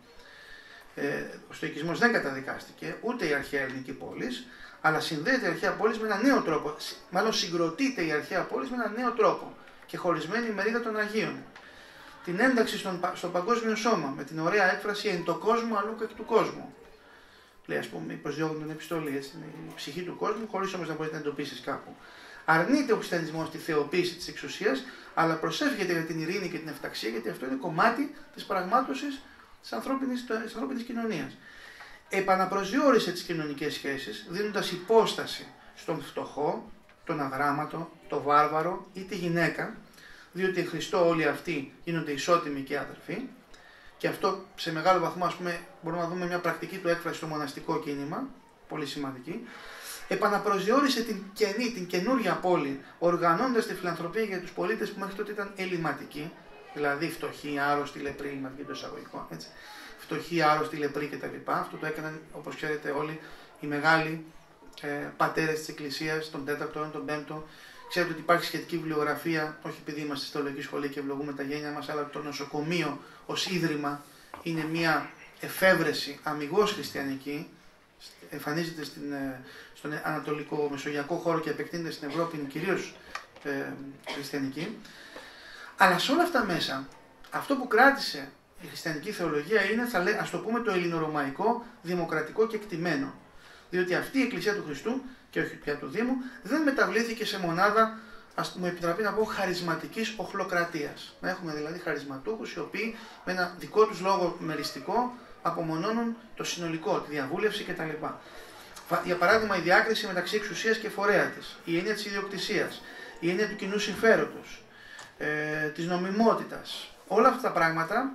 Ε, ο στοικισμός δεν καταδικάστηκε, ούτε η αρχαία ελληνική πόλης, αλλά συνδέεται η αρχαία πόλης με ένα νέο τρόπο. Μάλλον συγκροτείται η αρχαία πόλης με ένα νέο τρόπο και χωρισμένη η μερίδα των Αγίων. Την ένταξη στον, στο παγκόσμιο σώμα, με την ωραία έκφραση «εν το κόσμο αλλού και εκ του κόσμου». Λέει, ας πούμε, η προσδιώγουν την επιστολή, έτσι, είναι η ψυχή του κόσμου, χωρίς όμως να μπορεί να εντοπίσει κάπου. Αρνείται ο χριστιανισμός τη θεοποίηση της εξουσίας, αλλά προσεύχεται για την ειρήνη και την ευταξία, γιατί αυτό είναι κομμάτι της πραγμάτωσης της ανθρώπινης, της ανθρώπινης κοινωνίας. Επαναπροσδιορίσε τις κοινωνικές σχέσεις, δίνοντας υπόσταση στον φτωχό, τον αγράμματο, τον βάρβαρο ή τη γυναίκα, διότι εν Χριστώ όλοι αυτοί γίνονται ισότιμοι και αδερφοί, και αυτό σε μεγάλο βαθμό, ας πούμε, μπορούμε να δούμε μια πρακτική του έκφραση στο μοναστικό κίνημα, πολύ σημαντική. Επαναπροσδιορίσε την καινή, την καινούρια πόλη, οργανώνοντας τη φιλανθρωπία για τους πολίτες που μέχρι τότε ήταν ελληματικοί, δηλαδή φτωχοί, άρρωστοι, λεπροί, ελληματικοί το εισαγωγικό, έτσι. Φτωχοί, άρρωστοι, λεπροί κτλ. Αυτό το έκαναν, όπως ξέρετε όλοι, οι μεγάλοι ε, πατέρες της Εκκλησίας, τον τέταρτο, τον πέμπτο. Ξέρετε ότι υπάρχει σχετική βιβλιογραφία, όχι επειδή είμαστε στη θεολογική σχολή και ευλογούμε τα γένια μας, αλλά το νοσοκομείο ως ίδρυμα είναι μια εφεύρεση αμιγώς χριστιανική, εμφανίζεται στην, στον ανατολικό μεσογειακό χώρο και επεκτείνεται στην Ευρώπη, είναι κυρίως ε, χριστιανική. Αλλά σε όλα αυτά μέσα, αυτό που κράτησε η χριστιανική θεολογία είναι, θα λέ, ας το πούμε, το ελληνορωμαϊκό, δημοκρατικό και εκτιμένο. Διότι αυτή η Εκκλησία του Χριστού, και όχι πια του Δήμου, δεν μεταβλήθηκε σε μονάδα, ας μου επιτραπεί να πω, χαρισματικής οχλοκρατίας. Να έχουμε δηλαδή χαρισματούχους οι οποίοι με ένα δικό τους λόγο μεριστικό απομονώνουν το συνολικό, τη διαβούλευση κτλ. Για παράδειγμα, η διάκριση μεταξύ εξουσίας και φορέα της, η έννοια της ιδιοκτησίας, η έννοια του κοινού συμφέροντος, ε, της νομιμότητας. Όλα αυτά τα πράγματα,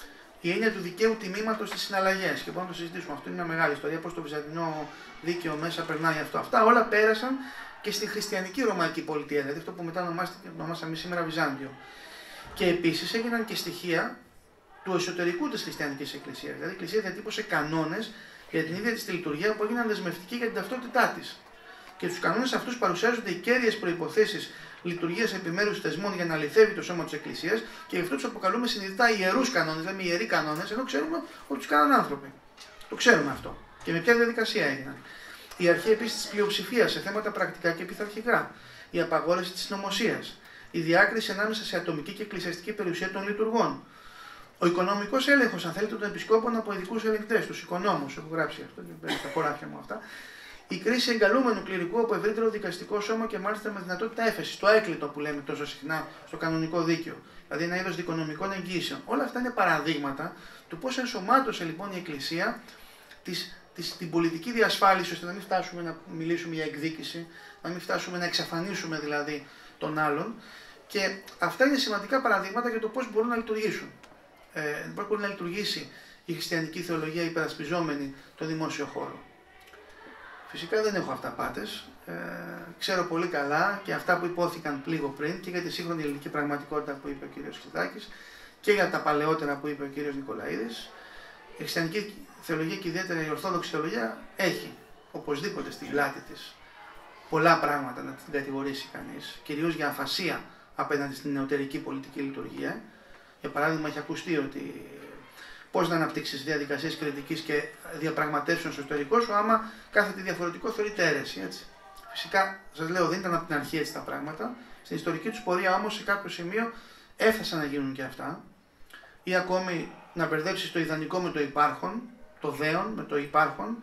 η έννοια του δικαίου τιμήματος στις συναλλαγές, και μπορούμε να το συζητήσουμε. Αυτό είναι μια μεγάλη ιστορία, πώς το βυζαντινό δίκαιο μέσα περνάει αυτό. Αυτά όλα πέρασαν και στη χριστιανική ρωμαϊκή πολιτεία, δηλαδή αυτό που μετά ονομάσαμε σήμερα Βυζάντιο. Και επίσης έγιναν και στοιχεία του εσωτερικού της χριστιανικής εκκλησίας. Δηλαδή η Εκκλησία διατύπωσε κανόνες για την ίδια της τη λειτουργία που έγιναν δεσμευτικοί για την ταυτότητά της. Και στους κανόνες αυτούς παρουσιάζονται οι κέρδιες προϋποθέσεις λειτουργίας επιμέρους θεσμών για να αληθεύει το σώμα της Εκκλησίας, και γι' αυτό τους αποκαλούμε συνειδητά ιερούς κανόνες, δηλαδή ιεροί κανόνες, ενώ ξέρουμε ότι τους κάναν άνθρωποι. Το ξέρουμε αυτό. Και με ποια διαδικασία έγιναν. Η αρχή επίσης της πλειοψηφίας σε θέματα πρακτικά και πειθαρχικά. Η απαγόρευση της συνωμοσίας. Η διάκριση ανάμεσα σε ατομική και εκκλησιαστική περιουσία των λειτουργών. Ο οικονομικός έλεγχος, αν θέλετε, των επισκόπων από ειδικούς ελεγκτές, τους οικονόμους, έχω γράψει αυτό, τα χωράφια μου αυτά. Η κρίση εγκαλούμενου κληρικού από ευρύτερο δικαστικό σώμα και μάλιστα με δυνατότητα έφεσης, το έκλειτο που λέμε τόσο συχνά στο κανονικό δίκαιο, δηλαδή ένα είδος δικονομικών εγγύσεων. Όλα αυτά είναι παραδείγματα του πώς ενσωμάτωσε λοιπόν η Εκκλησία της, της, την πολιτική διασφάλιση, ώστε να μην φτάσουμε να μιλήσουμε για εκδίκηση, να μην φτάσουμε να εξαφανίσουμε δηλαδή τον άλλον. Και αυτά είναι σημαντικά παραδείγματα για το πώς μπορούν να λειτουργήσουν. Ε, πώς μπορεί να λειτουργήσει η χριστιανική θεολογία υπερασπιζόμενη το δημόσιο χώρο. Φυσικά δεν έχω αυταπάτες. Ε, ξέρω πολύ καλά και αυτά που υπόθηκαν λίγο πριν και για τη σύγχρονη ελληνική πραγματικότητα που είπε ο κύριος Χιδάκης και για τα παλαιότερα που είπε ο κύριος Νικολαίδης. Η χριστιανική θεολογία και ιδιαίτερα η ορθόδοξη θεολογία έχει οπωσδήποτε στην πλάτη της πολλά πράγματα να την κατηγορήσει κανείς, κυρίως για αφασία απέναντι στην νεωτερική πολιτική λειτουργία. Για παράδειγμα, έχει ακουστεί ότι πώς να αναπτύξεις διαδικασίες κριτικής και διαπραγματεύσεων στο εσωτερικό σου, άμα κάθε τι διαφορετικό θεωρείται αίρεση. Έτσι. Φυσικά, σας λέω, δεν ήταν από την αρχή έτσι τα πράγματα. Στην ιστορική τους πορεία όμως, σε κάποιο σημείο έφτασαν να γίνουν και αυτά. Ή ακόμη να μπερδέψεις το ιδανικό με το υπάρχον, το δέον με το υπάρχον,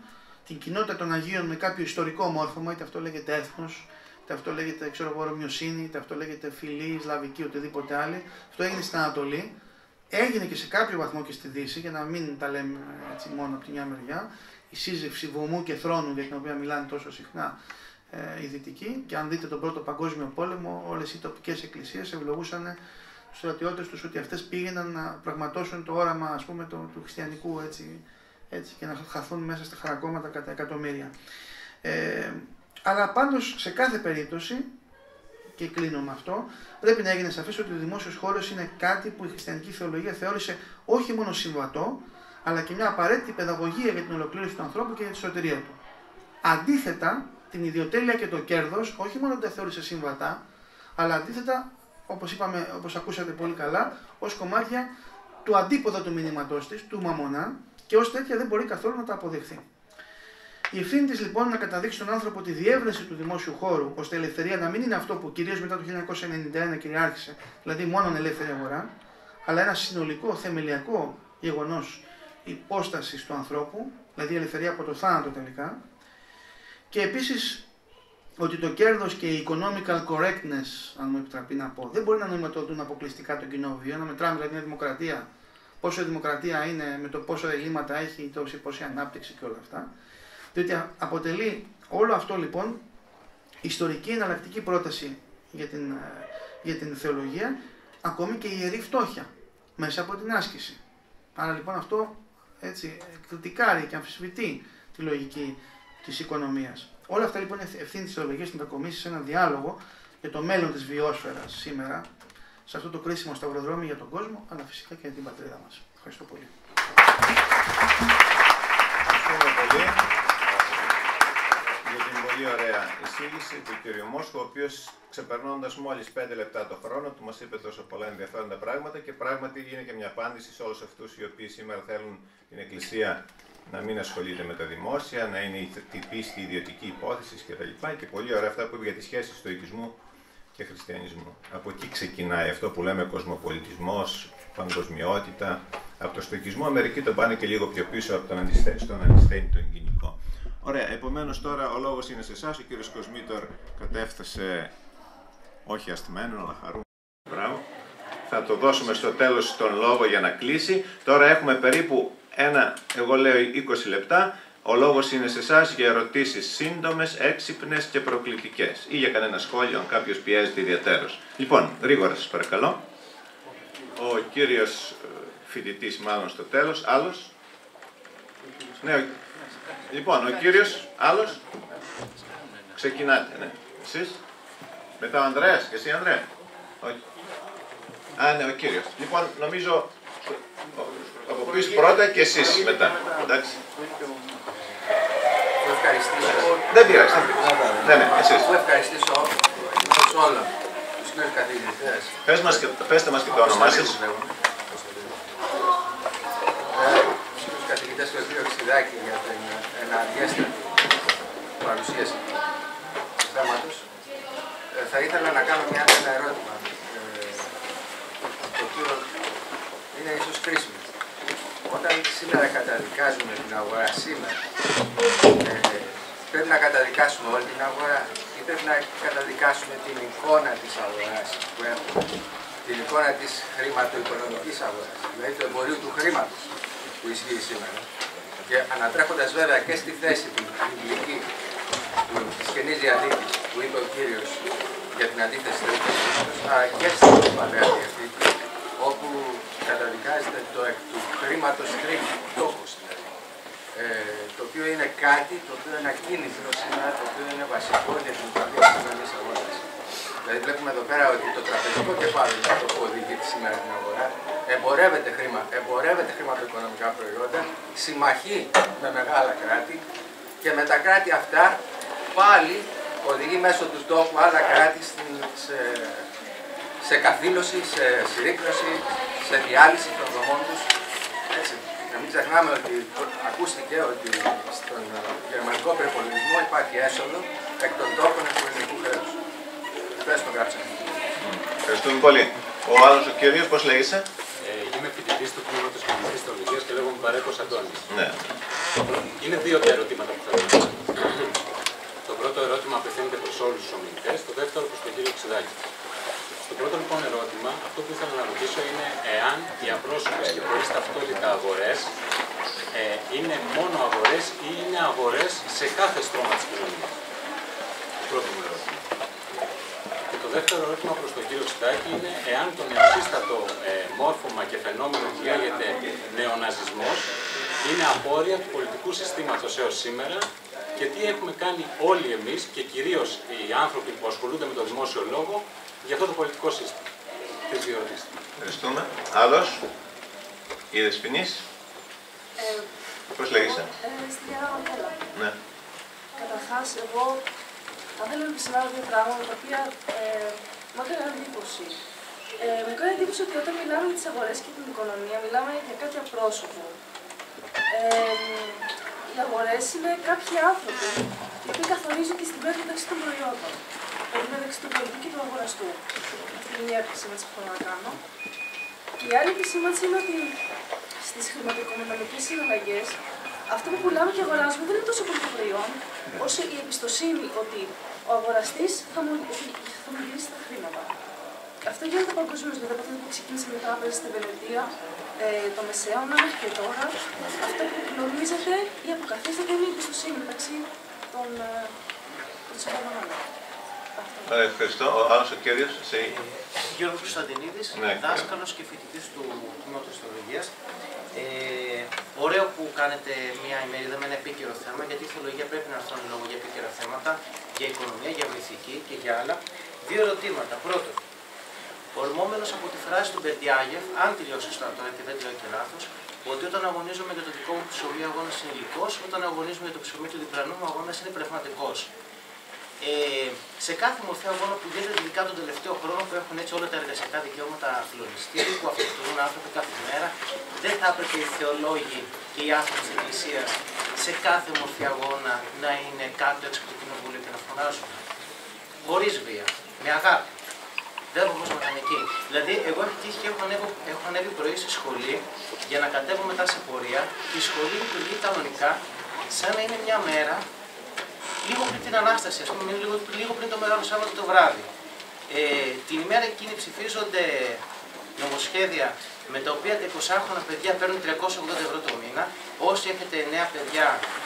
την κοινότητα των Αγίων με κάποιο ιστορικό μόρφωμα, είτε αυτό λέγεται έθνος, είτε αυτό λέγεται, ξέρω εγώ, Ρωμιοσύνη, είτε αυτό λέγεται Φιλή, Σλαβική, οτιδήποτε άλλη. Αυτό έγινε στην Ανατολή. Έγινε και σε κάποιο βαθμό και στη Δύση, για να μην τα λέμε έτσι μόνο από τη μια μεριά. Η σύζευση βωμού και θρόνου, για την οποία μιλάνε τόσο συχνά ε, οι Δυτικοί. Και αν δείτε τον Πρώτο Παγκόσμιο Πόλεμο, όλες οι τοπικές εκκλησίες ευλογούσαν τους στρατιώτες τους ότι αυτές πήγαιναν να πραγματώσουν το όραμα, ας πούμε, το, του χριστιανικού έτσι, έτσι, και να χαθούν μέσα στα χαρακόμματα κατά εκατομμύρια. Ε, αλλά πάντως σε κάθε περίπτωση, και κλείνω με αυτό, πρέπει να έγινε σαφές ότι ο δημόσιος χώρος είναι κάτι που η χριστιανική θεολογία θεώρησε όχι μόνο συμβατό, αλλά και μια απαραίτητη παιδαγωγία για την ολοκλήρωση του ανθρώπου και για τη σωτηρία του. Αντίθετα, την ιδιοτέλεια και το κέρδος όχι μόνο δεν τα θεώρησε συμβατά, αλλά αντίθετα, όπως είπαμε, όπως ακούσατε πολύ καλά, ως κομμάτια του αντίποδα του μηνύματός της, του μαμονά, και ως τέτοια δεν μπορεί καθόλου να τα αποδεχθεί. Η ευθύνη της λοιπόν να καταδείξει τον άνθρωπο τη διεύρυνση του δημόσιου χώρου, ώστε η ελευθερία να μην είναι αυτό που κυρίως μετά το χίλια εννιακόσια ενενήντα ένα κυριάρχησε, δηλαδή μόνον ελεύθερη αγορά, αλλά ένα συνολικό, θεμελιακό γεγονός υπόστασης του ανθρώπου, δηλαδή η ελευθερία από το θάνατο τελικά, και επίσης ότι το κέρδος και η economical correctness, αν μου επιτραπεί να πω, δεν μπορεί να νοηματοδοτούν αποκλειστικά τον κοινό βίο, να μετράμε δηλαδή μια δημοκρατία, πόσο η δημοκρατία είναι με το πόσο ελλείμματα έχει, τόση πόση ανάπτυξη και όλα αυτά. Διότι αποτελεί όλο αυτό λοιπόν ιστορική εναλλακτική πρόταση για την, για την θεολογία, ακόμη και η ιερή φτώχεια μέσα από την άσκηση. Άρα λοιπόν αυτό έτσι κριτικάρει και αμφισβητεί τη λογική της οικονομίας. Όλα αυτά λοιπόν είναι ευθύνη της θεολογίας να τα κομίσει σε ένα διάλογο για το μέλλον της βιόσφαιρας σήμερα, σε αυτό το κρίσιμο σταυροδρόμι για τον κόσμο, αλλά φυσικά και για την πατρίδα μας. Ευχαριστώ πολύ. Ευχαριστούμε πολύ για την πολύ ωραία εισήγηση του κ. Μόσχου, ο οποίος ξεπερνώντας μόλις πέντε λεπτά το χρόνο του μας είπε τόσο πολλά ενδιαφέροντα πράγματα και πράγματι είναι και μια απάντηση σε όλους αυτούς οι οποίοι σήμερα θέλουν την Εκκλησία να μην ασχολείται με τα δημόσια, να είναι η πίστη ιδιωτική υπόθεση κτλ. Και πολύ ωραία αυτά που είπε για τη σχέση στοικισμού και χριστιανισμού. Από εκεί ξεκινάει αυτό που λέμε κοσμοπολιτισμός, παγκοσμιότητα. Από το στοικισμό μερικοί τον πάνε και λίγο πιο πίσω από τον αντισθέτη, στον αντισθέτη τον κοινικό. Ωραία, επομένως τώρα ο λόγος είναι σε εσάς. Ο κύριος Κοσμήτωρ κατέφτασε όχι αστημένο, αλλά χαρούμενο. Μπράβο. Θα το δώσουμε στο τέλος τον λόγο για να κλείσει. Τώρα έχουμε περίπου ένα, εγώ λέω είκοσι λεπτά. Ο λόγος είναι σε εσάς για ερωτήσεις σύντομες, έξυπνες και προκλητικές. Ή για κανένα σχόλιο, αν κάποιος πιέζεται ιδιαίτερος. Λοιπόν, γρήγορα σας παρακαλώ. Ο κύριος φοιτητής μάλλον στο τέλος. Άλλος. Ναι, ο... Λοιπόν, ο κύριος, άλλος. Ξεκινάτε, ναι. Εσείς. Μετά ο Ανδρέας. Και εσύ, Ανδρέα. Όχι. Α, ναι, ο κύριος. Λοιπόν, νομίζω από πίσω πρώτα και εσείς μετά. Εντάξει. Που ευχαριστήσω. Δεν πειράζει. Ναι, ναι, εσείς. Που ευχαριστήσω όλους όλα τους κύριους καθηγητές. Πες μας και, πέστε μας και το όνομά σας. Τους καθηγητές και ο κύριο Ξηδάκη για την εναδιέστατη παρουσίαση του θέματος. Ε, θα ήθελα να κάνω μια, ένα ερώτημα, ε, το οποίο είναι ίσως κρίσιμο. Όταν σήμερα καταδικάζουμε την αγορά σήμερα, ε, πρέπει να καταδικάσουμε όλη την αγορά ή πρέπει να καταδικάσουμε την εικόνα της αγοράς που έχουμε, την εικόνα της χρηματοοικονομικής αγοράς, δηλαδή του εμπορίου του χρήματος που ισχύει σήμερα. Και ανατρέχοντας βέβαια και στη θέση του βιβλική της Καινής Διαθήκης που είπε ο κύριος για την αντίθεση του χρήματος, αλλά και στην Παλαιά Διαθήκη, όπου καταδικάζεται το εκ του χρήματος χρήμα, ο τόκος δηλαδή, ε, το οποίο είναι κάτι, το οποίο είναι ακίνητο σήμερα, το οποίο είναι βασικό για την υπαρχία της σημερινής αγοράς. Δηλαδή βλέπουμε εδώ πέρα ότι το τραπεζικό κεφάλαιο είναι αυτό που οδηγεί σήμερα την αγορά, εμπορεύεται χρήμα, εμπορεύεται χρηματοοικονομικά προϊόντα, συμμαχεί με μεγάλα κράτη και με τα κράτη αυτά πάλι οδηγεί μέσω του τόκου άλλα κράτη στην, σε, σε καθήλωση, σε συρρίκνωση, σε διάλυση των δομών τους. Έτσι. Να μην ξεχνάμε ότι ακούστηκε ότι στον γερμανικό προπολογισμό υπάρχει έσοδο εκ των τόκων του ελληνικού χρέους. Πες το γράψαμε. Ευχαριστούμε πολύ. Ο άλλος ο κύριος, πώς λέγεσαι? Ε, είμαι φοιτητής του τμήματος Κοινωνικής Θεολογίας και λέγομαι Παρέκος Αντώνης. Ναι. Είναι δύο τα ερωτήματα που θέλω να κάνω. Το πρώτο ερώτημα απευθύνεται προς όλους τους ομιλητές, το δεύτερο προς τον κύριο Ξηδάκη. Στο πρώτο λοιπόν ερώτημα, αυτό που ήθελα να ρωτήσω είναι εάν οι απρόσωπες και χωρίς ταυτότητα αγορές ε, είναι μόνο αγορές ή είναι αγορές σε κάθε στρώμα της κοινωνίας. Το πρώτο μου ερώτημα. Και το δεύτερο ερώτημα προς τον κύριο Ξηδάκη είναι εάν το νεοσύστατο ε, μόρφωμα και φαινόμενο που λέγεται νεοναζισμός είναι απόρρια του πολιτικού συστήματος έως σήμερα και τι έχουμε κάνει όλοι εμείς και κυρίως οι άνθρωποι που ασχολούνται με το δημόσιο λόγο για αυτό το πολιτικό σύστημα. Τις δύο ερωτήσεις. Ευχαριστούμε. Άλλος. Η Δεσποινής. Ε, Πώς λέγεσαι? Ε, στη Διάνα Μαντέλα. Ναι. Καταρχάς, εγώ θα ήθελα να επισημάνω δύο πράγματα τα οποία ε, μου έκαναν εντύπωση. Ε, μου έκανε εντύπωση ότι όταν μιλάμε για τις αγορές και την οικονομία, μιλάμε για κάτι απρόσωπο. Ε, οι αγορές είναι κάποιοι άνθρωποι οι οποίοι καθορίζουν και στην πέμπτη μεταξύ των προϊόντων. Δηλαδή μεταξύ του πολιτή και του αγοραστού. Αυτή είναι μια επισήμανση που θέλω να κάνω. Και η άλλη επισήμανση είναι ότι στις χρηματοοικονομικές συναλλαγές αυτό που πουλάμε και αγοράζουμε δεν είναι τόσο πολύ το προϊόν, όσο η εμπιστοσύνη ότι ο αγοραστής θα μου, θα μου γυρίσει τα χρήματα. Αυτό γίνεται παγκοσμίως, δηλαδή από τότε που ξεκίνησε η τράπεζα στην Βενετία, ε, το Μεσαίωνα μέχρι και τώρα. Αυτό που γνωρίζεται ή αποκαθίσταται είναι η εμπιστοσύνη μεταξύ των εισαγωγών. Ε, ευχαριστώ. Ο άλλος ο κύριος, εσύ. Γιώργος Κωνσταντινίδης, ναι, δάσκαλος και φοιτητής του Τμήματος Θεολογίας. Ε, ωραίο που κάνετε μια ημερίδα με ένα επίκαιρο θέμα, γιατί η θεολογία πρέπει να έρθουν λόγο για επίκαιρα θέματα, για οικονομία, για βοηθική και για άλλα. Δύο ερωτήματα. Πρώτον, ορμόμενος από τη φράση του Μπερντιάγεφ, αν τη λέω σωστά τώρα και δεν τη λέω και λάθος, ότι όταν αγωνίζομαι για το δικό μου ψωμί, ο αγώνας είναι υλικός, όταν αγωνίζομαι για το ψωμί του διπλανού μου, ο αγώνας είναι πνευματικός. Ε, σε κάθε μορφή αγώνα που γίνεται, ειδικά τον τελευταίο χρόνο που έχουν έτσι όλα τα εργασιακά δικαιώματα φλωριστεί, που αυτοκτονούν άνθρωποι κάθε μέρα, δεν θα έπρεπε οι θεολόγοι και οι άνθρωποι της Εκκλησίας σε κάθε μορφή αγώνα να είναι κάτω έξω από το κοινοβούλιο και να φωνάζουν. Χωρίς βία, με αγάπη. Δεν έχω όμως μηχανική. Δηλαδή, εγώ έχω τύχει και έχω ανέβει, έχω ανέβει πρωί στη σχολή για να κατέβω μετά σε πορεία και η σχολή λειτουργεί κανονικά σαν να είναι μια μέρα. Λίγο πριν την Ανάσταση, ας πούμε, λίγο, λίγο πριν το Μεγάλο Σάββατο το βράδυ. Ε, την ημέρα εκείνη ψηφίζονται νομοσχέδια με τα οποία τα εικοσάχρονα παιδιά παίρνουν τριακόσια ογδόντα ευρώ το μήνα. Όσοι έχετε νέα παιδιά,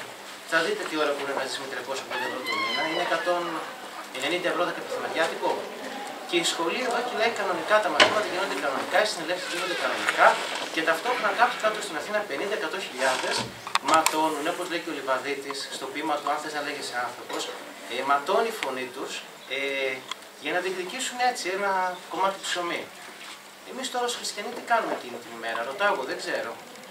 θα δείτε τι ώρα που είναι να ζήσει με τριακόσια ογδόντα ευρώ το μήνα. Είναι εκατόν ενενήντα ευρώ το επιθυμαριάτικο. Και η σχολή εδώ κυλάει κανονικά, τα μαθήματα γίνονται κανονικά, οι συνελεύσεις γίνονται κανονικά και ταυτόχρονα κάποιοι κάτω στην Αθήνα πενήντα με εκατό χιλιάδες ματώνουν, όπως λέει και ο Λιβαδίτης στο ποίημα του «Αν θες να λέγεσαι άνθρωπος», ε, ματώνει η φωνή τους ε, για να διεκδικήσουν έτσι ένα κομμάτι ψωμί. Εμείς τώρα ως χριστιανοί τι κάνουμε εκείνη την ημέρα, ρωτάω εγώ, δεν ξέρω.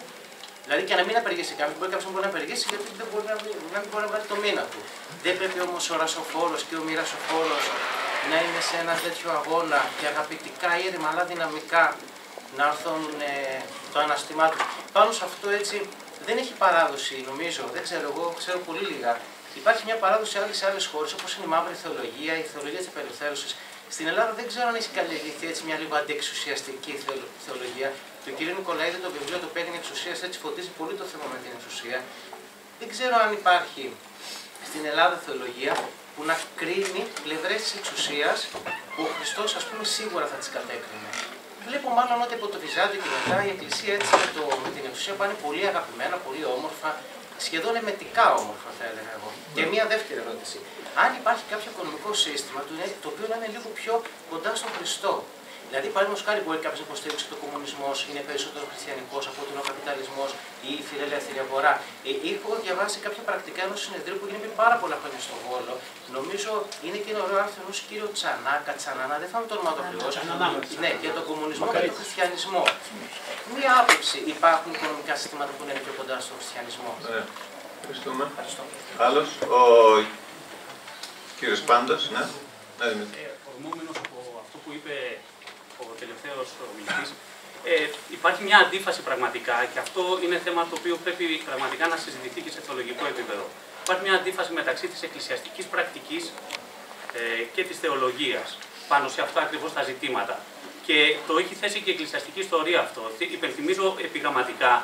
Δηλαδή και να μην απεργήσει κάποιος, μπορεί κάποιος να μπορεί να απεργήσει γιατί δεν μπορεί να, να μην μπορεί να βγάλει το μήνα του. Δεν πρέπει όμως ο ρασοφόρος και ο μη ρασοφόρος να είναι σε ένα τέτοιο αγώνα και αγαπητικά, ήρεμα αλλά δυναμικά να έρθουν ε, το αναστημά του. Πάνω σε αυτό έτσι δεν έχει παράδοση, νομίζω, δεν ξέρω, εγώ ξέρω πολύ λίγα. Υπάρχει μια παράδοση σε άλλες χώρες, όπως είναι η μαύρη θεολογία, η θεολογία της απελευθέρωσης. Στην Ελλάδα δεν ξέρω αν έχει καλλιεργηθεί έτσι μια λίγο αντιεξουσιαστική θεολογία. Το κ. Νικολαίδη το βιβλίο το Παίγνια Εξουσίας έτσι φωτίζει πολύ το θέμα με την εξουσία. Δεν ξέρω αν υπάρχει στην Ελλάδα θεολογία που να κρίνει πλευρές της εξουσίας που ο Χριστός, ας πούμε, σίγουρα θα τις κατέκρινε. Βλέπω μάλλον ότι από το Βυζάντιο και μετά η Εκκλησία έτσι με, το, με την εξουσία πάνε πολύ αγαπημένα, πολύ όμορφα, σχεδόν εμετικά όμορφα θα έλεγα εγώ. Yeah. Και μία δεύτερη ερώτηση. Αν υπάρχει κάποιο οικονομικό σύστημα το οποίο να είναι λίγο πιο κοντά στον Χριστό. Δηλαδή, παραδείγματος χάρη, μπορεί κάποιος να υποστήριξει ότι ο κομμουνισμός είναι περισσότερο χριστιανικός από ότι ο καπιταλισμός ή η φιλελεύθερη αγορά. Ε, έχω διαβάσει κάποια πρακτικά ενός συνεδρίου που γίνεται πάρα πολλά χρόνια στο Βόλο. Νομίζω είναι και ένα ωραίο άρθρο ενός κύριο Τσανάκα, Τσανανά, δεν θυμάμαι το όνομα του ακριβώς. Ναι, για τον κομμουνισμό και τον χριστιανισμό. Μία άποψη, υπάρχουν οικονομικά συστήματα που είναι πιο κοντά στον χριστιανισμό. Ναι. Ευχαριστούμε. Άλλος, ο κύριος Πάντος, ναι. Ορμόμενος από αυτό που είπε ο τελευταίος ομιλητής, ε, υπάρχει μια αντίφαση πραγματικά και αυτό είναι θέμα το οποίο πρέπει πραγματικά να συζητηθεί και σε θεολογικό επίπεδο. Υπάρχει μια αντίφαση μεταξύ της εκκλησιαστικής πρακτικής ε, και της θεολογίας πάνω σε αυτά ακριβώς τα ζητήματα. Και το έχει θέσει και η εκκλησιαστική ιστορία αυτό. Υπενθυμίζω επιγραμματικά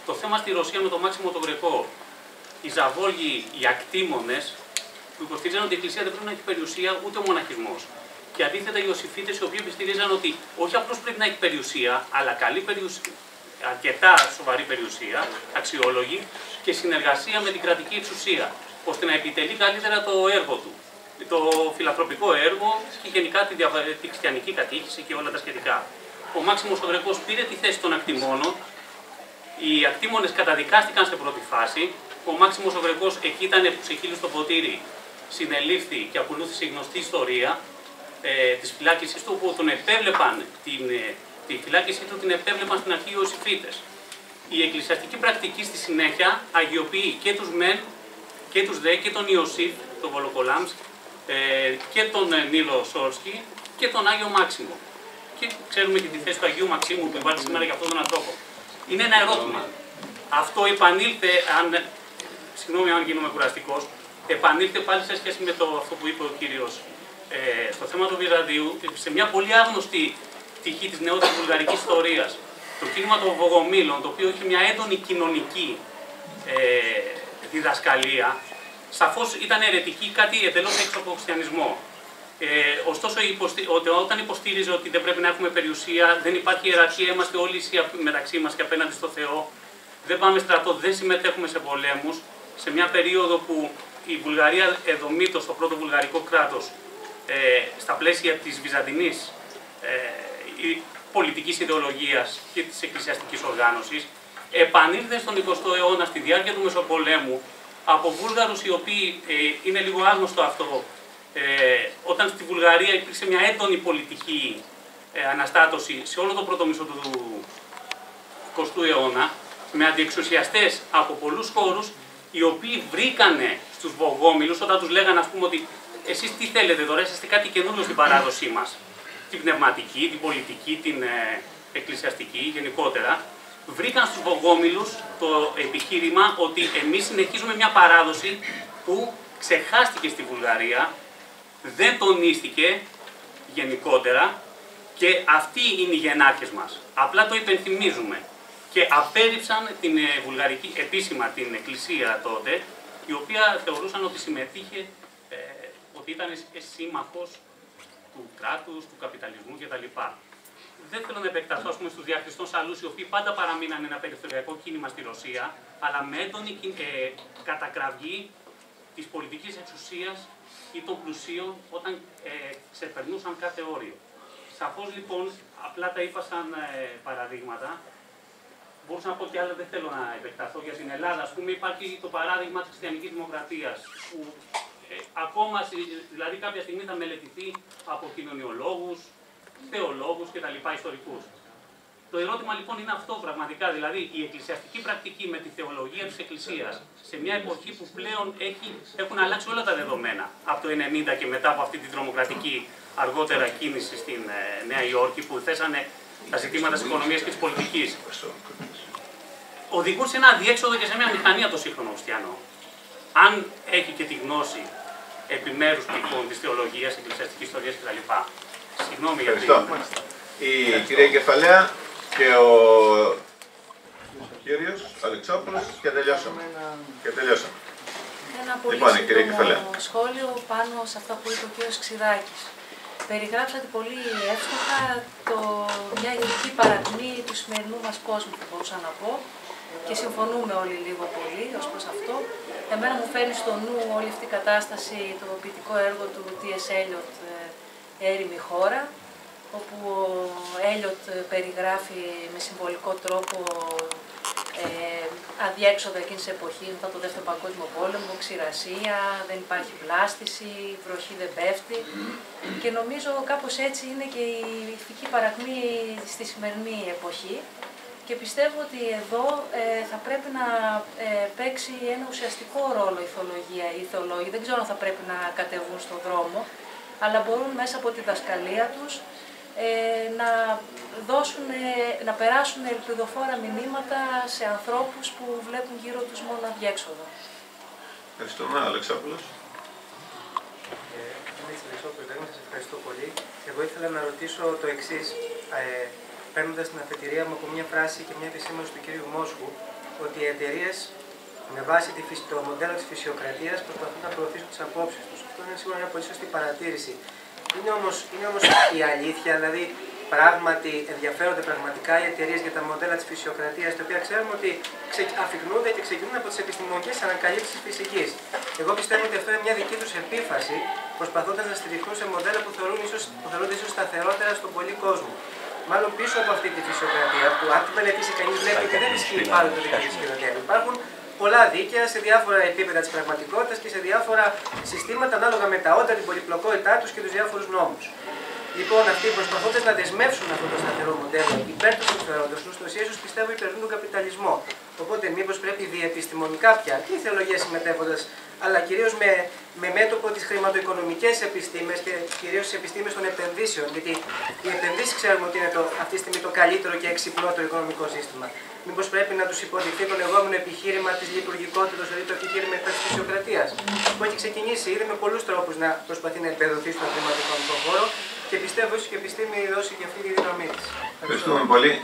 Το θέμα στη Ρωσία με τον Μάξιμο τον Γκρεκό, οι Ζαβόλγοι, οι ακτήμονες, που υποστήριζαν ότι η Εκκλησία δεν πρέπει να έχει περιουσία ούτε ο μοναχισμός. Και αντίθετα οι Ιωσηφίτες, οι οποίοι υποστήριζαν ότι όχι απλώς πρέπει να έχει περιουσία, αλλά καλή περιουσία, αρκετά σοβαρή περιουσία, αξιόλογη και συνεργασία με την κρατική εξουσία, ώστε να επιτελεί καλύτερα το έργο του. Το φιλανθρωπικό έργο και γενικά τη, δια... τη χριστιανική κατήχηση και όλα τα σχετικά. Ο Μάξιμος ο Γκρεκός πήρε τη θέση των ακτημόνων, οι ακτήμονες καταδικάστηκαν σε πρώτη φάση, ο Μάξιμος ο Γκρεκός εκεί ήταν που σε χείλου στο ποτήρι, συνελήφθη και ακολούθησε η γνωστή ιστορία ε, της φυλάκισης του, που τον επέβλεπαν, την, ε, τη φυλάκισή του την επέβλεπαν στην αρχή οι Ιωσηφίτες. Η εκκλησιαστική πρακτική στη συνέχεια αγιοποιεί και τους μεν και τους δε, και τον Ιωσήφ, τον Βολοκολάμσκ, ε, και τον ε, Νίλο Σόρσκι και τον Άγιο Μάξιμο. Και ξέρουμε και τη θέση του Αγίου Μαξίμου που υπάρχει σήμερα για αυτόν τον ανθρώπο. Είναι ένα ερώτημα. Αυτό επανήλθε, αν, συγγνώμη αν γίνομαι κουραστικός, επανήλθε πάλι σε σχέση με το, αυτό που είπε ο κύριος ε, στο θέμα του Βυζαντίου, σε μια πολύ άγνωστη πτυχή της νεότερης βουλγαρικής ιστορίας. Το κίνημα των Βογομήλων, το οποίο έχει μια έντονη κοινωνική ε, διδασκαλία, σαφώς ήταν αιρετική, κάτι εντελώς έξω από τον χριστιανισμό. Ε, ωστόσο, υποστη... όταν υποστήριζε ότι δεν πρέπει να έχουμε περιουσία, δεν υπάρχει ιεραρχία, είμαστε όλοι ίσοι μεταξύ μας και απέναντι στο Θεό, δεν πάμε στρατό, δεν συμμετέχουμε σε πολέμους, σε μια περίοδο που η Βουλγαρία εδομήτω στο πρώτο βουλγαρικό κράτος, ε, στα πλαίσια της βυζαντινής ε, πολιτικής ιδεολογίας και της εκκλησιαστικής οργάνωσης, επανήλθε στον εικοστό αιώνα στη διάρκεια του Μεσοπολέμου από Βούλγαρους οι οποίοι, ε, είναι λίγο άγνωστο αυτό, ε, όταν στη Βουλγαρία υπήρξε μια έντονη πολιτική ε, αναστάτωση σε όλο το πρώτο μισό του εικοστού αιώνα, με αντιεξουσιαστές από πολλούς χώρους, οι οποίοι βρήκανε στους Βογόμιλους, όταν τους λέγανε, ας πούμε, ότι εσείς τι θέλετε τώρα, είστε κάτι καινούριο στην παράδοσή μας, την πνευματική, την πολιτική, την ε, εκκλησιαστική γενικότερα, βρήκαν στους Βογόμιλους το επιχείρημα ότι εμείς συνεχίζουμε μια παράδοση που ξεχάστηκε στη Βουλγαρία, δεν τονίστηκε γενικότερα και αυτοί είναι οι γεννάρχες μας. Απλά το υπενθυμίζουμε. Και απέρριψαν την ε, βουλγαρική, επίσημα την εκκλησία τότε, η οποία θεωρούσαν ότι συμμετείχε, ε, ότι ήταν σύμμαχος του κράτους, του καπιταλισμού κτλ. Δεν θέλω να επεκταθώ, ας πούμε, στους διαχριστών Σαλούς, οι οποίοι πάντα παραμείναν ένα περιθωριακό κίνημα στη Ρωσία, αλλά με έντονη ε, κατακραυγή της πολιτικής εξουσίας ή των πλουσίων όταν ε, ξεπερνούσαν κάθε όριο. Σαφώς λοιπόν, απλά τα είπα σαν ε, παραδείγματα. Μπορούσα να πω και άλλα, δεν θέλω να επεκταθώ για την Ελλάδα. Ας πούμε, υπάρχει το παράδειγμα της χριστιανικής δημοκρατίας, που ε, ακόμα, δηλαδή κάποια στιγμή θα μελετηθεί από κοινωνιολόγους, θεολόγους κτλ. Ιστορικούς. Το ερώτημα λοιπόν είναι αυτό πραγματικά, δηλαδή η εκκλησιαστική πρακτική με τη θεολογία της Εκκλησίας σε μια εποχή που πλέον έχει, έχουν αλλάξει όλα τα δεδομένα από το ενενήντα και μετά από αυτή την τρομοκρατική αργότερα κίνηση στην ε, Νέα Υόρκη που θέσανε τα ζητήματα της οικονομίας και της πολιτικής. Οδηγούν σε ένα αδιέξοδο και σε μια μηχανία το σύγχρονο χριστιανό. Αν έχει και τη γνώση επιμέρους πτυχών της θεολογίας, εκκλησιαστικής ιστορίας κτλ. Συγγνώμη για την... Η κυρία Κεφαλαία και ο κύριος Αλεξόπουλος και τελειώσαμε. Και τελειώσαμε. Ένα πολύ λοιπόν, σύντομο σχόλιο πάνω σε αυτά που είπε ο κύριος Ξηδάκης. Περιγράψατε πολύ εύστοχα το, μια ειδική παρακμή του σημερινού μας κόσμου, που μπορούσα να πω, και συμφωνούμε όλοι λίγο πολύ ως προς αυτό. Εμένα μου φέρνει στο νου όλη αυτή η κατάσταση το ποιητικό έργο του τι ες Eliot, «Έρημη χώρα», όπου ο Έλιοτ περιγράφει με συμβολικό τρόπο ε, αδιέξοδο εκείνη της εποχής μετά το Δεύτερο Παγκόσμιο Πόλεμο, ξηρασία, δεν υπάρχει βλάστηση, η βροχή δεν πέφτει. Και νομίζω κάπως έτσι είναι και η ηθική παρακμή στη σημερινή εποχή. Και πιστεύω ότι εδώ ε, θα πρέπει να ε, παίξει ένα ουσιαστικό ρόλο η θεολογία. Οι θεολόγοι δεν ξέρω αν θα πρέπει να κατεβούν στον δρόμο, αλλά μπορούν μέσα από τη δασκαλία τους ε, να, δώσουν, ε, να περάσουν ελπιδοφόρα μηνύματα σε ανθρώπους που βλέπουν γύρω τους μόνο αδιέξοδο. Ευχαριστούμε, Αλεξόπουλος. Σας ευχαριστώ πολύ. Εγώ ήθελα να ρωτήσω το εξής, ε, παίρνοντας την αφετηρία μου από μια φράση και μια επισήμανση του κύριου Μόσχου, ότι οι εταιρείες με βάση το μοντέλο της φυσιοκρατίας προσπαθούν να προωθήσουν τις απόψεις τους. Αυτό είναι σίγουρα μια πολύ σωστή παρατήρηση. Είναι όμως, είναι όμως η αλήθεια, δηλαδή πράγματι ενδιαφέρονται πραγματικά οι εταιρείες για τα μοντέλα της φυσιοκρατίας, τα οποία ξέρουμε ότι αφηγνούνται και ξεκινούν από τις επιστημονικές ανακαλύψεις της φυσικής. Εγώ πιστεύω ότι αυτό είναι μια δική τους επίφαση, προσπαθώντας να στηριχθούν σε μοντέλα που θεωρούν ίσως, που θεωρούνται ίσως σταθερότερα στον πολύ κόσμο. Μάλλον πίσω από αυτή τη φυσιοκρατία, που αν την μελετήσει κανείς βλέπει ότι δεν ισχύει πάντοτε το δική φυσιοκρατία. Υπάρχουν πολλά δίκαια σε διάφορα επίπεδα της πραγματικότητας και σε διάφορα συστήματα ανάλογα με τα όντα, την πολυπλοκότητά τους και τους διάφορους νόμους. Λοιπόν, αυτοί προσπαθώντας να δεσμεύσουν αυτό το σταθερό μοντέλο υπέρ του συμφέροντος τους, στο ίσως πιστεύω υπερβούν τον καπιταλισμό. Οπότε, μήπως πρέπει διεπιστημονικά πια και η θεολογία συμμετέχοντας, αλλά κυρίως με, με μέτωπο τις χρηματοοικονομικές επιστήμες και κυρίως τις επιστήμες των επενδύσεων. Γιατί οι επενδύσεις ξέρουμε ότι είναι το, αυτή τη στιγμή το καλύτερο και εξυπνότερο οικονομικό σύστημα. Μήπως πρέπει να τους υποδειχθεί το λεγόμενο επιχείρημα της λειτουργικότητας, δηλαδή το επιχείρημα υπέρ της φυσιοκρατίας, που έχει ξεκινήσει ήδη με πολλούς τρόπους να προσπαθεί να εμπεδοθεί στον χρηματοοικονομικό χώρο και πιστεύω ίσως και η επιστήμη δώσει και αυτή τη δύναμή της. Ευχαριστούμε πολύ.